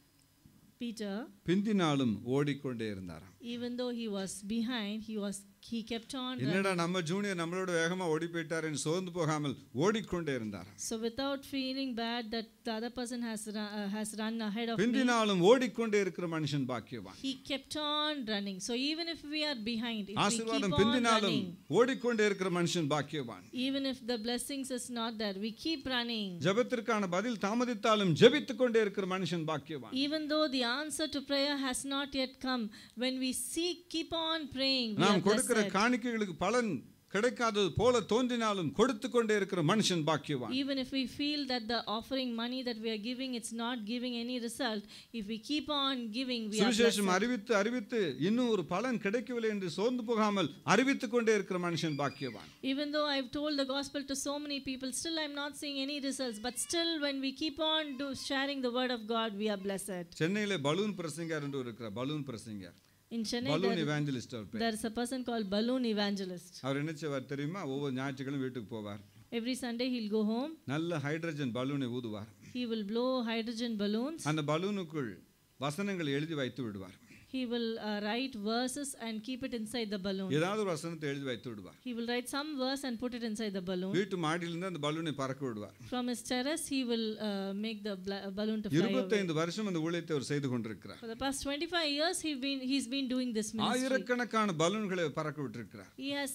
Peter, பிந்தினாலும் ஓடிக்கொண்டே இருந்தாராம். even though he was behind, he kept on running. என்னடா நம்ம ஜூனியர் நம்மளோட வேகமா ஓடி போயிட்டாருன்னு சோர்ந்து போகாமல் ஓடிக்கொண்டே இருந்தாராம். So without feeling bad that the other person has run ahead of me, பிந்தினாலும் ஓடிக்கொண்டே இருக்கிற மனுஷன் பாக்கியவான். he kept on running. So even if we are behind, if we keep ஆசீர்வாதம் on பிந்தினாலும் running, ஓடிக்கொண்டே இருக்கிற மனுஷன் பாக்கியவான். even if the blessings is not there, we keep running. ஜெபத்திற்கான பதில் தாமதித்தாலும் ஜெபித்துக்கொண்டே இருக்கிற மனுஷன் பாக்கியவான். Even though the answer to prayer has not yet come, when we keep on praying, we are நாம் கொடுக்கிற blessed. காணிக்கைகளுக்கு பலன் கிடைக்காதது போல தோன்றினாலும் கொடுத்து கொண்டே இருக்கிற மனுஷன் பாக்கியவான். Even if we feel that the offering money that we are giving, it's not giving any result, if we keep on giving, we are சுவிசேஷம் blessed. அறிவித்து இன்னும் ஒரு பலன் கிடைக்கவில்லை என்று சோர்ந்து போகாமல் அறிவித்துக் கொண்டே இருக்கிற மனுஷன் பாக்கியவான். Even though I've told the gospel to so many people, still I'm not seeing any results, but still when we keep on sharing the word of God, we are blessed. சென்னையிலே பலூன் பிரசங்கர் என்று இருக்கிற balloon பிரசங்கர், In Chennai, balloon evangelist அவர் பேர். there is a person called Balloon Evangelist. அவர் என்ன செய்வார் தெரியுமா? ஒவ்வொரு ஞாயிற்றுக்கிழமை வீட்டுக்கு போவார். Every Sunday he'll go home. நல்ல ஹைட்ரஜன் பலூனை ஊதுவார். He will blow hydrogen balloons. அந்த பலூனுக்குள் வசனங்களை எழுதி வைத்து விடுவார். He will write verses and keep it inside the balloon. ஏதாவது ஒரு வசனத்தை எழுதி வைத்து விடுவார். He will write some verse and put it inside the balloon. வீட்டு மாடியிலிருந்து அந்த பலூனை பறக்க விடுவார். From his terrace, he will make the balloon to fly away. 25 வருஷம் அந்த ஊழியத்தை அவர் செய்து கொண்டிருக்கிறார். For the past 25 years, he's been doing this ministry. ஆயிரக்கணக்கான பலூன்களை பறக்க விட்டிருக்கிறார். He has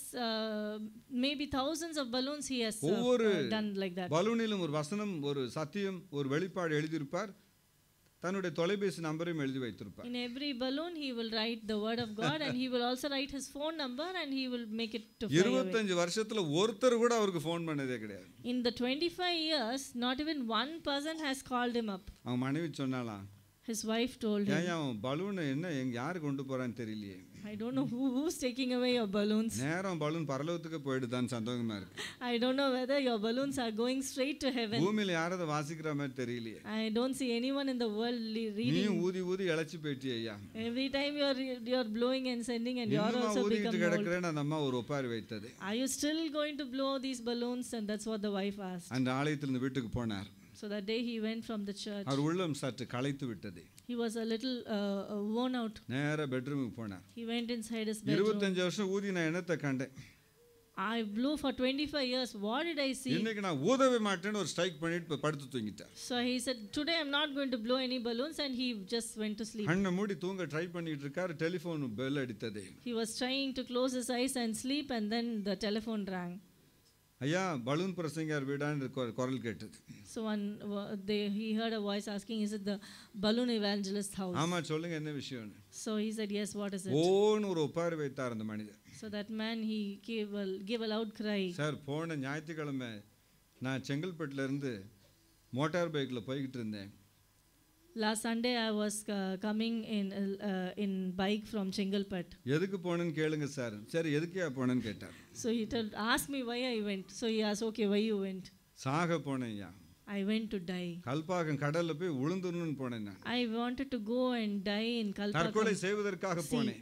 maybe thousands of balloons he has ஒவ்வொரு done like that. பலூனிலும் ஒரு வசனம், ஒரு சத்தியம், ஒரு வெளிப்பாடு எழுதியிருப்பார். தன்னுடைய தொலைபேசி நம்பரையும் எழுதி வைத்திருப்பார். In every balloon he will write the word of God and he will also write his phone number and he will make it to fly away. 25 வருஷத்துல ஒருத்தர் கூட அவருக்கு ஃபோன் பண்ணதே கிடையாது. In the 25 years, not even one person has called him up. அவங்க மனைவி சொன்னாலாம், His wife told him, ஏன் அவன் பலூனை என்ன யாரு கொண்டு போறான்னு தெரியலையே. I don't know who's taking away your balloons. நேரம் பலூன் பரலோகத்துக்கு போயிடுதான்னு சந்தோஷமா இருக்கு. I don't know whether your balloons are going straight to heaven. பூமியில யாரத வாசிக்கிற மாதிரி தெரியலையே. I don't see anyone in the world reading. நீ ஊதி ஊதி இளைச்சு போயிட்டியே ஐயா. Every time you're blowing and sending and you're also become old. கிடக்குறேன்னு அந்த அம்மா ஒரு ஒப்பாரி வைத்தது. Are you still going to blow these balloons? And that's what the wife asked. அந்த ஆலயத்திலிருந்து வீட்டுக்கு போனார். So that day he went from the church. அவர் உள்ளம் சற்று களைத்து விட்டது. He was a little worn out. நேரா பெட்ரூமுக்கு போனார். He went inside his bedroom. 25 வருஷம் ஊதி நான் என்னத்தை கண்டேன். I blew for 25 years. What did I see? இன்னைக்கு நான் ஊதவே மாட்டேன்னு ஒரு ஸ்ட்ரைக் பண்ணிட்டு படுத்து தூங்கிட்டார். So he said, today I'm not going to blow any balloons, and he just went to sleep. கண்ணை மூடி தூங்க ட்ரை பண்ணிட்டு இருக்காரு. டெலிபோன் பெல் அடித்தது. He was trying to close his eyes and sleep, and then the telephone rang. ஐயா balloon பிரசங்கர் வீடான்னு குரல் கேட்டது. So he heard a voice asking, is it the balloon evangelist house? ஆமா சொல்லுங்க என்ன விஷயம். So he said, yes, what is it? ஓன்னு ஒரு ஒப்பாரி வைத்தார் அந்த மனிதர். So that man, he gave a loud cry. Sir போன ஞாயிற்றுக்கிழமை நான் செங்கல்பட்டுல இருந்து மோட்டார் பைக்ல போய்கிட்டு இருந்தேன். Last Sunday I was coming in bike from Chengalpet. எதுக்கு போனேன்னு கேளுங்க சார். சரி எதுக்குயா போனேன்னு கேட்டார். So he asked me why I went. So he asked, okay, why you went? சாக போனேன்யா. I went to die. Kalpakkam கடல்ல போய் விழுந்துறணும்னு போனேன் நான். I wanted to go and die in Kalpakkam. தற்கொலை செய்வதற்காக போனேன்.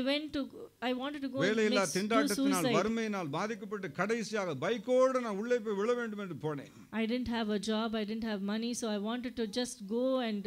I wanted to go வேலையில்லா and திண்டாட்டத்தினால் வறுமையினால் பாதிக்கப்பட்டு கடைசியாக பைக்கோடு நான் உள்ளே போய் விழ வேண்டும் என்று போனேன். I didn't have a job, I didn't have money, so I wanted to just go and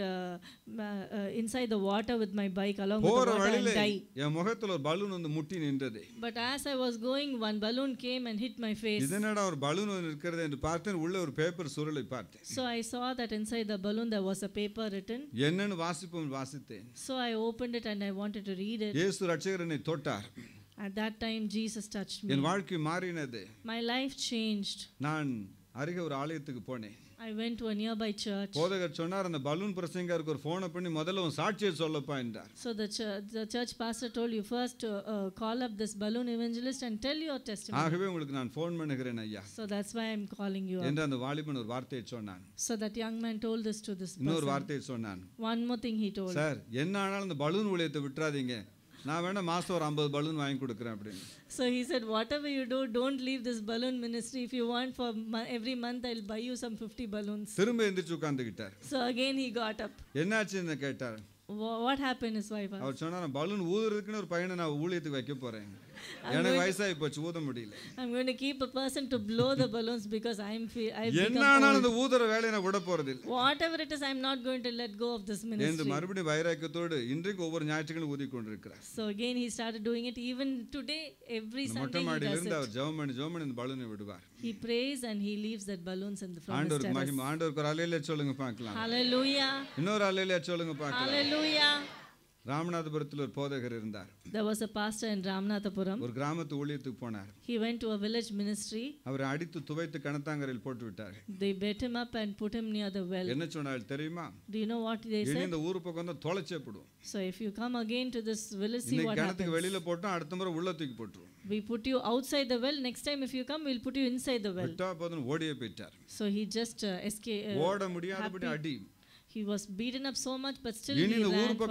inside the water with my bike along with the water and die. என் முகத்துல ஒரு பலூன் வந்து முட்டி நின்றது. But as I was going, one balloon came and hit my face. இதனடா ஒரு balloon இருக்கிறது என்று பார்த்தேன். உள்ள ஒரு பேப்பர் சுருளை பார்த்தேன். So I saw that inside the balloon there was a paper written. என்னன்னு வாசித்தேன். So I opened it and I wanted to read it. இயேசு ரட்சகர் என்னை தொட்டார். At that time Jesus touched me. என் வாழ்க்கை மாறினது. My life changed. நான் அருகே ஒரு ஆலயத்துக்கு போனேன். I went to a nearby church. போதகர் சொன்னார் அந்த பலூன் பிரசங்கருக்கு ஒரு ஃபோன் பண்ணி முதல்ல உன் சாட்சியை சொல்லப்பா என்றார். So the church pastor told you first to call up this balloon evangelist and tell your testimony. ஆகவே உங்களுக்கு நான் ஃபோன் பண்ணுகிறேன் ஐயா. So that's why I'm calling you. என்று அந்த வாலிபன் ஒரு வார்த்தையை சொன்னான். So that young man told this to this person. இன்னொரு வார்த்தையை சொன்னான். One more thing he told. Sir என்ன ஆனாலும் அந்த பலூன் ஊழியத்தை விட்டுறாதீங்க. நான் வேணா மாசம் ஒரு 50 பலூன் வாங்கி கொடுக்குறேன் அப்படின்னு. So he said, whatever you do, don't leave this balloon ministry. If you want, for every month I'll buy you some 50 balloons. திரும்ப எந்திரிச்சு உட்கார்ந்துகிட்டார். So again he got up. என்னாச்சுன்னு கேட்டார். What happened, his wife asked. அவர் சொன்னார் balloon ஊதுறதுக்குன்னு ஒரு பையனை நான் ஊழியத்துக்கு வைக்க போறேன். எனக்கு வயசாகி போச்சு ஊத முடியல. I'm going to keep a person to blow the balloons because I've become என்னானாலும் அந்த ஊதுற வேலையை நான் விட போறதில்லை. Whatever it is, I'm not going to let go of this ministry. என்று மறுபடியும் வைராக்கியத்தோடு இன்றைக்கு ஒவ்வொரு ஞாயிற்றுக்கிழமையும் ஊதி கொண்டிருக்கிறார். So again he started doing it. Even today, every Sunday மொட்டை he மாடியில does இருந்து it. அவர் ஜெபம் பண்ணி இந்த பலூனை விடுவார். He prays and he leaves that balloons in the front. ஆண்டவருக்கு மகிமை. ஆண்டவருக்கு ஒரு அல்லேலூயா சொல்லுங்க பார்க்கலாம். Hallelujah. இன்னொரு அல்லேலூயா சொல்லுங்க பார்க்கலாம். Hallelujah. ராமநாதபுரத்தில் ஒரு போதகர் இருந்தார். There was a pastor in Ramanathapuram. ஒரு கிராமத்து ஊழியத்துக்கு போனார். He went to a village ministry. அவரை அடித்து துவைத்து கணத்தாங்கரையில் போட்டு விட்டார். They beat him up and put him near the well. என்ன சொன்னார் தெரியுமா? Do you know what they said? இந்த ஊரு பக்கம் வந்து தொலைச்சே போடுவோம். So if you come again to this village, see what happens. கணத்துக்கு வெளியில போட்டோம் அடுத்த முறை உள்ள தூக்கி போட்டுருவோம். We put you outside the well. Next time if you come, we'll put you inside the well. விட்டா போதும் ஓடியே போயிட்டார். So he just escaped. ஓட முடியாதபடி அடி. He was beaten up so much, but still he ran for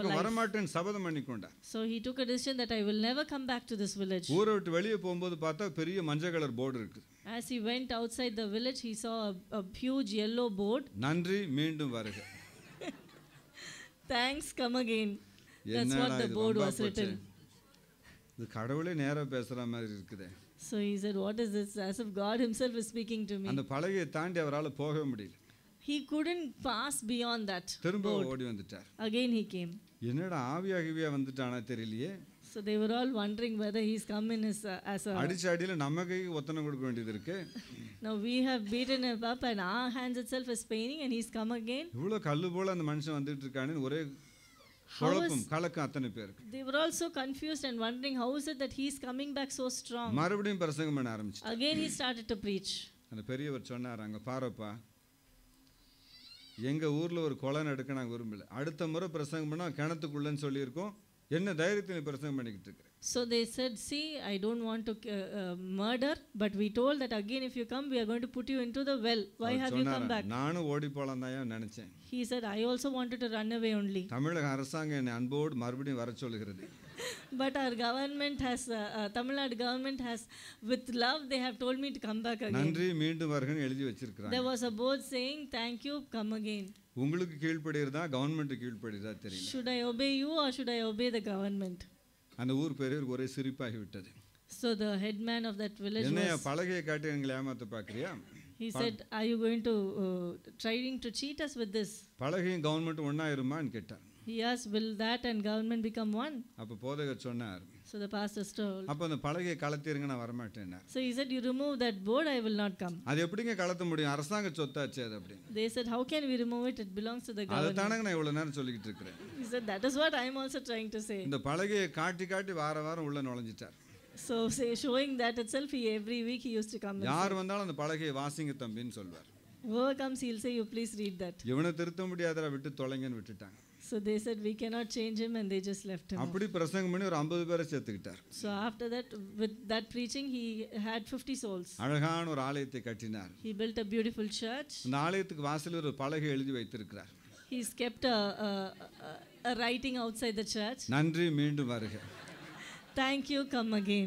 life. So he took a decision that I will never come back to this village. As he went outside the village, he saw a huge yellow board. Thanks, come again. That's what the board was written. So he said, what is this? As if God himself is speaking to me. He couldn't pass beyond that. Again he came. So they were all wondering whether he's come in as a... Now we have beaten him up and our hands itself is paining and he's come again. They were also confused and wondering how is it that he's coming back so strong. Again he started to preach. எங்க ஊர்ல ஒரு கொலை நடக்க நாங்க விரும்பல அடுத்த முறை பிரசங்கம் பண்ணா கிணத்துக்குள்ளன்னு சொல்லியிருக்கோம் என்ன தைரியத்தில் நீ பிரசங்கம் பண்ணிக்கிட்டு இருக்கிற? So they said, see, I don't want to murder, but we told that again if you come we are going to put you into the well. Why have you come back? நானும் ஓடி போலாம் தான் நினைச்சேன். He said, I also wanted to run away only. தமிழக அரசாங்கம் என்னை அன்போடு மறுபடியும் வர சொல்கிறது. But our government has Tamil Nadu government has, with love they have told me to come back again. நன்றி மீண்டும் வருகன்னு எழுதி வச்சிருக்காங்க. There was a board saying thank you, come again. உங்களுக்கு கீழ்ப்படிறதா கவர்மெண்ட் கீழ்ப்படிறதா தெரியல. Should I obey you or should I obey the government? அந்த ஊர் பெரியவர் ஒரே சிரிப்பாகி விட்டது. So the headman of that village என்னைய பலகையை காட்டி எங்களை ஏமாத்த பார்க்கறியா? He said, are you going to trying to cheat us with this? பலகையும் கவர்மெண்ட் ஒண்ணா இருமான்னு கேட்டார். He asked, will that and government become one? அப்ப போதகர் சொன்னார். So the pastor told. அப்ப அந்த பலகையை கலத்திருங்க நான் வர மாட்டேன்னார். So he said, you remove that board, I will not come. அது எப்படிங்க கலத்த முடியும்? அரசாங்க சொத்தாச்சு அது அப்படி. They said, how can we remove it? It belongs to the government. அத தானங்க நான் இவ்வளவு நேரம் சொல்லிக்கிட்டு இருக்கேன். He said, that is what I am also trying to say. இந்த பலகையை காட்டி காட்டி வாரம் உள்ள நுழைஞ்சிட்டார். So showing that itself, every week he used to come. யார் வந்தாலும் அந்த பலகையை வாசிங்க தம்பின்னு சொல்வார். Whoever comes, he'll say, you please read that. இவனை திருத்த முடியாதடா விட்டு தொலைங்கன்னு விட்டுட்டாங்க. So they said, we cannot change him, and they just left him. அப்படி பிரசங்கம் பண்ணி ஒரு 50 பேரை சேர்த்துக்கிட்டார். So after that, with that preaching, he had 50 souls. அழகான ஒரு ஆலயத்தை கட்டினார். He built a beautiful church. அந்த ஆலயத்துக்கு வாசலில் ஒரு பலகை எழுதி வைத்திருக்கிறார். He's kept a writing outside the church. நன்றி மீண்டும் வருக. Thank you, come again.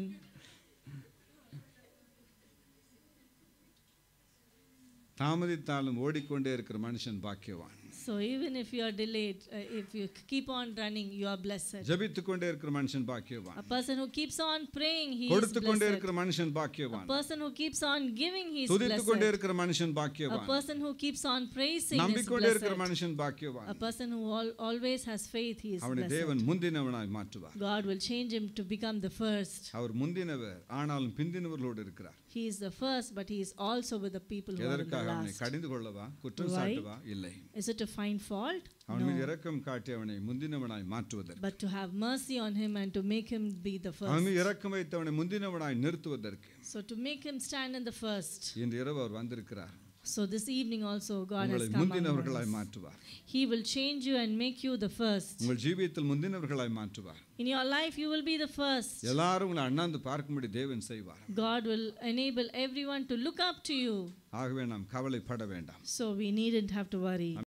தாமதித்தாலும் ஓடிக்கொண்டே இருக்கிற மனுஷன் பாக்கியவான். So even if you are delayed, if you keep on running, you are blessed. ஜெபித்துக்கொண்டே இருக்கிற மனுஷன் பாக்கியவான். A person who keeps on praying, he is கொடுத்துக்கொண்டே blessed. இருக்கிற மனுஷன் பாக்கியவான். A person who keeps on giving, he is blessed. துதித்துக்கொண்டே இருக்கிற மனுஷன் A பாக்கியவான். person who keeps on praising is நம்பிக்கொண்டே இருக்கிற blessed. மனுஷன் பாக்கியவான். A person who always has faith, he is அவனை blessed. தேவன் முந்தினவனாய் மாற்றுவார். God will change him to become the first. அவர் முந்தினவர் ஆனாலும் பிந்தினவர்களோடு இருக்கிறார். He is the first, but he is also with the people who are in the எதற்காக அவனை last. கடிந்து கொள்ளவா குற்றம் சாட்டவா இல்லை. Is it to find fault? அவன் மீது இரக்கம் காட்டி அவனை முந்தினவனாய் மாற்றுவதற்கு. But to have mercy on him and to make him be the அவன் first. மீது இரக்கம் வைத்தவனை முந்தினவனாய் நிறுத்துவதற்கு. So to make him stand in the first. இன்று இரவு அவர் வந்திருக்கிறார். So this evening also God has உங்களை come முந்தினவர்களாய் among us. மாற்றுவார். He will change you and make you the first. உங்கள் ஜீவியத்தில் முந்தினவர்களாய் மாற்றுவார். In your life you will be the first. எல்லாரும் உங்களை அண்ணாந்து பார்க்கும்படி தேவன் செய்வார். God will enable everyone to look up to you. ஆகவே நாம் கவலைப்பட வேண்டாம். So we needn't have to worry.